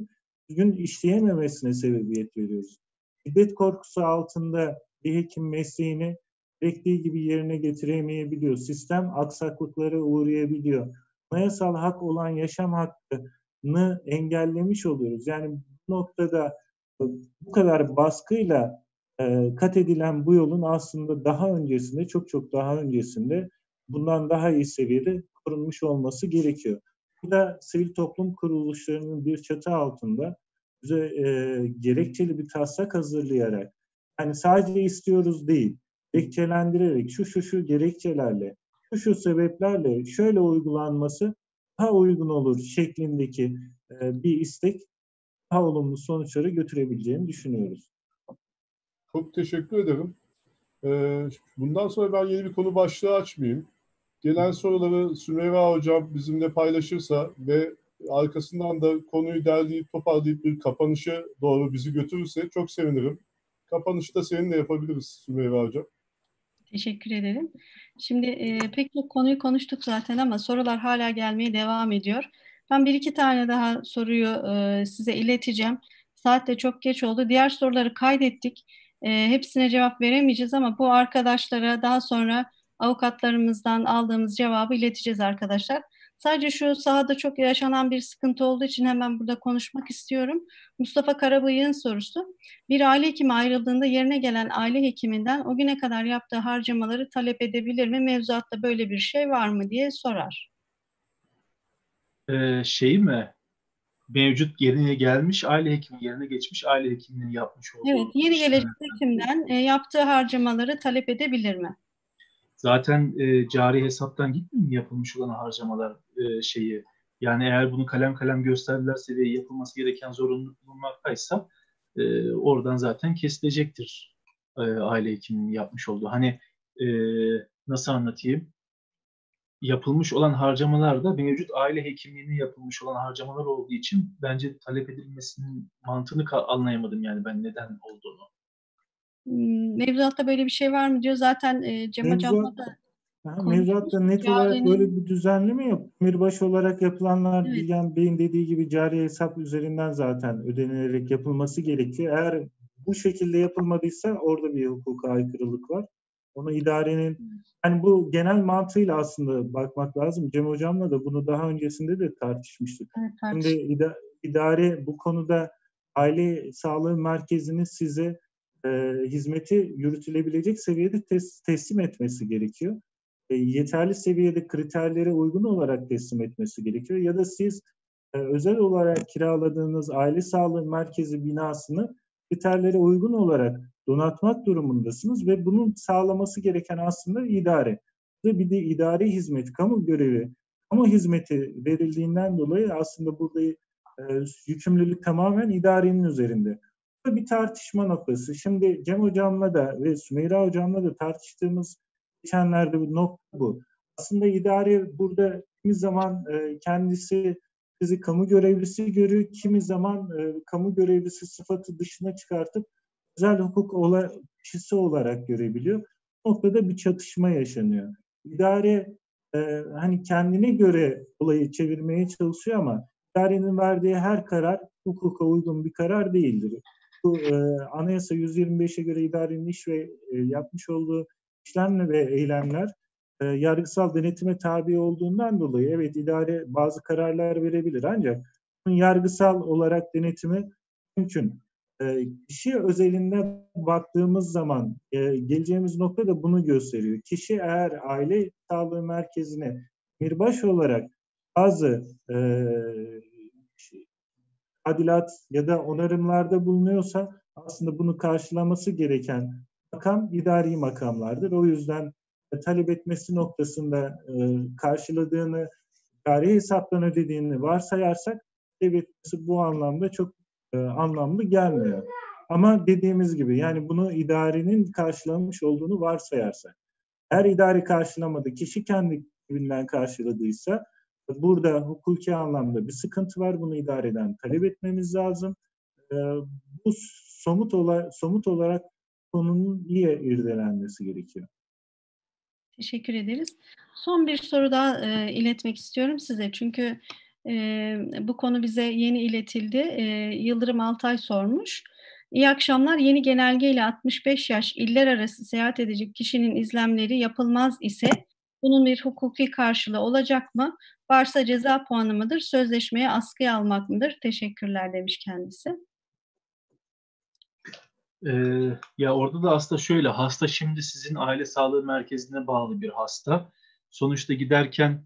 düzgün işleyememesine sebebiyet veriyoruz. Şiddet korkusu altında bir hekim mesleğini gerektiği gibi yerine getiremeyebiliyor. Sistem aksaklıklara uğrayabiliyor. Anayasal hak olan yaşam hakkını engellemiş oluyoruz. Yani bu noktada bu kadar baskıyla kat edilen bu yolun aslında daha öncesinde, çok çok daha öncesinde bundan daha iyi seviyede korunmuş olması gerekiyor. Burada sivil toplum kuruluşlarının bir çatı altında bize gerekçeli bir taslak hazırlayarak, yani sadece istiyoruz değil, gerekçelendirerek şu gerekçelerle, şu sebeplerle şöyle uygulanması daha uygun olur şeklindeki bir istek daha olumlu sonuçlara götürebileceğini düşünüyoruz. Çok teşekkür ederim. Bundan sonra ben yeni bir konu başlığı açmayayım. Gelen soruları Sümeyra Hocam bizimle paylaşırsa ve arkasından da konuyu derleyip toparlayıp bir kapanışa doğru bizi götürürse çok sevinirim. Kapanışı da seninle yapabiliriz Sümeyra Hocam. Teşekkür ederim. Şimdi pek çok konuyu konuştuk zaten ama sorular hala gelmeye devam ediyor. Ben bir iki tane daha soruyu size ileteceğim. Saat de çok geç oldu. Diğer soruları kaydettik. Hepsine cevap veremeyeceğiz ama bu arkadaşlara daha sonra avukatlarımızdan aldığımız cevabı ileteceğiz arkadaşlar. Sadece şu sahada çok yaşanan bir sıkıntı olduğu için hemen burada konuşmak istiyorum. Mustafa Karabıyık'ın sorusu. Bir aile hekimi ayrıldığında yerine gelen aile hekiminden o güne kadar yaptığı harcamaları talep edebilir mi? Mevzuatta böyle bir şey var mı diye sorar. Şey mi? Mevcut yerine gelmiş aile hekimi yerine geçmiş aile hekiminin yapmış Evet, olduğu yeni gelecek işlemler. hekimden yaptığı harcamaları talep edebilir mi? Zaten cari hesaptan gitmiyor mu yapılmış olan harcamalar şeyi? Yani eğer bunu kalem kalem gösterdilerse ve yapılması gereken zorunluluk bulunmaktaysa oradan zaten kesilecektir aile hekiminin yapmış olduğu. Hani e, nasıl anlatayım? Yapılmış olan harcamalar da mevcut aile hekimliğine yapılmış olan harcamalar olduğu için bence talep edilmesinin mantığını anlayamadım yani ben neden olduğunu. Mevzuatta böyle bir şey var mı diyor. Zaten Cem Hocam'la Mevzuat da Mevzuatta konuşmuştuk. net olarak böyle bir düzenleme yok. Emirbaşı olarak yapılanlar Evet. Bilgen Bey'in dediği gibi cari hesap üzerinden zaten ödenilerek yapılması gerekiyor. Eğer bu şekilde yapılmadıysa orada bir hukuka aykırılık var. Onu idarenin, yani bu genel mantığıyla aslında bakmak lazım. Cem Hocam'la da bunu daha öncesinde de tartışmıştık. Evet, Şimdi idare bu konuda aile sağlığı merkezinin size hizmeti yürütülebilecek seviyede teslim etmesi gerekiyor. Yeterli seviyede kriterlere uygun olarak teslim etmesi gerekiyor. Ya da siz özel olarak kiraladığınız aile sağlığı merkezi binasını kriterlere uygun olarak donatmak durumundasınız ve bunun sağlaması gereken aslında idare. Ve bir de idari hizmet, kamu görevi, kamu hizmeti verildiğinden dolayı aslında burada yükümlülük tamamen idarenin üzerinde. Bu bir tartışma noktası. Şimdi Cem Hocam'la da ve Sümeyra Hocam'la da tartıştığımız geçenlerde bir nokta bu. Aslında idare burada kimi zaman kendisi bizi kamu görevlisi görüyor, kimi zaman kamu görevlisi sıfatı dışına çıkartıp özel hukuk kişisi olarak görebiliyor. Bu noktada bir çatışma yaşanıyor. İdare hani kendine göre olayı çevirmeye çalışıyor ama idarenin verdiği her karar hukuka uygun bir karar değildir. Bu Anayasa 125'e göre idarenin iş ve yapmış olduğu işlemler ve eylemler yargısal denetime tabi olduğundan dolayı evet idare bazı kararlar verebilir ancak bunun yargısal olarak denetimi mümkün. Kişi özelinde baktığımız zaman geleceğimiz nokta da bunu gösteriyor. Kişi eğer aile sağlığı merkezine mirbaş olarak bazı adilat ya da onarımlarda bulunuyorsa aslında bunu karşılaması gereken makam idari makamlardır. O yüzden talep etmesi noktasında karşıladığını, idari hesaptan ödediğini varsayarsak talep etmesi bu anlamda çok anlamlı gelmiyor. Ama dediğimiz gibi yani bunu idarenin karşılamış olduğunu varsayarsak. Eğer idare karşılamadı, kişi kendi evinden karşıladıysa burada hukuki anlamda bir sıkıntı var. Bunu idareden talep etmemiz lazım. Bu somut olarak konunun iyi irdelenmesi gerekiyor. Teşekkür ederiz. Son bir soru daha iletmek istiyorum size. Çünkü Bu konu bize yeni iletildi. Yıldırım Altay sormuş. İyi akşamlar. Yeni genelgeyle 65 yaş iller arası seyahat edecek kişinin izlemleri yapılmaz ise bunun bir hukuki karşılığı olacak mı? Varsa ceza puanı mıdır? Sözleşmeye askıya almak mıdır? Teşekkürler demiş kendisi. Ya orada da aslında şöyle, hasta şimdi sizin aile sağlığı merkezine bağlı bir hasta. Sonuçta giderken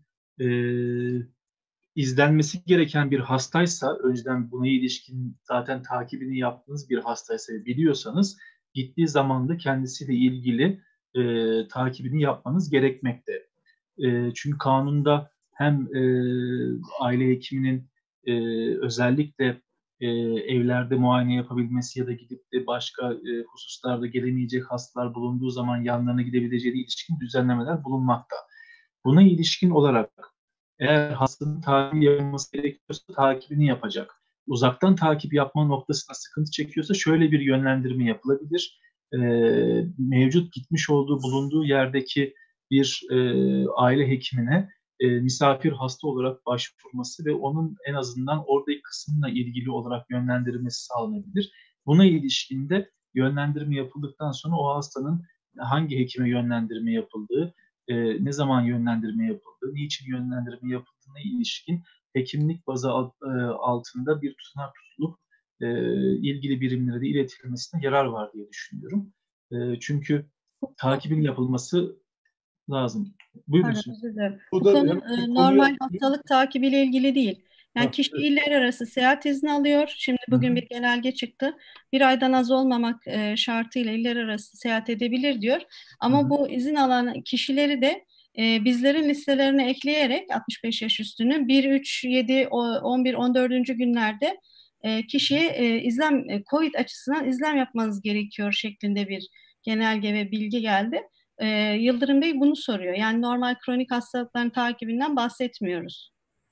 izlenmesi gereken bir hastaysa, önceden buna ilişkin zaten takibini yaptığınız bir hastaysa biliyorsanız, gittiği zaman da kendisiyle ilgili takibini yapmanız gerekmekte. Çünkü kanunda hem aile hekiminin özellikle evlerde muayene yapabilmesi ya da gidip de başka hususlarda gelemeyecek hastalar bulunduğu zaman yanlarına gidebileceğine ilişkin düzenlemeler bulunmakta. Buna ilişkin olarak eğer hastanın takibi yapılması gerekiyorsa takibini yapacak. Uzaktan takip yapma noktasında sıkıntı çekiyorsa şöyle bir yönlendirme yapılabilir. Mevcut gitmiş olduğu, bulunduğu yerdeki bir aile hekimine misafir hasta olarak başvurması ve onun en azından oradaki kısmına ilgili olarak yönlendirilmesi sağlanabilir. Buna ilişkin de yönlendirme yapıldıktan sonra o hastanın hangi hekime yönlendirme yapıldığı, ne zaman yönlendirme yapıldığı, niçin yönlendirme yapıldığına ilişkin hekimlik bazı altında bir tutanak tutulup ilgili birimlere de iletilmesine yarar var diye düşünüyorum. Çünkü takibin yapılması lazım. Buyurun. Bu konu normal hastalık takibiyle ilgili değil. Yani kişi iller arası seyahat izni alıyor. Şimdi bugün bir genelge çıktı. Bir aydan az olmamak şartıyla iller arası seyahat edebilir diyor. Ama bu izin alan kişileri de bizlerin listelerine ekleyerek 65 yaş üstünü 1, 3, 7, 11, 14. günlerde kişiye COVID açısından izlem yapmanız gerekiyor şeklinde bir genelge ve bilgi geldi. Yıldırım Bey bunu soruyor. Yani normal kronik hastalıkların takibinden bahsetmiyoruz.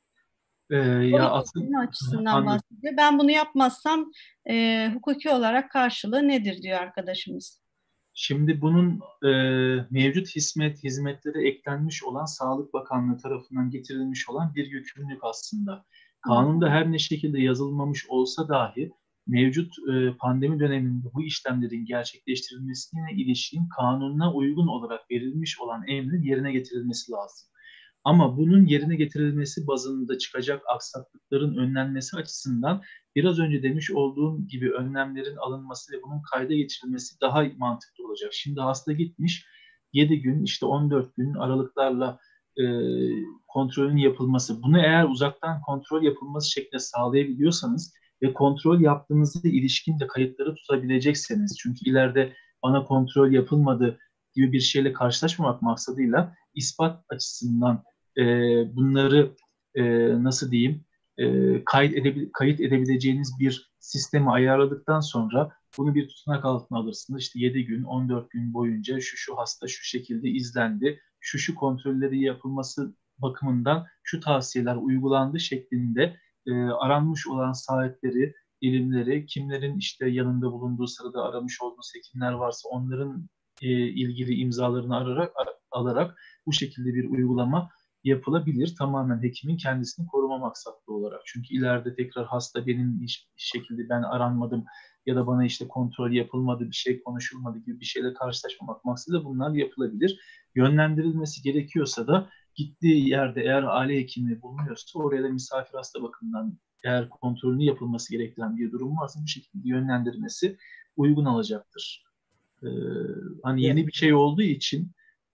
Ya aslında açısından bahsediyor. Ben bunu yapmazsam hukuki olarak karşılığı nedir diyor arkadaşımız. Şimdi bunun mevcut hizmetlere eklenmiş olan Sağlık Bakanlığı tarafından getirilmiş olan bir yükümlülük aslında. Kanunda her ne şekilde yazılmamış olsa dahi mevcut pandemi döneminde bu işlemlerin gerçekleştirilmesine ilişkin kanuna uygun olarak verilmiş olan emrin yerine getirilmesi lazım. Ama bunun yerine getirilmesi bazında çıkacak aksaklıkların önlenmesi açısından biraz önce demiş olduğum gibi önlemlerin alınması ve bunun kayda geçirilmesi daha mantıklı olacak. Şimdi hasta gitmiş 7 gün, işte 14 gün aralıklarla kontrolün yapılması. Bunu eğer uzaktan kontrol yapılması şeklinde sağlayabiliyorsanız ve kontrol yaptığınızda ilişkin de kayıtları tutabilecekseniz, çünkü ileride bana kontrol yapılmadı gibi bir şeyle karşılaşmamak maksadıyla ispat açısından bunları nasıl diyeyim kayıt edebileceğiniz bir sistemi ayarladıktan sonra bunu bir tutanak altına alırsınız. İşte 7 gün, 14 gün boyunca şu hasta şu şekilde izlendi, şu kontrolleri yapılması bakımından şu tavsiyeler uygulandı şeklinde aranmış olan saatleri, birimleri, kimlerin işte yanında bulunduğu sırada aramış olduğunuz hekimler varsa onların ilgili imzalarını alarak bu şekilde bir uygulama yapılabilir. Tamamen hekimin kendisini koruma maksatlı olarak. Çünkü ileride tekrar hasta benim hiçbir şekilde ben aranmadım ya da bana işte kontrol yapılmadı, bir şey konuşulmadı gibi bir şeyle karşılaşmamak maksadıyla bunlar yapılabilir. Yönlendirilmesi gerekiyorsa da gittiği yerde eğer aile hekimi bulunuyorsa oraya da misafir hasta bakımından eğer kontrolünü yapılması gerektiren bir durum varsa bu şekilde yönlendirmesi uygun olacaktır. Hani yeni bir şey olduğu için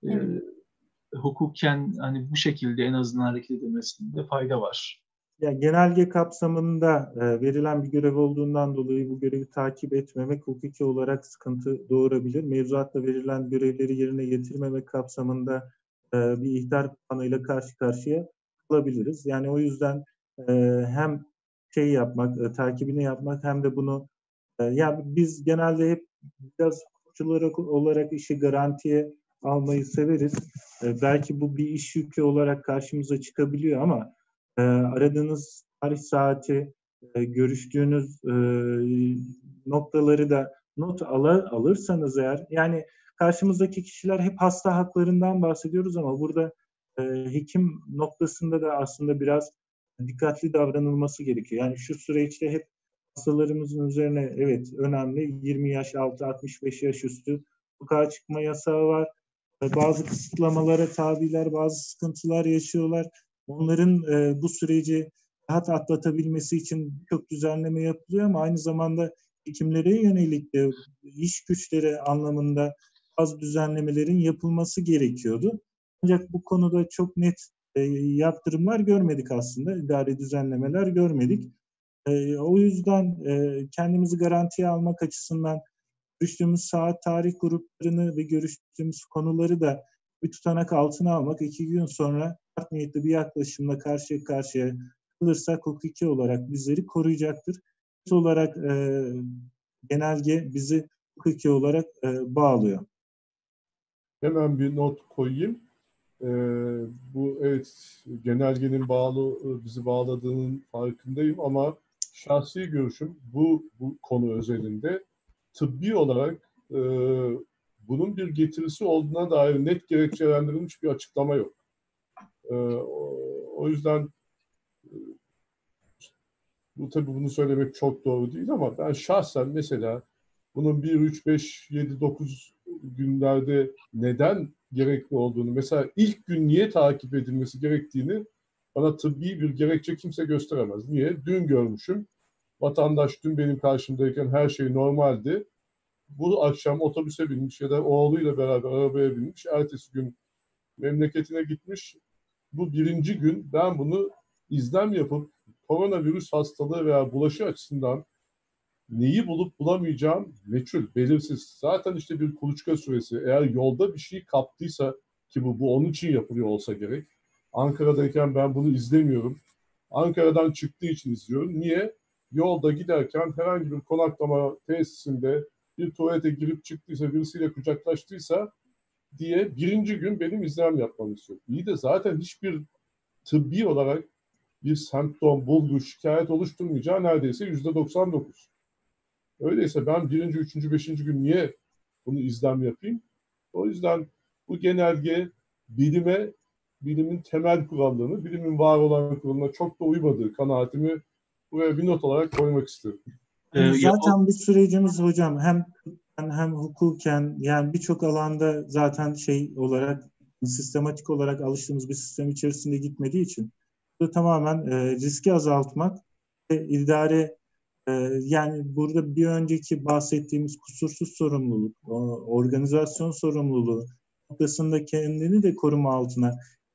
hukuken hani bu şekilde en azından hareket edilmesinde fayda var. Ya, genelge kapsamında verilen bir görev olduğundan dolayı bu görevi takip etmemek hukuki olarak sıkıntı doğurabilir. Mevzuatta verilen görevleri yerine getirmemek kapsamında bir ihtar puanıyla karşı karşıya kalabiliriz. Yani o yüzden hem takibini yapmak hem de bunu ya biz genelde hep biraz hukukçular olarak işi garantiye almayı severiz. Belki bu bir iş yükü olarak karşımıza çıkabiliyor ama aradığınız tarih saati, görüştüğünüz noktaları da not alırsanız eğer, yani karşımızdaki kişiler hep hasta haklarından bahsediyoruz ama burada hekim noktasında da aslında biraz dikkatli davranılması gerekiyor. Yani şu süreçte hep hastalarımızın üzerine evet önemli 20 yaş altı 65 yaş üstü sokağa çıkma yasağı var. Bazı kısıtlamalara tabiler, bazı sıkıntılar yaşıyorlar. Onların bu süreci rahat atlatabilmesi için çok düzenleme yapılıyor ama aynı zamanda hekimlere yönelik de iş güçleri anlamında bazı düzenlemelerin yapılması gerekiyordu. Ancak bu konuda çok net yaptırımlar görmedik aslında, idari düzenlemeler görmedik. O yüzden kendimizi garantiye almak açısından görüştüğümüz saat tarih gruplarını ve görüştüğümüz konuları da bir tutanak altına almak, 2 gün sonra art niyetli bir yaklaşımla karşı karşıya kalırsak hukuki olarak bizleri koruyacaktır. Olarak genelge bizi hukuki olarak bağlıyor. Hemen bir not koyayım. Bu evet genelgenin bizi bağladığının farkındayım ama şahsi görüşüm bu konu özelinde tıbbi olarak bunun bir getirisi olduğuna dair net gerekçelendirilmiş bir açıklama yok. O yüzden tabii bunu söylemek çok doğru değil ama ben şahsen mesela bunun 1, 3, 5, 7, 9 günlerde neden gerekli olduğunu, mesela ilk gün niye takip edilmesi gerektiğini bana tıbbi bir gerekçe kimse gösteremez. Niye? Dün görmüşüm. Vatandaş dün benim karşımdayken her şey normaldi. Bu akşam otobüse binmiş ya da oğluyla beraber arabaya binmiş. Ertesi gün memleketine gitmiş. Bu birinci gün ben bunu izlem yapıp koronavirüs hastalığı veya bulaşı açısından neyi bulup bulamayacağım meçhul, belirsiz. Zaten işte bir kuluçka süresi. Eğer yolda bir şey kaptıysa ki bu onun için yapılıyor olsa gerek. Ankara'dayken ben bunu izlemiyorum. Ankara'dan çıktığı için izliyorum. Niye? Yolda giderken herhangi bir konaklama tesisinde bir tuvalete girip çıktıysa, birisiyle kucaklaştıysa diye birinci gün benim izlem yapmam istiyor. İyi de zaten hiçbir tıbbi olarak bir semptom, bulgu, şikayet oluşturmayacağı neredeyse %99. Öyleyse ben birinci, üçüncü, beşinci gün niye bunu izlem yapayım? O yüzden bu genelge bilimin temel kurallarını, bilimin var olan kuralına çok da uymadığı kanaatimi buraya bir not olarak koymak istiyorum. Zaten bu sürecimiz hocam hem hukuken yani birçok alanda zaten olarak sistematik olarak alıştığımız bir sistem içerisinde gitmediği için bu tamamen riski azaltmak ve idare yani burada bir önceki bahsettiğimiz kusursuz sorumluluk, organizasyon sorumluluğu noktasında kendini de koruma altına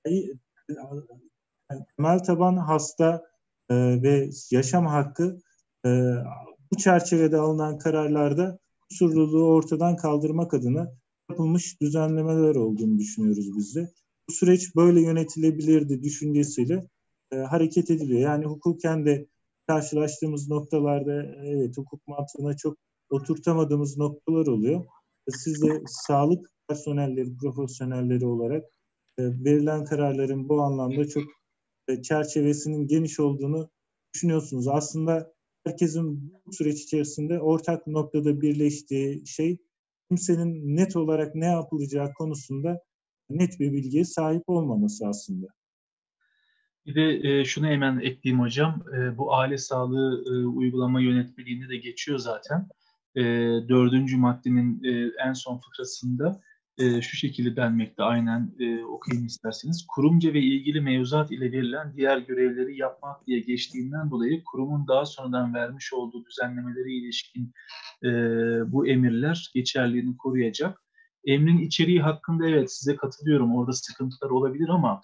temel taban hasta ve yaşam hakkı bu çerçevede alınan kararlarda kusurluluğu ortadan kaldırmak adına yapılmış düzenlemeler olduğunu düşünüyoruz biz de. Bu süreç böyle yönetilebilirdi düşüncesiyle hareket ediliyor. Yani hukuken de karşılaştığımız noktalarda evet hukuk mantığına çok oturtamadığımız noktalar oluyor. Siz de sağlık personelleri, profesyonelleri olarak verilen kararların bu anlamda çok çerçevesinin geniş olduğunu düşünüyorsunuz. Aslında herkesin bu süreç içerisinde ortak noktada birleştiği şey kimsenin net olarak ne yapılacağı konusunda net bir bilgiye sahip olmaması aslında. Bir de şunu hemen ekleyeyim hocam. Bu aile sağlığı uygulama yönetmeliğinde de geçiyor zaten. 4. maddenin en son fıkrasında şu şekilde denmekte, aynen okuyayım isterseniz. Kurumca ve ilgili mevzuat ile verilen diğer görevleri yapmak diye geçtiğinden dolayı kurumun daha sonradan vermiş olduğu düzenlemelere ilişkin bu emirler geçerliliğini koruyacak. Emrin içeriği hakkında evet size katılıyorum. Orada sıkıntılar olabilir ama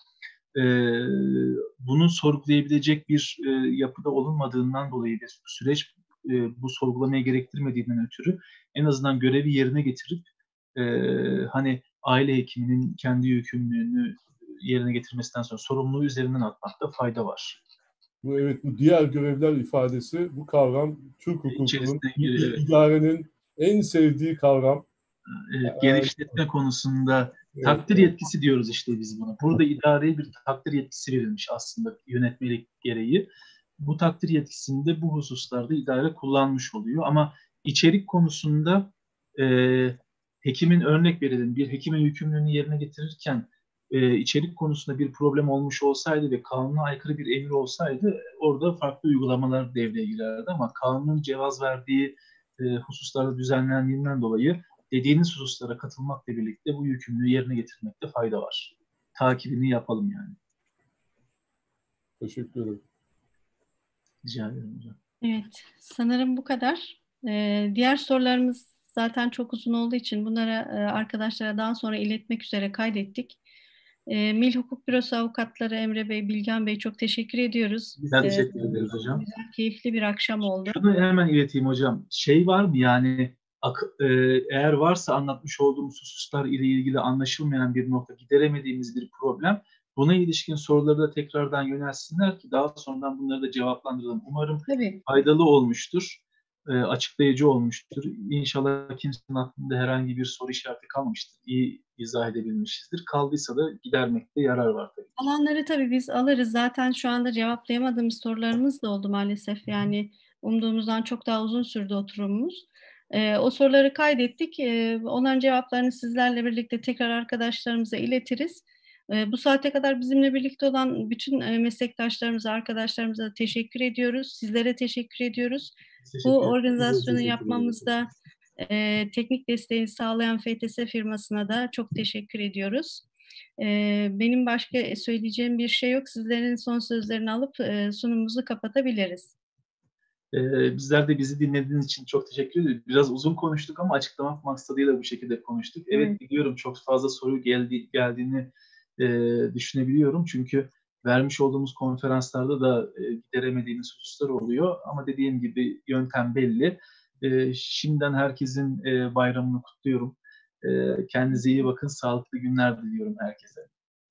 bunu sorgulayabilecek bir yapıda olunmadığından dolayı bir süreç bu sorgulamaya gerektirmediğinden ötürü en azından görevi yerine getirip hani aile hekiminin kendi yükümlülüğünü yerine getirmesinden sonra sorumluluğu üzerinden atmakta fayda var. Bu diğer görevler ifadesi, bu kavram Türk hukukunun, idarenin en sevdiği kavram. Genişletme konusunda takdir yetkisi diyoruz işte biz buna. Burada idareye bir takdir yetkisi verilmiş aslında yönetmelik gereği. Bu takdir yetkisini bu hususlarda idare kullanmış oluyor. Ama içerik konusunda hekimin örnek verelim. Bir hekimin yükümlülüğünü yerine getirirken içerik konusunda bir problem olmuş olsaydı ve kanuna aykırı bir emir olsaydı orada farklı uygulamalar devreye girerdi ama kanunun cevaz verdiği hususlarda düzenlendiğinden dolayı dediğiniz hususlara katılmakla birlikte bu yükümlülüğü yerine getirmekte fayda var. Takibini yapalım yani. Teşekkür ederim. Rica ederim hocam. Evet, sanırım bu kadar. Diğer sorularımız zaten çok uzun olduğu için bunları arkadaşlara daha sonra iletmek üzere kaydettik. Mil Hukuk Bürosu Avukatları Emre Bey, Bilgen Bey çok teşekkür ediyoruz. Ben teşekkür ederiz hocam. Güzel, keyifli bir akşam oldu. Şunu hemen ileteyim hocam. Şey var mı yani eğer varsa anlatmış olduğumuz hususlar ile ilgili anlaşılmayan bir nokta, gideremediğimiz bir problem, buna ilişkin soruları da tekrardan yönelsinler ki daha sonradan bunları da cevaplandıralım. Umarım Tabii. faydalı olmuştur, açıklayıcı olmuştur. İnşallah kimsenin aklında herhangi bir soru işareti kalmamıştır. İyi izah edebilmişizdir. Kaldıysa da gidermekte yarar var tabii. Alanları tabii biz alırız. Zaten şu anda cevaplayamadığımız sorularımız da oldu maalesef. Yani umduğumuzdan çok daha uzun sürdü oturumumuz. O soruları kaydettik. Onların cevaplarını sizlerle birlikte tekrar arkadaşlarımıza iletiriz. Bu saate kadar bizimle birlikte olan bütün meslektaşlarımıza, arkadaşlarımıza da teşekkür ediyoruz. Sizlere teşekkür ediyoruz. Bu organizasyonu yapmamızda teknik desteği sağlayan FTS firmasına da çok teşekkür ediyoruz. Benim başka söyleyeceğim bir şey yok. Sizlerin son sözlerini alıp sunumumuzu kapatabiliriz. Bizler de bizi dinlediğiniz için çok teşekkür ederiz. Biraz uzun konuştuk ama açıklamak maksadıyla bu şekilde konuştuk. Evet, biliyorum çok fazla soru geldiğini düşünebiliyorum. Çünkü vermiş olduğumuz konferanslarda da gideremediğimiz hususlar oluyor. Ama dediğim gibi yöntem belli. Şimdiden herkesin bayramını kutluyorum. Kendinize iyi bakın. Sağlıklı günler diliyorum herkese.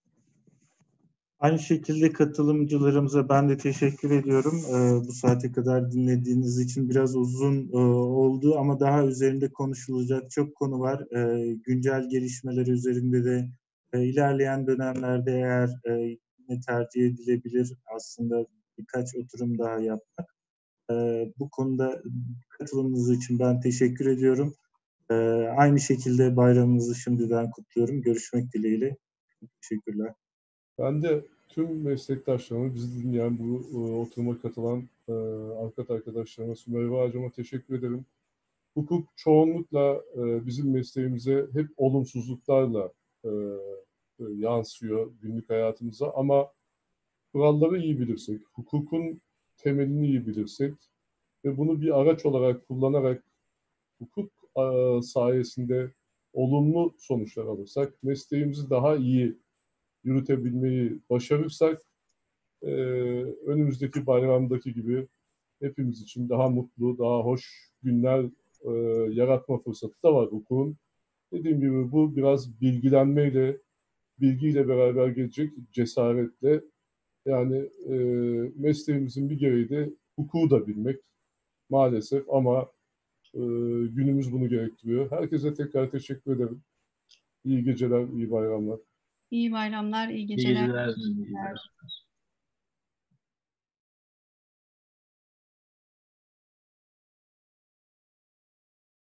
Aynı şekilde katılımcılarımıza ben de teşekkür ediyorum. Bu saate kadar dinlediğiniz için biraz uzun oldu ama daha üzerinde konuşulacak çok konu var. Güncel gelişmeler üzerinde de ilerleyen dönemlerde eğer yine tercih edilebilir aslında birkaç oturum daha yapmak. Bu konuda katılımınız için ben teşekkür ediyorum. Aynı şekilde bayramınızı şimdiden kutluyorum. Görüşmek dileğiyle. Teşekkürler. Ben de tüm meslektaşlarıma, bizi dinleyen, bu oturuma katılan arkadaşlarıma, Sümeyye Hocam'a teşekkür ederim. Hukuk çoğunlukla bizim mesleğimize hep olumsuzluklarla yansıyor günlük hayatımıza ama kuralları iyi bilirsek, hukukun temelini iyi bilirsek ve bunu bir araç olarak kullanarak hukuk sayesinde olumlu sonuçlar alırsak, mesleğimizi daha iyi yürütebilmeyi başarırsak önümüzdeki bayramdaki gibi hepimiz için daha mutlu, daha hoş günler yaratma fırsatı da var hukukun. Dediğim gibi bu biraz bilgiyle beraber gelecek cesaretle. Yani mesleğimizin bir gereği de hukuku da bilmek maalesef ama günümüz bunu gerektiriyor. Herkese tekrar teşekkür ederim. İyi geceler, iyi bayramlar. İyi bayramlar, iyi İyi geceler. geceler.